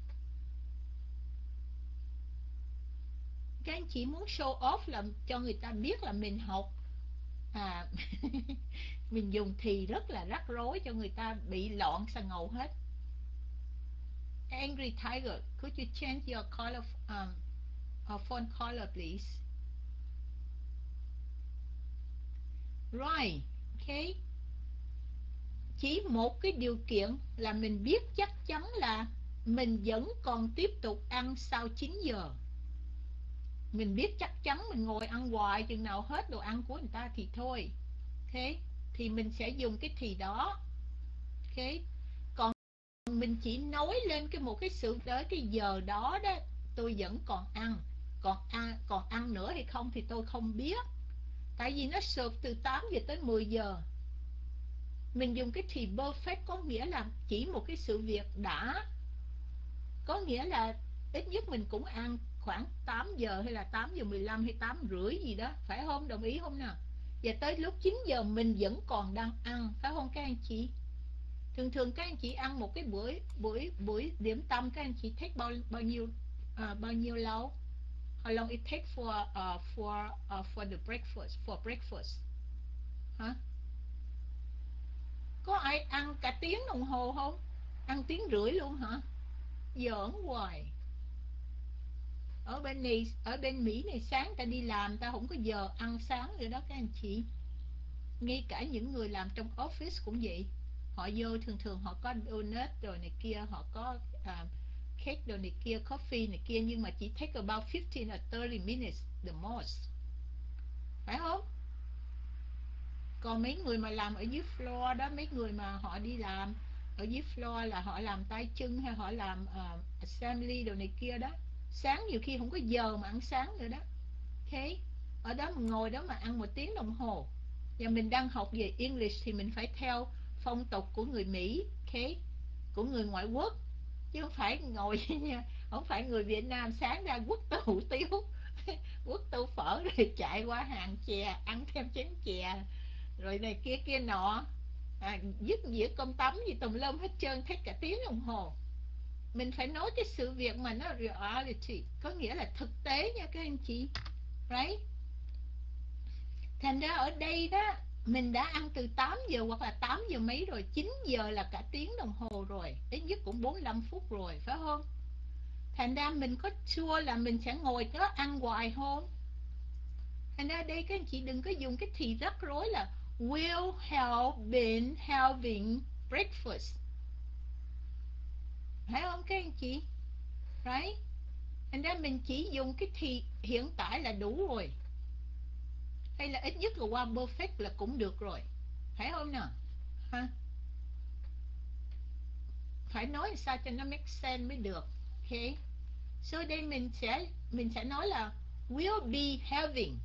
Các anh chị muốn show off làm cho người ta biết là mình học à mình dùng thì rất là rắc rối cho người ta bị loạn xà ngầu hết. Angry Tiger, could you change your color um, uh, phone color please? Right, okay. Chỉ một cái điều kiện là mình biết chắc chắn là mình vẫn còn tiếp tục ăn sau chín giờ. Mình biết chắc chắn mình ngồi ăn hoài chừng nào hết đồ ăn của người ta thì thôi. Okay, thì mình sẽ dùng cái thì đó. Okay, còn mình chỉ nói lên cái một cái sự tới cái giờ đó đó, tôi vẫn còn ăn. Còn ăn, còn ăn nữa hay không thì tôi không biết. Tại vì nó serve từ tám giờ tới mười giờ. Mình dùng cái thì perfect có nghĩa là chỉ một cái sự việc đã. Có nghĩa là ít nhất mình cũng ăn khoảng tám giờ hay là tám giờ mười lăm hay tám rưỡi gì đó, phải không? Đồng ý không nào? Và tới lúc chín giờ mình vẫn còn đang ăn, phải không các anh chị? Thường thường các anh chị ăn một cái buổi buổi buổi điểm tâm, các anh chị take bao bao nhiêu uh, bao nhiêu lâu? How long it take for uh, for uh, for the breakfast for breakfast? Hả? Có ai ăn cả tiếng đồng hồ không? Ăn tiếng rưỡi luôn hả? Giỡn hoài. Ở bên này, ở bên Mỹ này sáng ta đi làm ta không có giờ ăn sáng rồi đó các anh chị. Ngay cả những người làm trong office cũng vậy. Họ vô thường thường họ có donut rồi này kia, họ có uh, cake rồi này kia, coffee này kia, nhưng mà chỉ take about fifteen or thirty minutes the most. Phải không? Còn mấy người mà làm ở dưới floor đó, mấy người mà họ đi làm ở dưới floor là họ làm tay chân hay họ làm uh, assembly đồ này kia đó, sáng nhiều khi không có giờ mà ăn sáng nữa đó. Ok, ở đó mình ngồi đó mà ăn một tiếng đồng hồ. Và mình đang học về English thì mình phải theo phong tục của người Mỹ, ok, của người ngoại quốc, chứ không phải ngồi nha, không phải người Việt Nam sáng ra quất tô hủ tiếu quất tô phở rồi chạy qua hàng chè ăn thêm chén chè rồi này kia kia nọ, à, dứt dĩa cơm tấm gì tùm lum hết trơn, hết cả tiếng đồng hồ. Mình phải nói cái sự việc mà nó reality, có nghĩa là thực tế nha các anh chị, right? Thành ra ở đây đó mình đã ăn từ tám giờ hoặc là tám giờ mấy rồi, chín giờ là cả tiếng đồng hồ rồi, ít nhất cũng bốn mươi lăm phút rồi, phải không? Thành ra mình có sure là mình sẽ ngồi đó ăn hoài không? Thành ra đây các anh chị đừng có dùng cái thì rắc rối là will have been having breakfast, phải không các anh chị? Right? Thành ra mình chỉ dùng cái thì hiện tại là đủ rồi, hay là ít nhất là qua perfect là cũng được rồi, phải không nào? Ha? Phải nói sao cho nó make sense mới được. Ok, so đây mình sẽ mình sẽ nói là will be having,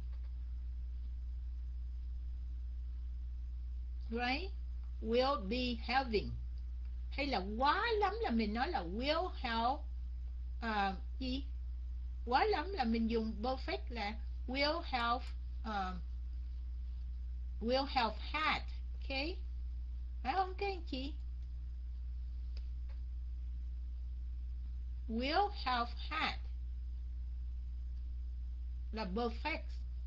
right? Will be having, hay là quá lắm là mình nói là will have uh, gì, quá lắm là mình dùng perfect là will have uh, will have had. Ok, phải không các anh chị? Will have had là perfect,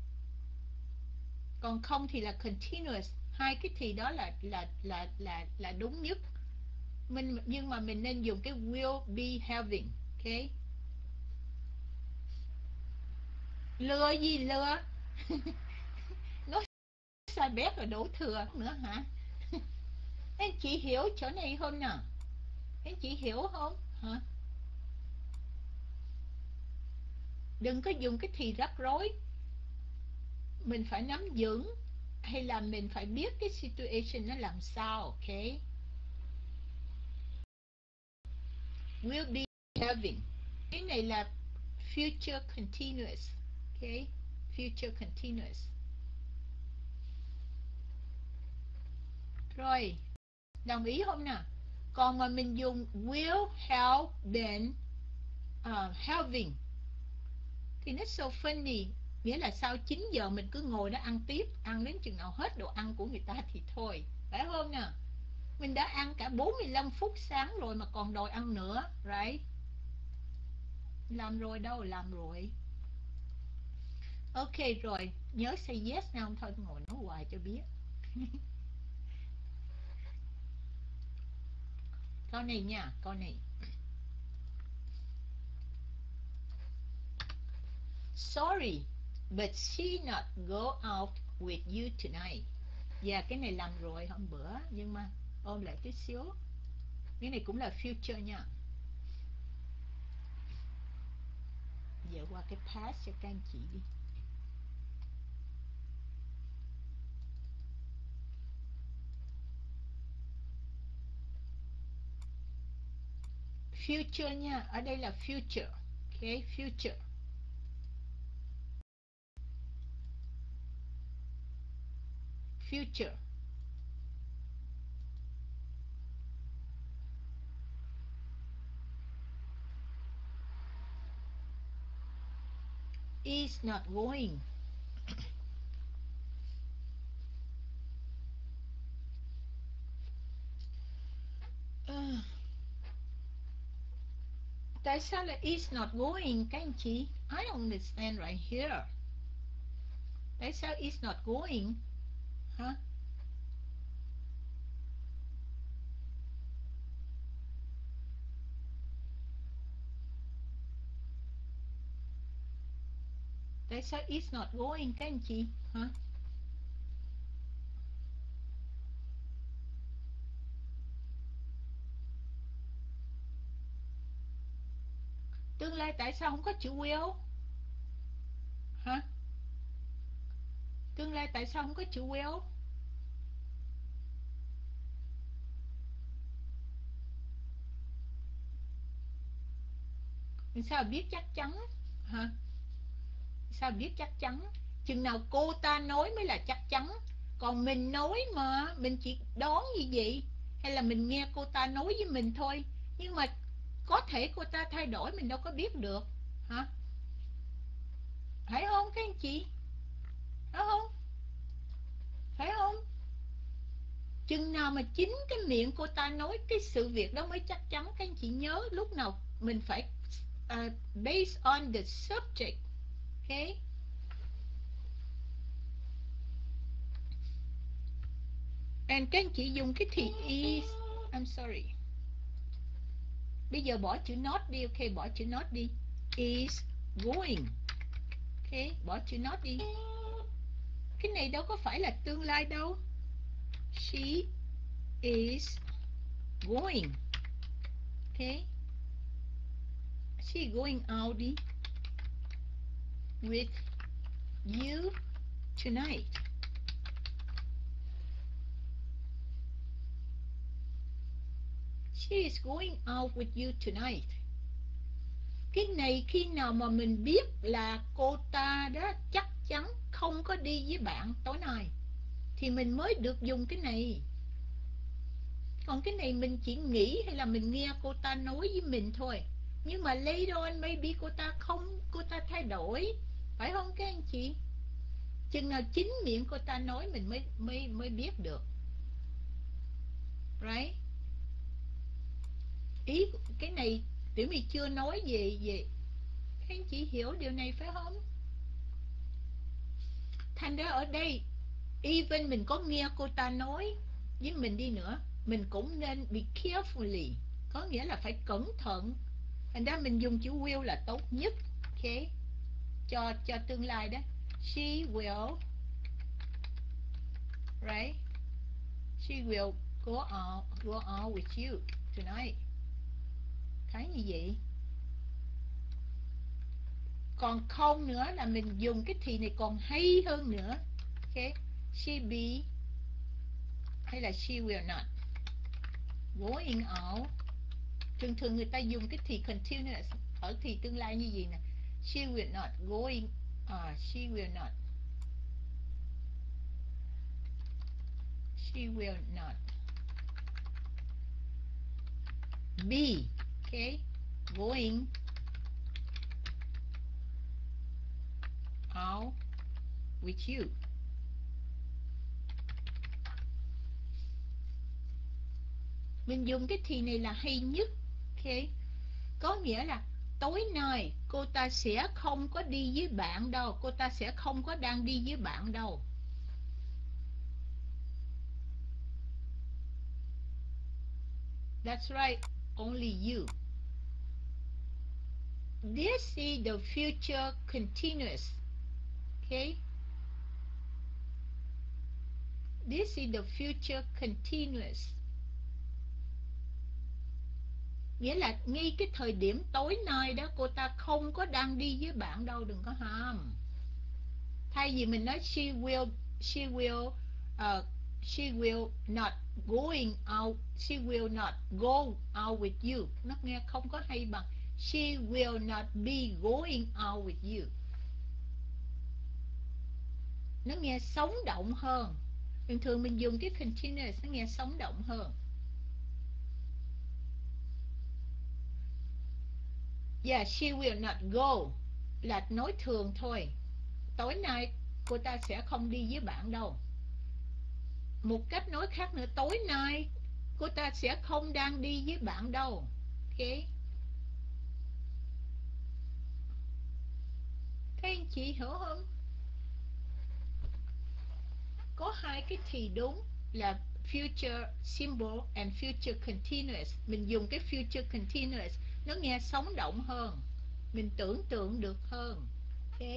còn không thì là continuous. Hai cái thì đó là là là là là đúng nhất. Mình nhưng mà mình nên dùng cái will be having. Ok, lừa gì lừa? Nói sai bét rồi đổ thừa nữa hả? Anh chị hiểu chỗ này không nào? Anh chị hiểu không hả? Đừng có dùng cái thì rắc rối. Mình phải nắm vững, hay là mình phải biết cái situation nó làm sao. Ok, will be having, cái này là future continuous. Ok, future continuous. Rồi, đồng ý không nào? Còn mà mình dùng will have been uh, having thì nó so funny, nghĩa là sau chín giờ mình cứ ngồi đó ăn tiếp, ăn đến chừng nào hết đồ ăn của người ta thì thôi, phải không nào? Mình đã ăn cả bốn mươi lăm phút sáng rồi mà còn đòi ăn nữa, right? Làm rồi đâu, làm rồi. Ok rồi, nhớ say yes nào, thôi ngồi nói hoài cho biết. Câu này nha, câu này. Sorry, but she not go out with you tonight. Dạ, cái này làm rồi hôm bữa, nhưng mà ôm lại chút xíu. Cái này cũng là future nha. Giờ qua cái past cho các anh chị đi. Future nha, ở đây là future. Ok, future. Future. Is not going. Tại sao là is not going các anh chị? I don't understand right here. Tại sao is not going? Hả? Tại sao is not going các anh chị? Hả? Tương lai tại sao không có chữ will? Hả? Tương lai tại sao không có chữ will? Sao biết chắc chắn? Hả? Sao biết chắc chắn? Chừng nào cô ta nói mới là chắc chắn. Còn mình nói mà, mình chỉ đoán như vậy. Hay là mình nghe cô ta nói với mình thôi. Nhưng mà có thể cô ta thay đổi, mình đâu có biết được. Hả? Phải không các anh chị? Phải không? Phải không? Chừng nào mà chính cái miệng cô ta nói cái sự việc đó mới chắc chắn. Các anh chị nhớ lúc nào mình phải uh, based on the subject. Okay? And các anh chị dùng cái thì is. I'm sorry. Bây giờ bỏ chữ not đi. Ok, bỏ chữ not đi. Is going. Ok, bỏ chữ not đi. Cái này đâu có phải là tương lai đâu. She is going. Ok, she going out đi. With you tonight. She is going out with you tonight. Cái này khi nào mà mình biết là cô ta đó chắc chắn không có đi với bạn tối nay thì mình mới được dùng cái này. Còn cái này mình chỉ nghĩ hay là mình nghe cô ta nói với mình thôi. Nhưng mà later on maybe cô ta không, cô ta thay đổi. Phải không các anh chị? Chừng nào chính miệng cô ta nói mình mới mới mới biết được. Right? Ý cái này Tiểu My chưa nói về về các anh chị hiểu điều này phải không? Thành ra ở đây even mình có nghe cô ta nói với mình đi nữa, mình cũng nên be carefully, có nghĩa là phải cẩn thận. Thành ra mình dùng chữ will là tốt nhất. Ok, cho cho tương lai đó. She will, right? She will go out go out with you tonight. Thấy như vậy. Còn không nữa là mình dùng cái thì này còn hay hơn nữa. Ok, she be hay là she will not going out. Thường thường người ta dùng cái thì continuous ở thì tương lai như gì nè. She will not going uh, she will not she will not be, okay, going out with you. Mình dùng cái thì này là hay nhất. Ok, có nghĩa là tối nay cô ta sẽ không có đi với bạn đâu. Cô ta sẽ không có đang đi với bạn đâu. That's right, only you. This is the future continuous. Okay, this is the future continuous. Nghĩa là ngay cái thời điểm tối nay đó cô ta không có đang đi với bạn đâu, đừng có ham. Thay vì mình nói she will she will uh, she will not going out, she will not go out with you, nó nghe không có hay bằng she will not be going out with you. Nó nghe sống động hơn. Thường thường mình dùng cái continuous nó nghe sống động hơn. Yeah, she will not go là nói thường thôi. Tối nay cô ta sẽ không đi với bạn đâu. Một cách nói khác nữa, tối nay cô ta sẽ không đang đi với bạn đâu. Ok, Các anh chị hiểu không? Có hai cái thì đúng là future simple and future continuous. Mình dùng cái future continuous nó nghe sống động hơn, mình tưởng tượng được hơn. Ok.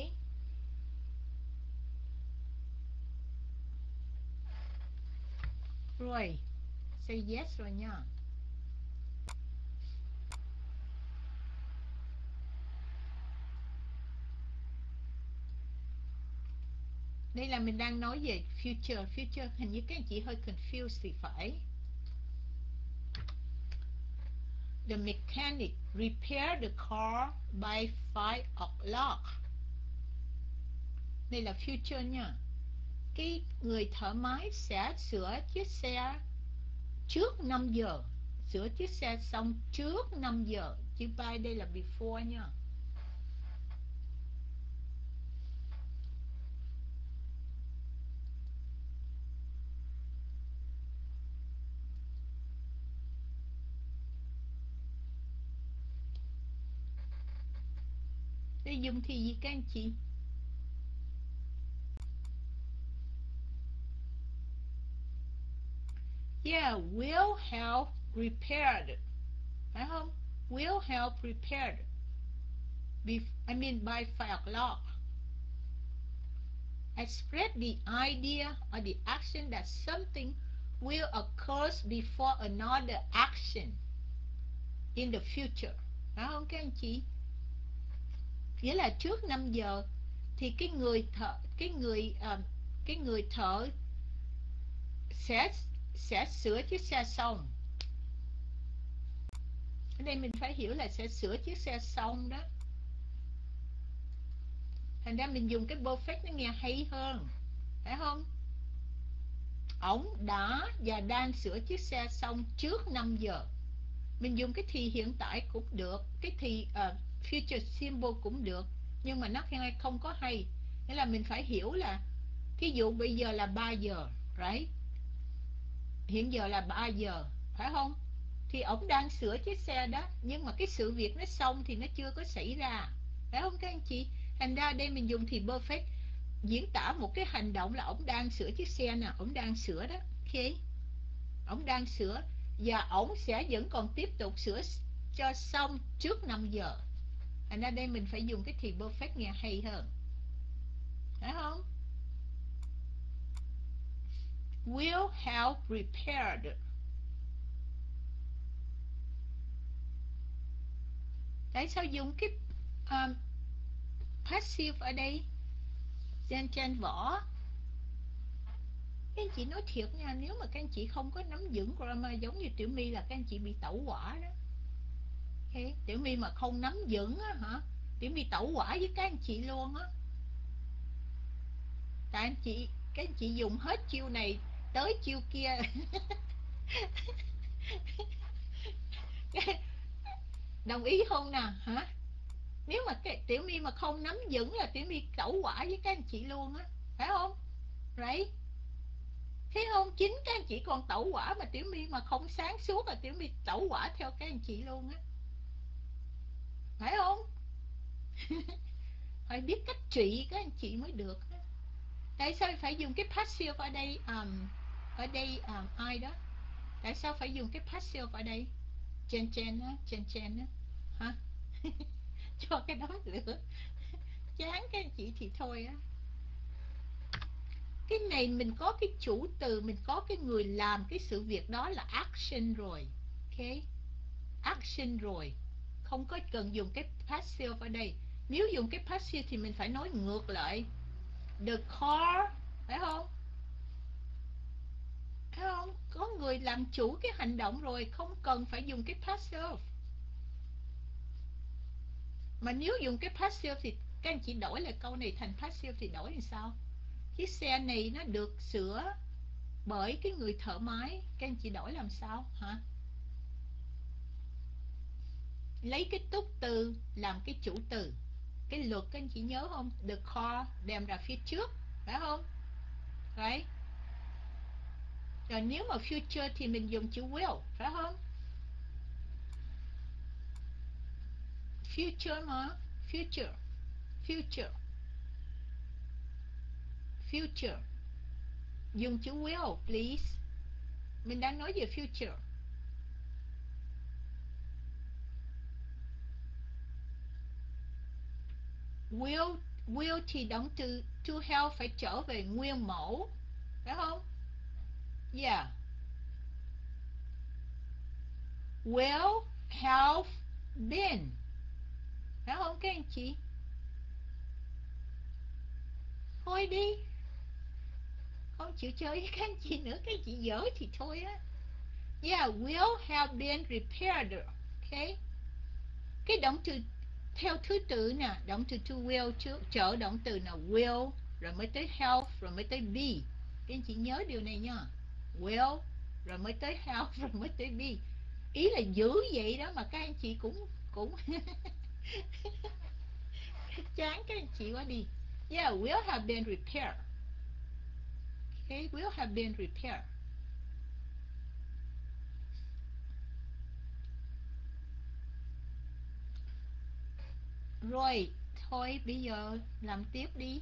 Rồi, say yes rồi nha. Đây là mình đang nói về future. Future hình như các anh chị hơi confused thì phải. The mechanic repaired the car by five o'clock. Đây là future nha. Cái người thợ máy sẽ sửa chiếc xe trước năm giờ. Sửa chiếc xe xong trước năm giờ. Chữ by đây là before nha. Để dùng thì gì các anh chị? Yeah, will help repaired. Phải không? Will help repaired. Be, I mean by five o'clock. Express the idea or the action that something will occur before another action in the future. Phải không các anh chị? Nghĩa là trước năm giờ thì cái người thợ cái người uh, cái người thợ sẽ sẽ sửa chiếc xe xong. Ở đây mình phải hiểu là sẽ sửa chiếc xe xong đó. Thành ra mình dùng cái perfect nó nghe hay hơn. Phải không? Ổng đã và đang sửa chiếc xe xong trước năm giờ. Mình dùng cái thì hiện tại cũng được, cái thì uh, future simple cũng được, nhưng mà nó không có hay. Nghĩa là mình phải hiểu là thí dụ bây giờ là ba giờ, right? Hiện giờ là ba giờ, phải không? Thì ổng đang sửa chiếc xe đó, nhưng mà cái sự việc nó xong thì nó chưa có xảy ra. Phải không các anh chị? Thành ra đây mình dùng thì perfect diễn tả một cái hành động là ổng đang sửa chiếc xe nè, ổng đang sửa đó. Ok. Ổng đang sửa và ổng sẽ vẫn còn tiếp tục sửa cho xong trước năm giờ. Thành ra đây mình phải dùng cái thì perfect nghe hay hơn. Phải không? Will help repaired. Tại sao dùng cái um, passive ở đây? Trên trên vỏ. Các anh chị nói thiệt nha, nếu mà các anh chị không có nắm vững grammar giống như Tiểu My là các anh chị bị tẩu hỏa đó. Okay. Tiểu My mà không nắm vững á hả? Tiểu My tẩu hỏa với các anh chị luôn á. Tại anh chị các anh chị dùng hết chiêu này tới chiêu kia. Đồng ý không nè hả? Nếu mà cái Tiểu My mà không nắm vững là Tiểu My tẩu hỏa với các anh chị luôn á, phải không? Right? Thấy không? Chính các anh chị còn tẩu hỏa mà Tiểu My mà không sáng suốt là Tiểu My tẩu hỏa theo các anh chị luôn á, phải không? Phải biết cách trị các anh chị mới được. Tại sao phải dùng cái passive ở đây? Um, ở đây um, ai đó? Tại sao phải dùng cái passive ở đây? Chen chen á, chen chen á, hả? Cho cái đó nữa. Chán các anh chị thì thôi á. Cái này mình có cái chủ từ, mình có cái người làm cái sự việc đó là action rồi. Ok, action rồi, không có cần dùng cái passive ở đây. Nếu dùng cái passive thì mình phải nói ngược lại. The car, phải không? Phải không? Có người làm chủ cái hành động rồi, không cần phải dùng cái passive. Mà nếu dùng cái passive thì các anh chị đổi lại câu này thành passive thì đổi làm sao? Chiếc xe này nó được sửa bởi cái người thợ máy, các anh chị đổi làm sao hả? Lấy cái túc từ làm cái chủ từ. Cái luật các anh chị nhớ không? The car đem ra phía trước, phải không? Right? Rồi nếu mà future thì mình dùng chữ will, phải không? Future mà, future, future. future. Dùng chữ will, please. Mình đang nói về future. Will, will thì động từ to have phải trở về nguyên mẫu, phải không? Yeah. Will have been, phải không các anh chị? Thôi đi, không chịu chơi với các anh chị nữa, các anh chị dở thì thôi á. Yeah, will have been repaired. Okay. Cái động từ theo thứ tự nè, động từ to will trước, trở động từ là will, rồi mới tới have, rồi mới tới be. Các anh chị nhớ điều này nha. Will, rồi mới tới have, rồi mới tới be. Ý là giữ vậy đó mà các anh chị cũng cũng chán các anh chị quá đi. Yeah, will have been repaired. Okay, will have been repaired. Rồi, thôi bây giờ làm tiếp đi.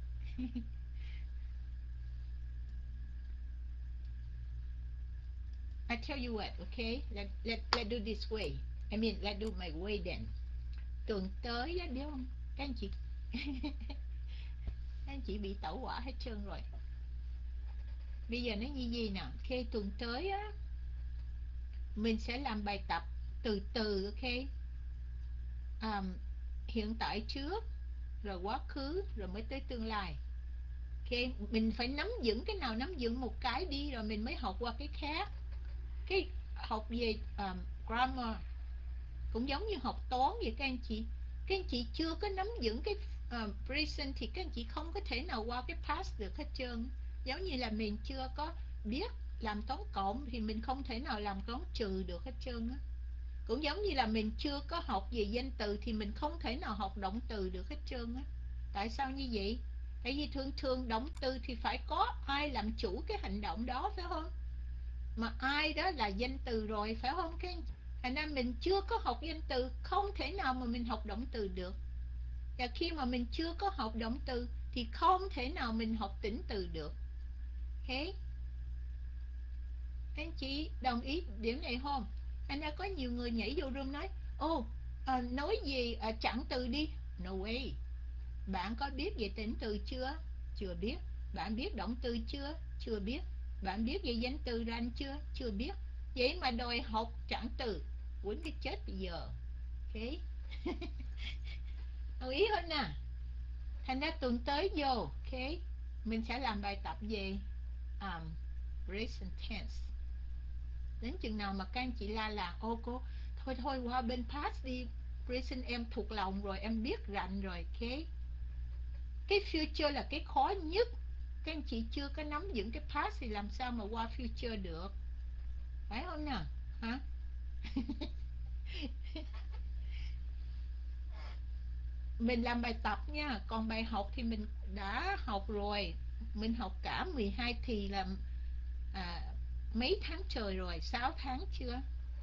I tell you what, okay? Let, let, let's do this way. I mean, let's do my way then. Tuần tới á, biết không? Các anh chị các anh chị bị tẩu hỏa hết trơn rồi. Bây giờ nó như gì nè? Ok, tuần tới á, mình sẽ làm bài tập từ từ, ok? Um, hiện tại trước, rồi quá khứ, rồi mới tới tương lai. Ok, mình phải nắm vững cái nào nắm vững một cái đi, rồi mình mới học qua cái khác. Cái học về um, grammar cũng giống như học toán vậy các anh chị. Các anh chị chưa có nắm vững cái uh, present thì các anh chị không có thể nào qua cái past được hết trơn. Giống như là mình chưa có biết làm toán cộng thì mình không thể nào làm toán trừ được hết trơn á. Cũng giống như là mình chưa có học về danh từ thì mình không thể nào học động từ được hết trơn á. Tại sao như vậy? Tại vì thường thường động từ thì phải có ai làm chủ cái hành động đó, phải không? Mà ai đó là danh từ rồi, phải không các anh? Thành ra mình chưa có học danh từ, không thể nào mà mình học động từ được. Và khi mà mình chưa có học động từ thì không thể nào mình học tĩnh từ được. Ok? Anh chị đồng ý điểm này không? Anh đã có nhiều người nhảy vô room nói, ô, à, nói gì à, chặn từ đi. No way. Bạn có biết về tĩnh từ chưa? Chưa biết. Bạn biết động từ chưa? Chưa biết. Bạn biết về danh từ ranh chưa? Chưa biết. Vậy mà đòi học chặn từ, quýnh cái chết bây giờ. Ok. Đồng ý hơn nè. Thành ra tuần tới vô, ok, mình sẽ làm bài tập về um, present tense. Đến chừng nào mà các anh chị la là ô cô, thôi thôi qua bên past đi, present em thuộc lòng rồi, em biết rành rồi, ok. Cái future là cái khó nhất. Các anh chị chưa có nắm vững cái past thì làm sao mà qua future được, phải không nè? Hả? Mình làm bài tập nha, còn bài học thì mình đã học rồi. Mình học cả mười hai thì là à, mấy tháng trời rồi, sáu tháng chưa?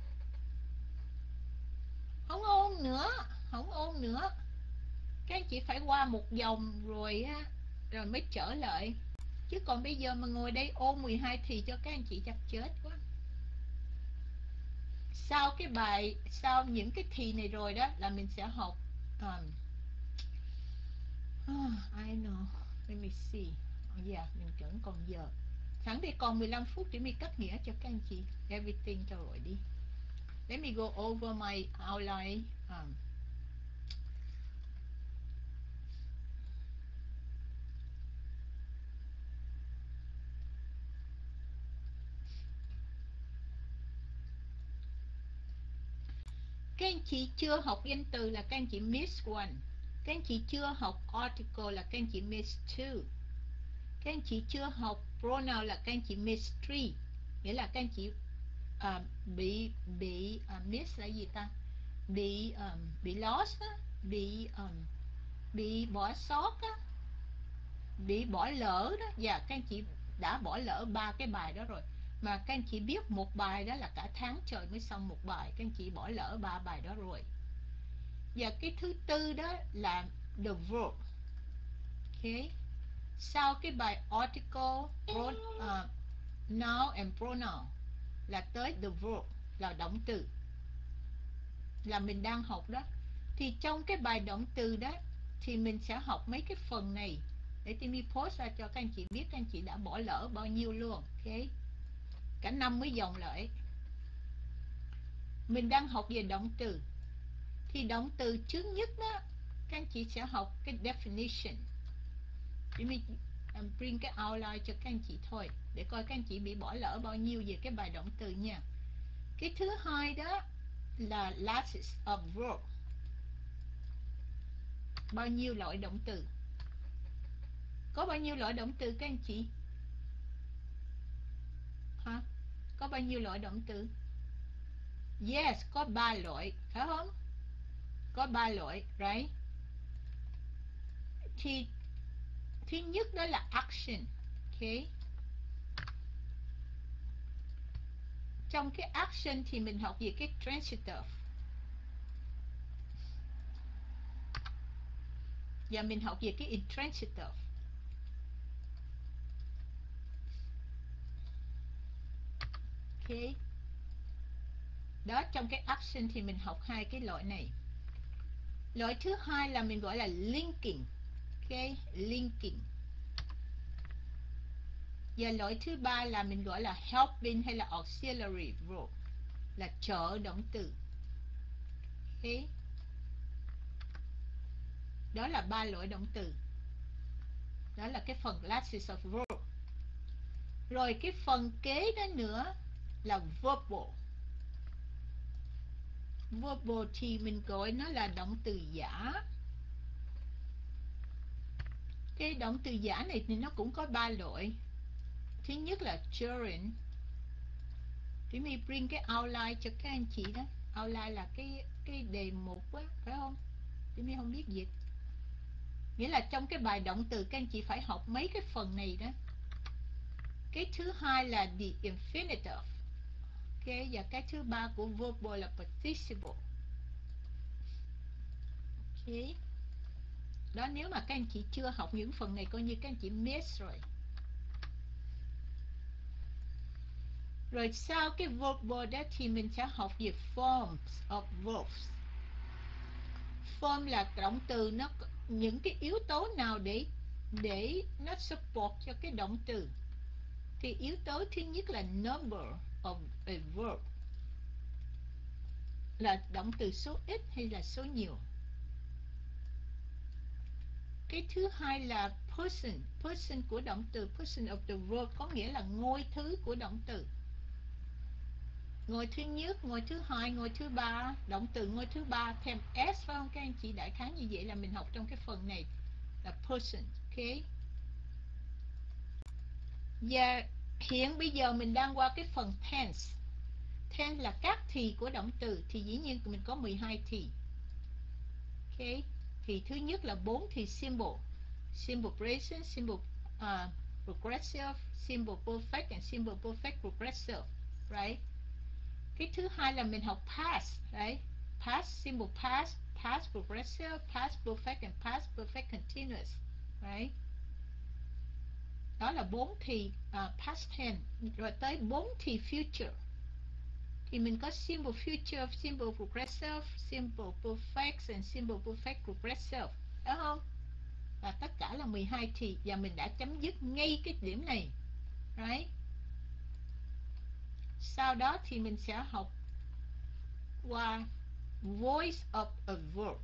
Không ôn nữa, không ôn nữa. Các anh chị phải qua một vòng rồi á, rồi mới trở lại. Chứ còn bây giờ mà ngồi đây ôn mười hai thì cho các anh chị chắc chết quá. Sau cái bài, sau những cái thì này rồi đó là mình sẽ học um, oh, I know. Let me see. Oh yeah, mình vẫn còn giờ. Sẵn đây còn mười lăm phút để mình cắt nghĩa cho các anh chị everything cho rồi đi. Let me go over my outline. Um, các anh chị chưa học danh từ là các anh chị miss one. Các anh chị chưa học article là các anh chị miss two. Các anh chị chưa học pronoun là các anh chị miss three. Nghĩa là các anh chị uh, bị bị uh, miss là gì ta? Bị um, bị lost á, bị um, bị bỏ sót á, bị bỏ lỡ đó. Và các anh chị đã bỏ lỡ ba cái bài đó rồi. Mà các anh chị biết một bài đó là cả tháng trời mới xong một bài. Các anh chị bỏ lỡ ba bài đó rồi. Và cái thứ tư đó là the verb. Ok. Sau cái bài article, pro, uh, noun and pronoun là tới the verb, là động từ, là mình đang học đó. Thì trong cái bài động từ đó thì mình sẽ học mấy cái phần này để Timmy post ra cho các anh chị biết các anh chị đã bỏ lỡ bao nhiêu luôn. Ok, cả năm mới dòng lại. Mình đang học về động từ. Thì động từ trước nhất đó, các anh chị sẽ học cái definition. Timmy um, bring cái outline cho các anh chị thôi, để coi các anh chị bị bỏ lỡ bao nhiêu về cái bài động từ nha. Cái thứ hai đó là classes of verb. Bao nhiêu loại động từ? Có bao nhiêu loại động từ các anh chị? Hả? Có bao nhiêu loại động từ? Yes, có ba loại, phải không? Có ba loại, right? Thì thứ nhất đó là action. Ok. Trong cái action thì mình học về cái transitive. Và mình học về cái intransitive. Ok. Đó, trong cái action thì mình học hai cái loại này. Loại thứ hai là mình gọi là linking. Ok, linking. Và loại thứ ba là mình gọi là helping hay là auxiliary verb, là trợ động từ. Ok. Đó là ba loại động từ. Đó là cái phần classes of verb. Rồi cái phần kế đó nữa là verbal. Verbal thì mình gọi nó là động từ giả. Cái động từ giả này thì nó cũng có ba loại. Thứ nhất là gerund. Thì mình bring cái outline cho các anh chị đó. Outline là cái cái đề mục á, phải không? Thì mình không biết dịch. Nghĩa là trong cái bài động từ các anh chị phải học mấy cái phần này đó. Cái thứ hai là the infinitive. Ok, và cái thứ ba của verbal là participle. Ok. Đó, nếu mà các anh chị chưa học những phần này coi như các anh chị miss rồi. Rồi sau cái verbal đó thì mình sẽ học về forms of verbs. Form là động từ, nó những cái yếu tố nào để để nó support cho cái động từ. Thì yếu tố thứ nhất là number of a verb, là động từ số ít hay là số nhiều. Cái thứ hai là person. Person của động từ, person of the verb có nghĩa là ngôi thứ của động từ. Ngôi thứ nhất, ngôi thứ hai, ngôi thứ ba, động từ ngôi thứ ba thêm s, phải không các anh chị? Đại khái như vậy là mình học trong cái phần này là person. Ok. Và hiện bây giờ mình đang qua cái phần tense. Tense là các thì của động từ. Thì dĩ nhiên mình có mười hai thì. Ok. Thì thứ nhất là bốn thì simple. Simple present, simple uh, progressive, simple perfect and simple perfect progressive. Right? Cái thứ hai là mình học past. Right? Past, simple past, past progressive, past perfect and past perfect continuous. Right? Đó là bốn thì uh, past tense. Rồi tới bốn thì future. Thì mình có simple future, simple progressive, simple perfect and simple perfect progressive. Đúng không? Và tất cả là mười hai thì. Và mình đã chấm dứt ngay cái điểm này. Right? Sau đó thì mình sẽ học qua voice of a verb.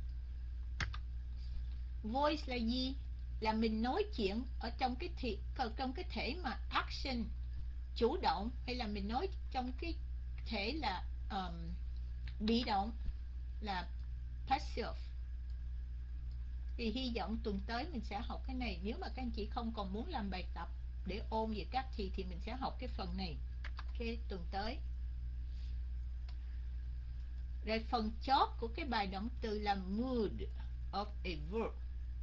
Voice là gì? Là mình nói chuyện ở trong cái thị, trong cái thể mà action, chủ động, hay là mình nói trong cái thể là um, bị động, là passive. Thì hy vọng tuần tới mình sẽ học cái này. Nếu mà các anh chị không còn muốn làm bài tập để ôn về các thì thì mình sẽ học cái phần này. Ok, tuần tới. Rồi phần chót của cái bài động từ là mood of a verb.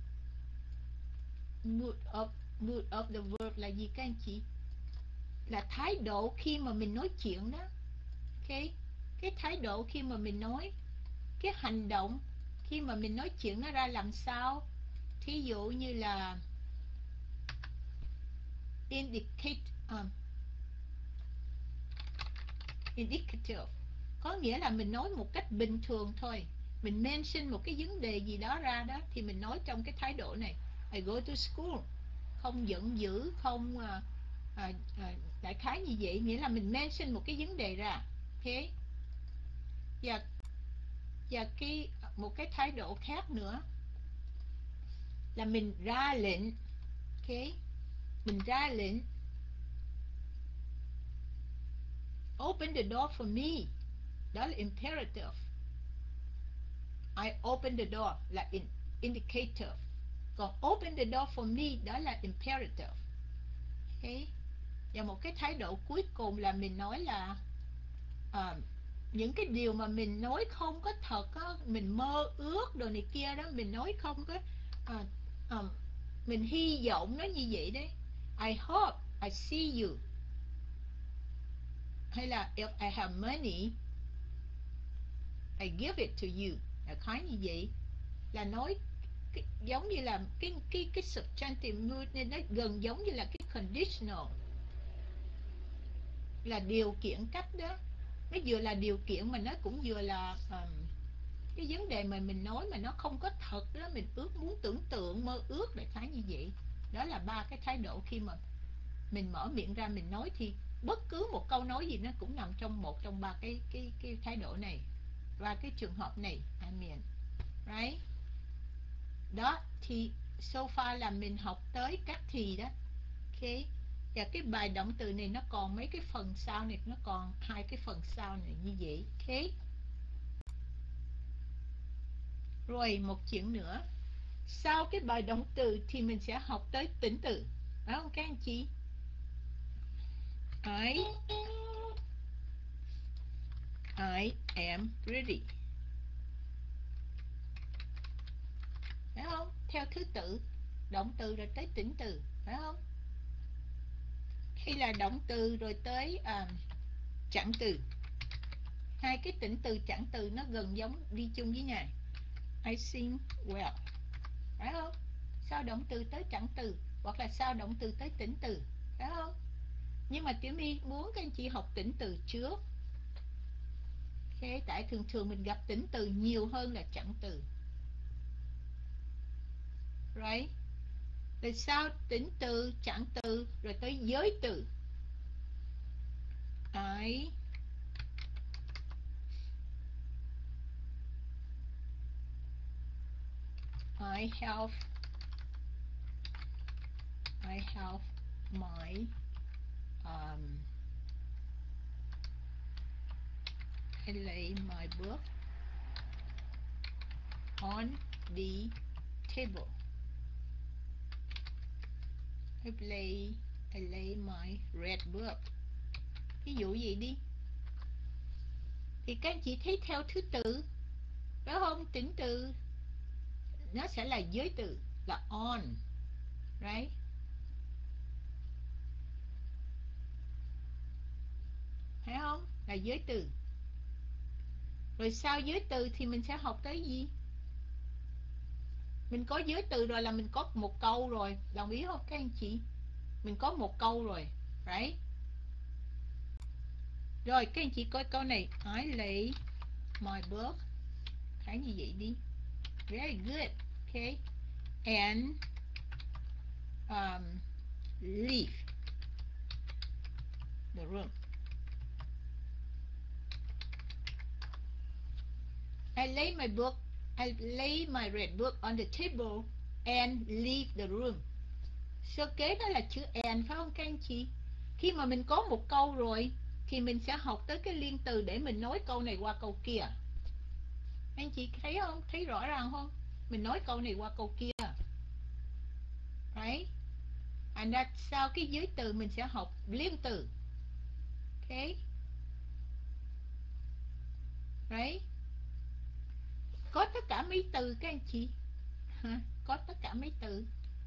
Mood of, mood of the verb là gì các anh chị? Là thái độ khi mà mình nói chuyện đó. Ok, cái thái độ khi mà mình nói, cái hành động khi mà mình nói chuyện nó ra làm sao. Thí dụ như là indicate um, indicative, có nghĩa là mình nói một cách bình thường thôi, mình mention một cái vấn đề gì đó ra đó thì mình nói trong cái thái độ này. I go to school, không giận dữ, không à, à, à, đại khái như vậy, nghĩa là mình mention một cái vấn đề ra. Ok. Và và cái một cái thái độ khác nữa là mình ra lệnh. Ok, mình ra lệnh. Open the door for me, đó là imperative. I open the door là in, indicative. Còn open the door for me đó là imperative. Ok. Và một cái thái độ cuối cùng là mình nói là à, những cái điều mà mình nói không có thật á, mình mơ ước đồ này kia đó, mình nói không có à, à, mình hy vọng nó như vậy đấy. I hope I see you. Hay là if I have money I give it to you, là khái như vậy, là nói cái, giống như là cái cái cái subjunctive mood nên nó gần giống như là cái conditional, là điều kiện cách đó. Nó vừa là điều kiện mà nó cũng vừa là um, cái vấn đề mà mình nói mà nó không có thật đó, mình ước muốn tưởng tượng mơ ước, đại khái như vậy. Đó là ba cái thái độ khi mà mình mở miệng ra mình nói, thì bất cứ một câu nói gì nó cũng nằm trong một trong ba cái cái cái thái độ này và cái trường hợp này. Amen. Right? Đó thì so far là mình học tới các thì đó. Ok. Và cái bài động từ này nó còn mấy cái phần sau này, nó còn hai cái phần sau này như vậy. Ok. Rồi một chuyện nữa, sau cái bài động từ thì mình sẽ học tới tính từ, phải không các anh chị? I I am ready, phải không? Theo thứ tự, động từ rồi tới tính từ, phải không? Hay là động từ rồi tới à, trạng từ. Hai cái tính từ trạng từ nó gần giống, đi chung với nhau. I sing well, phải không? Sau động từ tới trạng từ, hoặc là sau động từ tới tính từ, phải không? Nhưng mà Tiểu My muốn các anh chị học tính từ trước. Ok, tại thường thường mình gặp tính từ nhiều hơn là trạng từ. Right? Rồi sau tính từ, trạng từ, rồi tới giới từ. I I have I have my um, I lay my book on the table. I lay I lay my red book. Ví dụ gì đi. Thì các anh chị thấy theo thứ tự, phải không? Tính từ nó sẽ là giới từ, là on. Right? Phải không? Là giới từ. Rồi sau giới từ thì mình sẽ học tới gì? Mình có giới từ rồi là mình có một câu rồi, đồng ý không các anh chị? Mình có một câu rồi, right? Rồi các anh chị coi câu này, I lay my book, khá như vậy đi. Very good. Okay. And um, leave the room. I lay my book I lay my red book on the table and leave the room. Sơ kế đó là chữ and, phải không các anh chị? Khi mà mình có một câu rồi thì mình sẽ học tới cái liên từ để mình nối câu này qua câu kia. Anh chị thấy không? Thấy rõ ràng không? Mình nói câu này qua câu kia. Right? And that, sau cái giới từ mình sẽ học liên từ. Ok? Right? Có tất cả mấy từ các anh chị? Hả? Có tất cả mấy từ.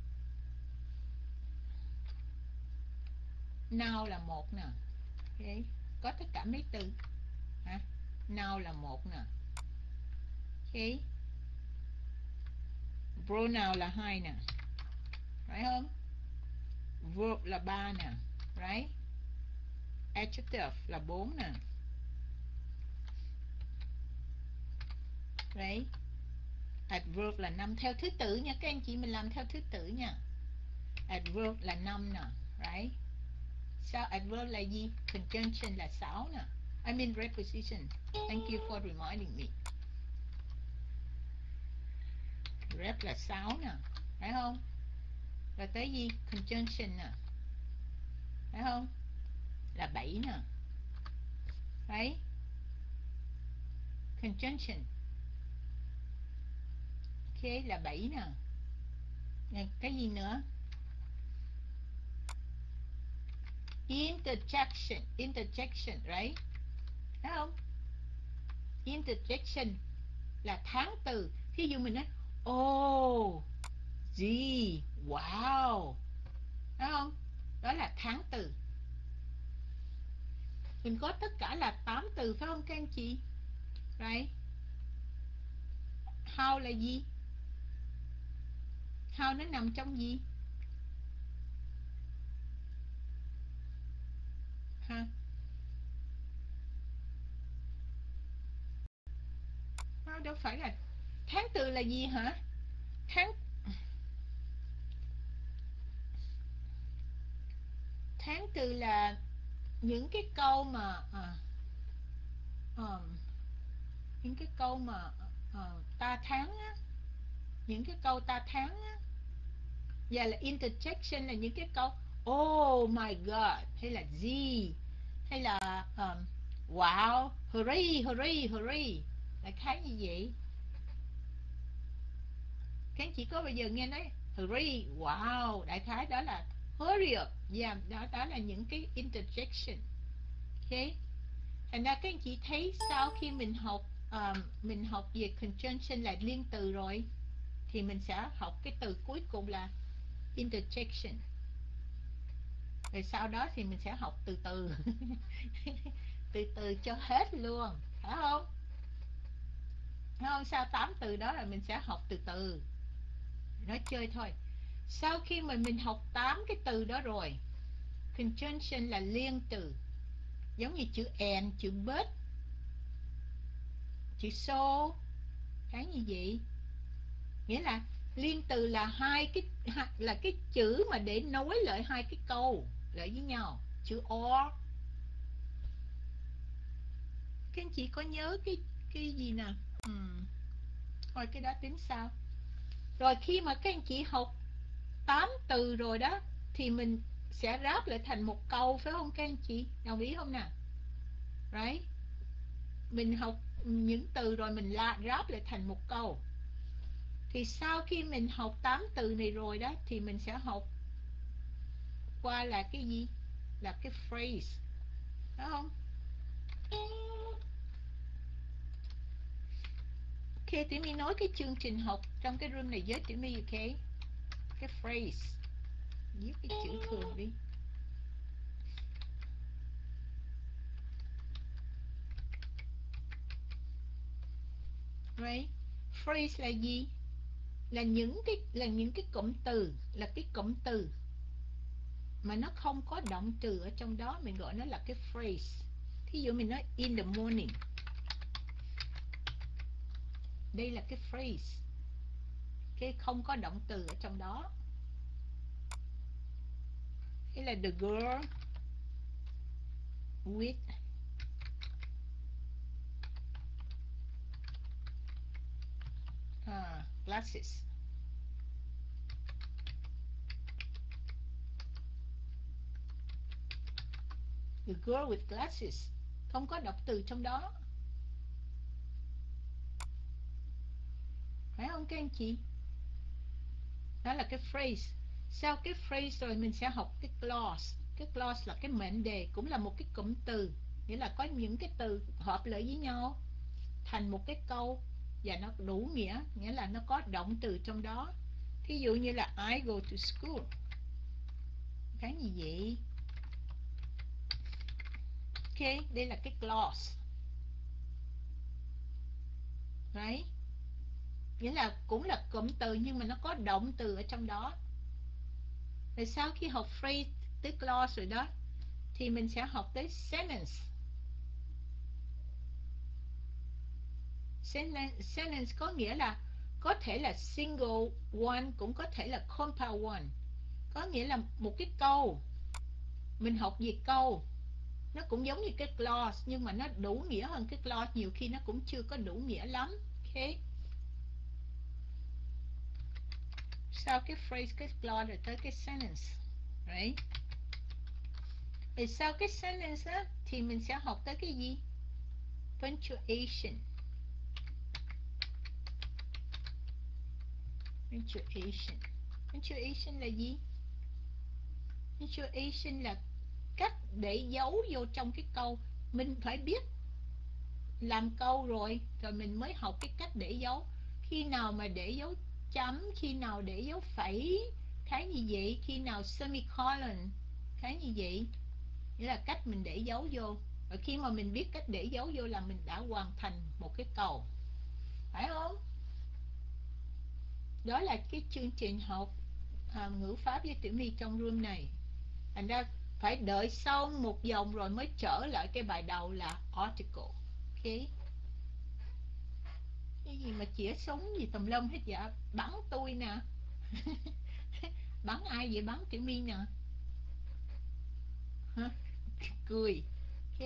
Now là một nè. Okay. Có tất cả mấy từ. Hả? Now là một nè. Ok. Pronoun là hai nè. Phải không? Verb là ba nè, right? Adjective là bốn nè, right? Adverb là năm, theo thứ tự nha các anh chị, mình làm theo thứ tự nha. Adverb là năm nè, right? Sao adverb là gì? Conjunction là sáu nè. I mean preposition. Thank you for reminding me. Rep là sáu nè, phải không? Rồi tới gì? Conjunction nè, phải không? Là bảy nè. Right? Conjunction. Ok, là bảy nè. Cái gì nữa? Interjection. Interjection, right? Phải không? Interjection là tháng từ. Ví dụ mình nói oh, gee, wow, phải không? Đó là tháng từ. Mình có tất cả là tám từ phải không các anh chị? Right? How là gì? How nó nằm trong gì? Ha? How đâu phải là tháng từ là gì hả? Tháng tháng từ là những cái câu mà à, um, những cái câu mà uh, ta tháng á, những cái câu ta tháng á. Và là interjection là những cái câu oh my god, hay là gì, hay là um, wow, hurry, hurry, hurry, là khá như vậy. Các anh chị có bao giờ nghe nói hurry, wow, đại khái đó là hurry up. Yeah, đó, đó là những cái interjection. Ok. Thành ra các anh chị thấy sau khi mình học um, mình học về conjunction là liên từ rồi, thì mình sẽ học cái từ cuối cùng là interjection. Rồi sau đó thì mình sẽ học từ từ từ từ cho hết luôn, phải không? Phải không? Sau tám từ đó là mình sẽ học từ từ, nói chơi thôi. Sau khi mà mình học tám cái từ đó rồi, conjunction là liên từ, giống như chữ and, chữ but, chữ so, cái như vậy. Nghĩa là liên từ là hai cái là cái chữ mà để nối lại hai cái câu lại với nhau, chữ or. Các anh chị có nhớ cái cái gì nè? Hmm. Thôi cái đó tính sao. Rồi khi mà các anh chị học tám từ rồi đó, thì mình sẽ ráp lại thành một câu, phải không các anh chị? Đồng ý không nè? Right? Mình học những từ rồi mình la ráp lại thành một câu. Thì sau khi mình học tám từ này rồi đó, thì mình sẽ học qua là cái gì? Là cái phrase, phải không? Ok, Tiểu My nói cái chương trình học trong cái room này với Tiểu My, ok? Cái phrase, viết cái chữ thường đi. Right? Phrase là gì? Là những cái là những cái cụm từ, là cái cụm từ mà nó không có động từ ở trong đó, mình gọi nó là cái phrase. Thí dụ mình nói in the morning, đây là cái phrase, cái không có động từ ở trong đó. Hay là the girl with uh, glasses. The girl with glasses, không có động từ trong đó, phải không các anh chị? Đó là cái phrase. Sau cái phrase rồi mình sẽ học cái clause. Cái clause là cái mệnh đề, cũng là một cái cụm từ, nghĩa là có những cái từ hợp lại với nhau thành một cái câu, và nó đủ nghĩa, nghĩa là nó có động từ trong đó. Thí dụ như là I go to school, cái gì vậy? Ok, đây là cái clause. Right? Nghĩa là cũng là cụm từ nhưng mà nó có động từ ở trong đó. Rồi sau khi học phrase tới clause rồi đó thì mình sẽ học tới sentence. Sentence, sentence có nghĩa là có thể là single one, cũng có thể là compound one. Có nghĩa là một cái câu, mình học về câu, nó cũng giống như cái clause nhưng mà nó đủ nghĩa hơn cái clause, nhiều khi nó cũng chưa có đủ nghĩa lắm. Ok, sau cái phrase, cái clause rồi tới cái sentence. Right? Rồi sau cái sentence á, thì mình sẽ học tới cái gì? Punctuation. Punctuation. Punctuation là gì? Punctuation là cách để dấu vô trong cái câu. Mình phải biết làm câu rồi, rồi mình mới học cái cách để dấu. Khi nào mà để dấu chấm, khi nào để dấu phẩy, cái như vậy, khi nào semicolon, cái như vậy. Nghĩa là cách mình để dấu vô. Và khi mà mình biết cách để dấu vô là mình đã hoàn thành một cái câu. Phải không? Đó là cái chương trình học à, ngữ pháp với Tiểu My trong room này. Thành ra phải đợi xong một vòng rồi mới trở lại cái bài đầu là article. Ok. Cái gì mà chĩa súng gì tùm lum hết vậy? Bắn tôi nè. Bắn ai vậy? Bắn Tiểu My nè. Hả? Cười. Ok.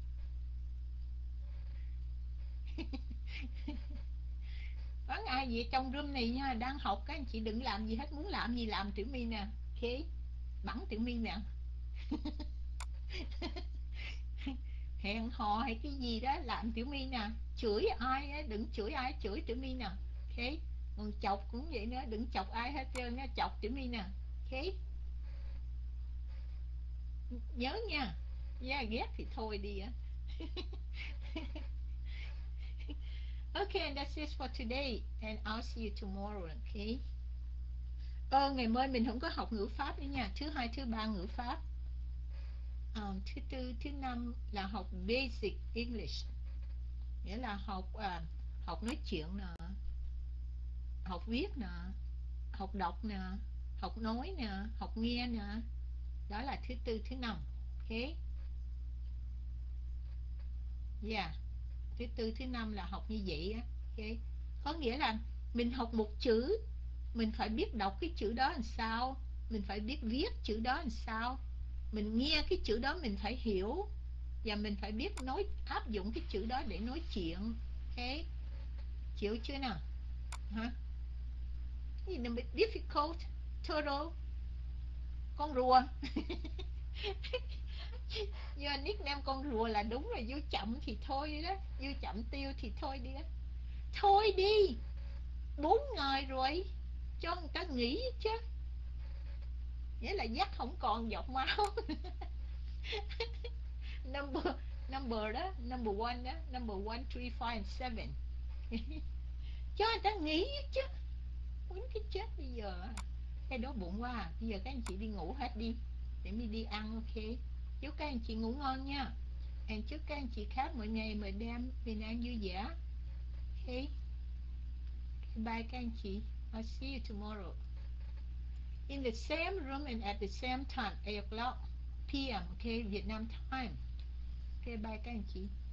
Bắn ai vậy? Trong room này nha, đang học các anh chị đừng làm gì hết, muốn làm gì làm Tiểu My nè. Ok. Bắn Tiểu My nè. Hẹn hò hay cái gì đó làm Tiểu My nè. Chửi ai á, đừng chửi ai, chửi Tiểu My nè. Ok. Còn chọc cũng vậy nữa, đừng chọc ai hết trơn á, chọc Tiểu My nè. Ok. Nhớ nha. Yeah, ghét thì thôi đi á. Okay, and that's it for today, and I'll see you tomorrow. Okay. Ờ, ngày mai mình không có học ngữ pháp nữa nha. Thứ hai, thứ ba ngữ pháp. Um, thứ tư, thứ năm là học basic English, nghĩa là học à, học nói chuyện nè, học viết nè, học đọc nè, học nói nè, học nghe nè. Đó là thứ tư, thứ năm. Ok. Yeah. Thứ tư, thứ năm là học như vậy á. Ok. Có nghĩa là mình học một chữ, mình phải biết đọc cái chữ đó làm sao, mình phải biết viết chữ đó làm sao, mình nghe cái chữ đó mình phải hiểu, và mình phải biết nói, áp dụng cái chữ đó để nói chuyện. Ok. Chịu chưa nào? Hả? Cái gì mà difficult? Turtle? Con rùa? Do nickname con rùa là đúng rồi. Vô chậm thì thôi đó, vô chậm tiêu thì thôi đi đó. Thôi đi, bốn ngày rồi, cho người ta nghỉ chứ. Nghĩa là dắt không còn giọt máu. number number đó, number one đó, number one, three, five, and seven. Cho người ta nghỉ chứ. Quýnh cái chết bây giờ. Cái đó bụng quá à. Bây giờ các anh chị đi ngủ hết đi, để mình đi ăn. Ok. Chúc các anh chị ngủ ngon nha. And chúc các anh chị khác mỗi ngày mỗi đêm bình an vui vẻ. Ok. Bye các anh chị. I'll see you tomorrow in the same room and at the same time, eight o'clock p m. Okay, Vietnam time. Okay, bye các anh chị.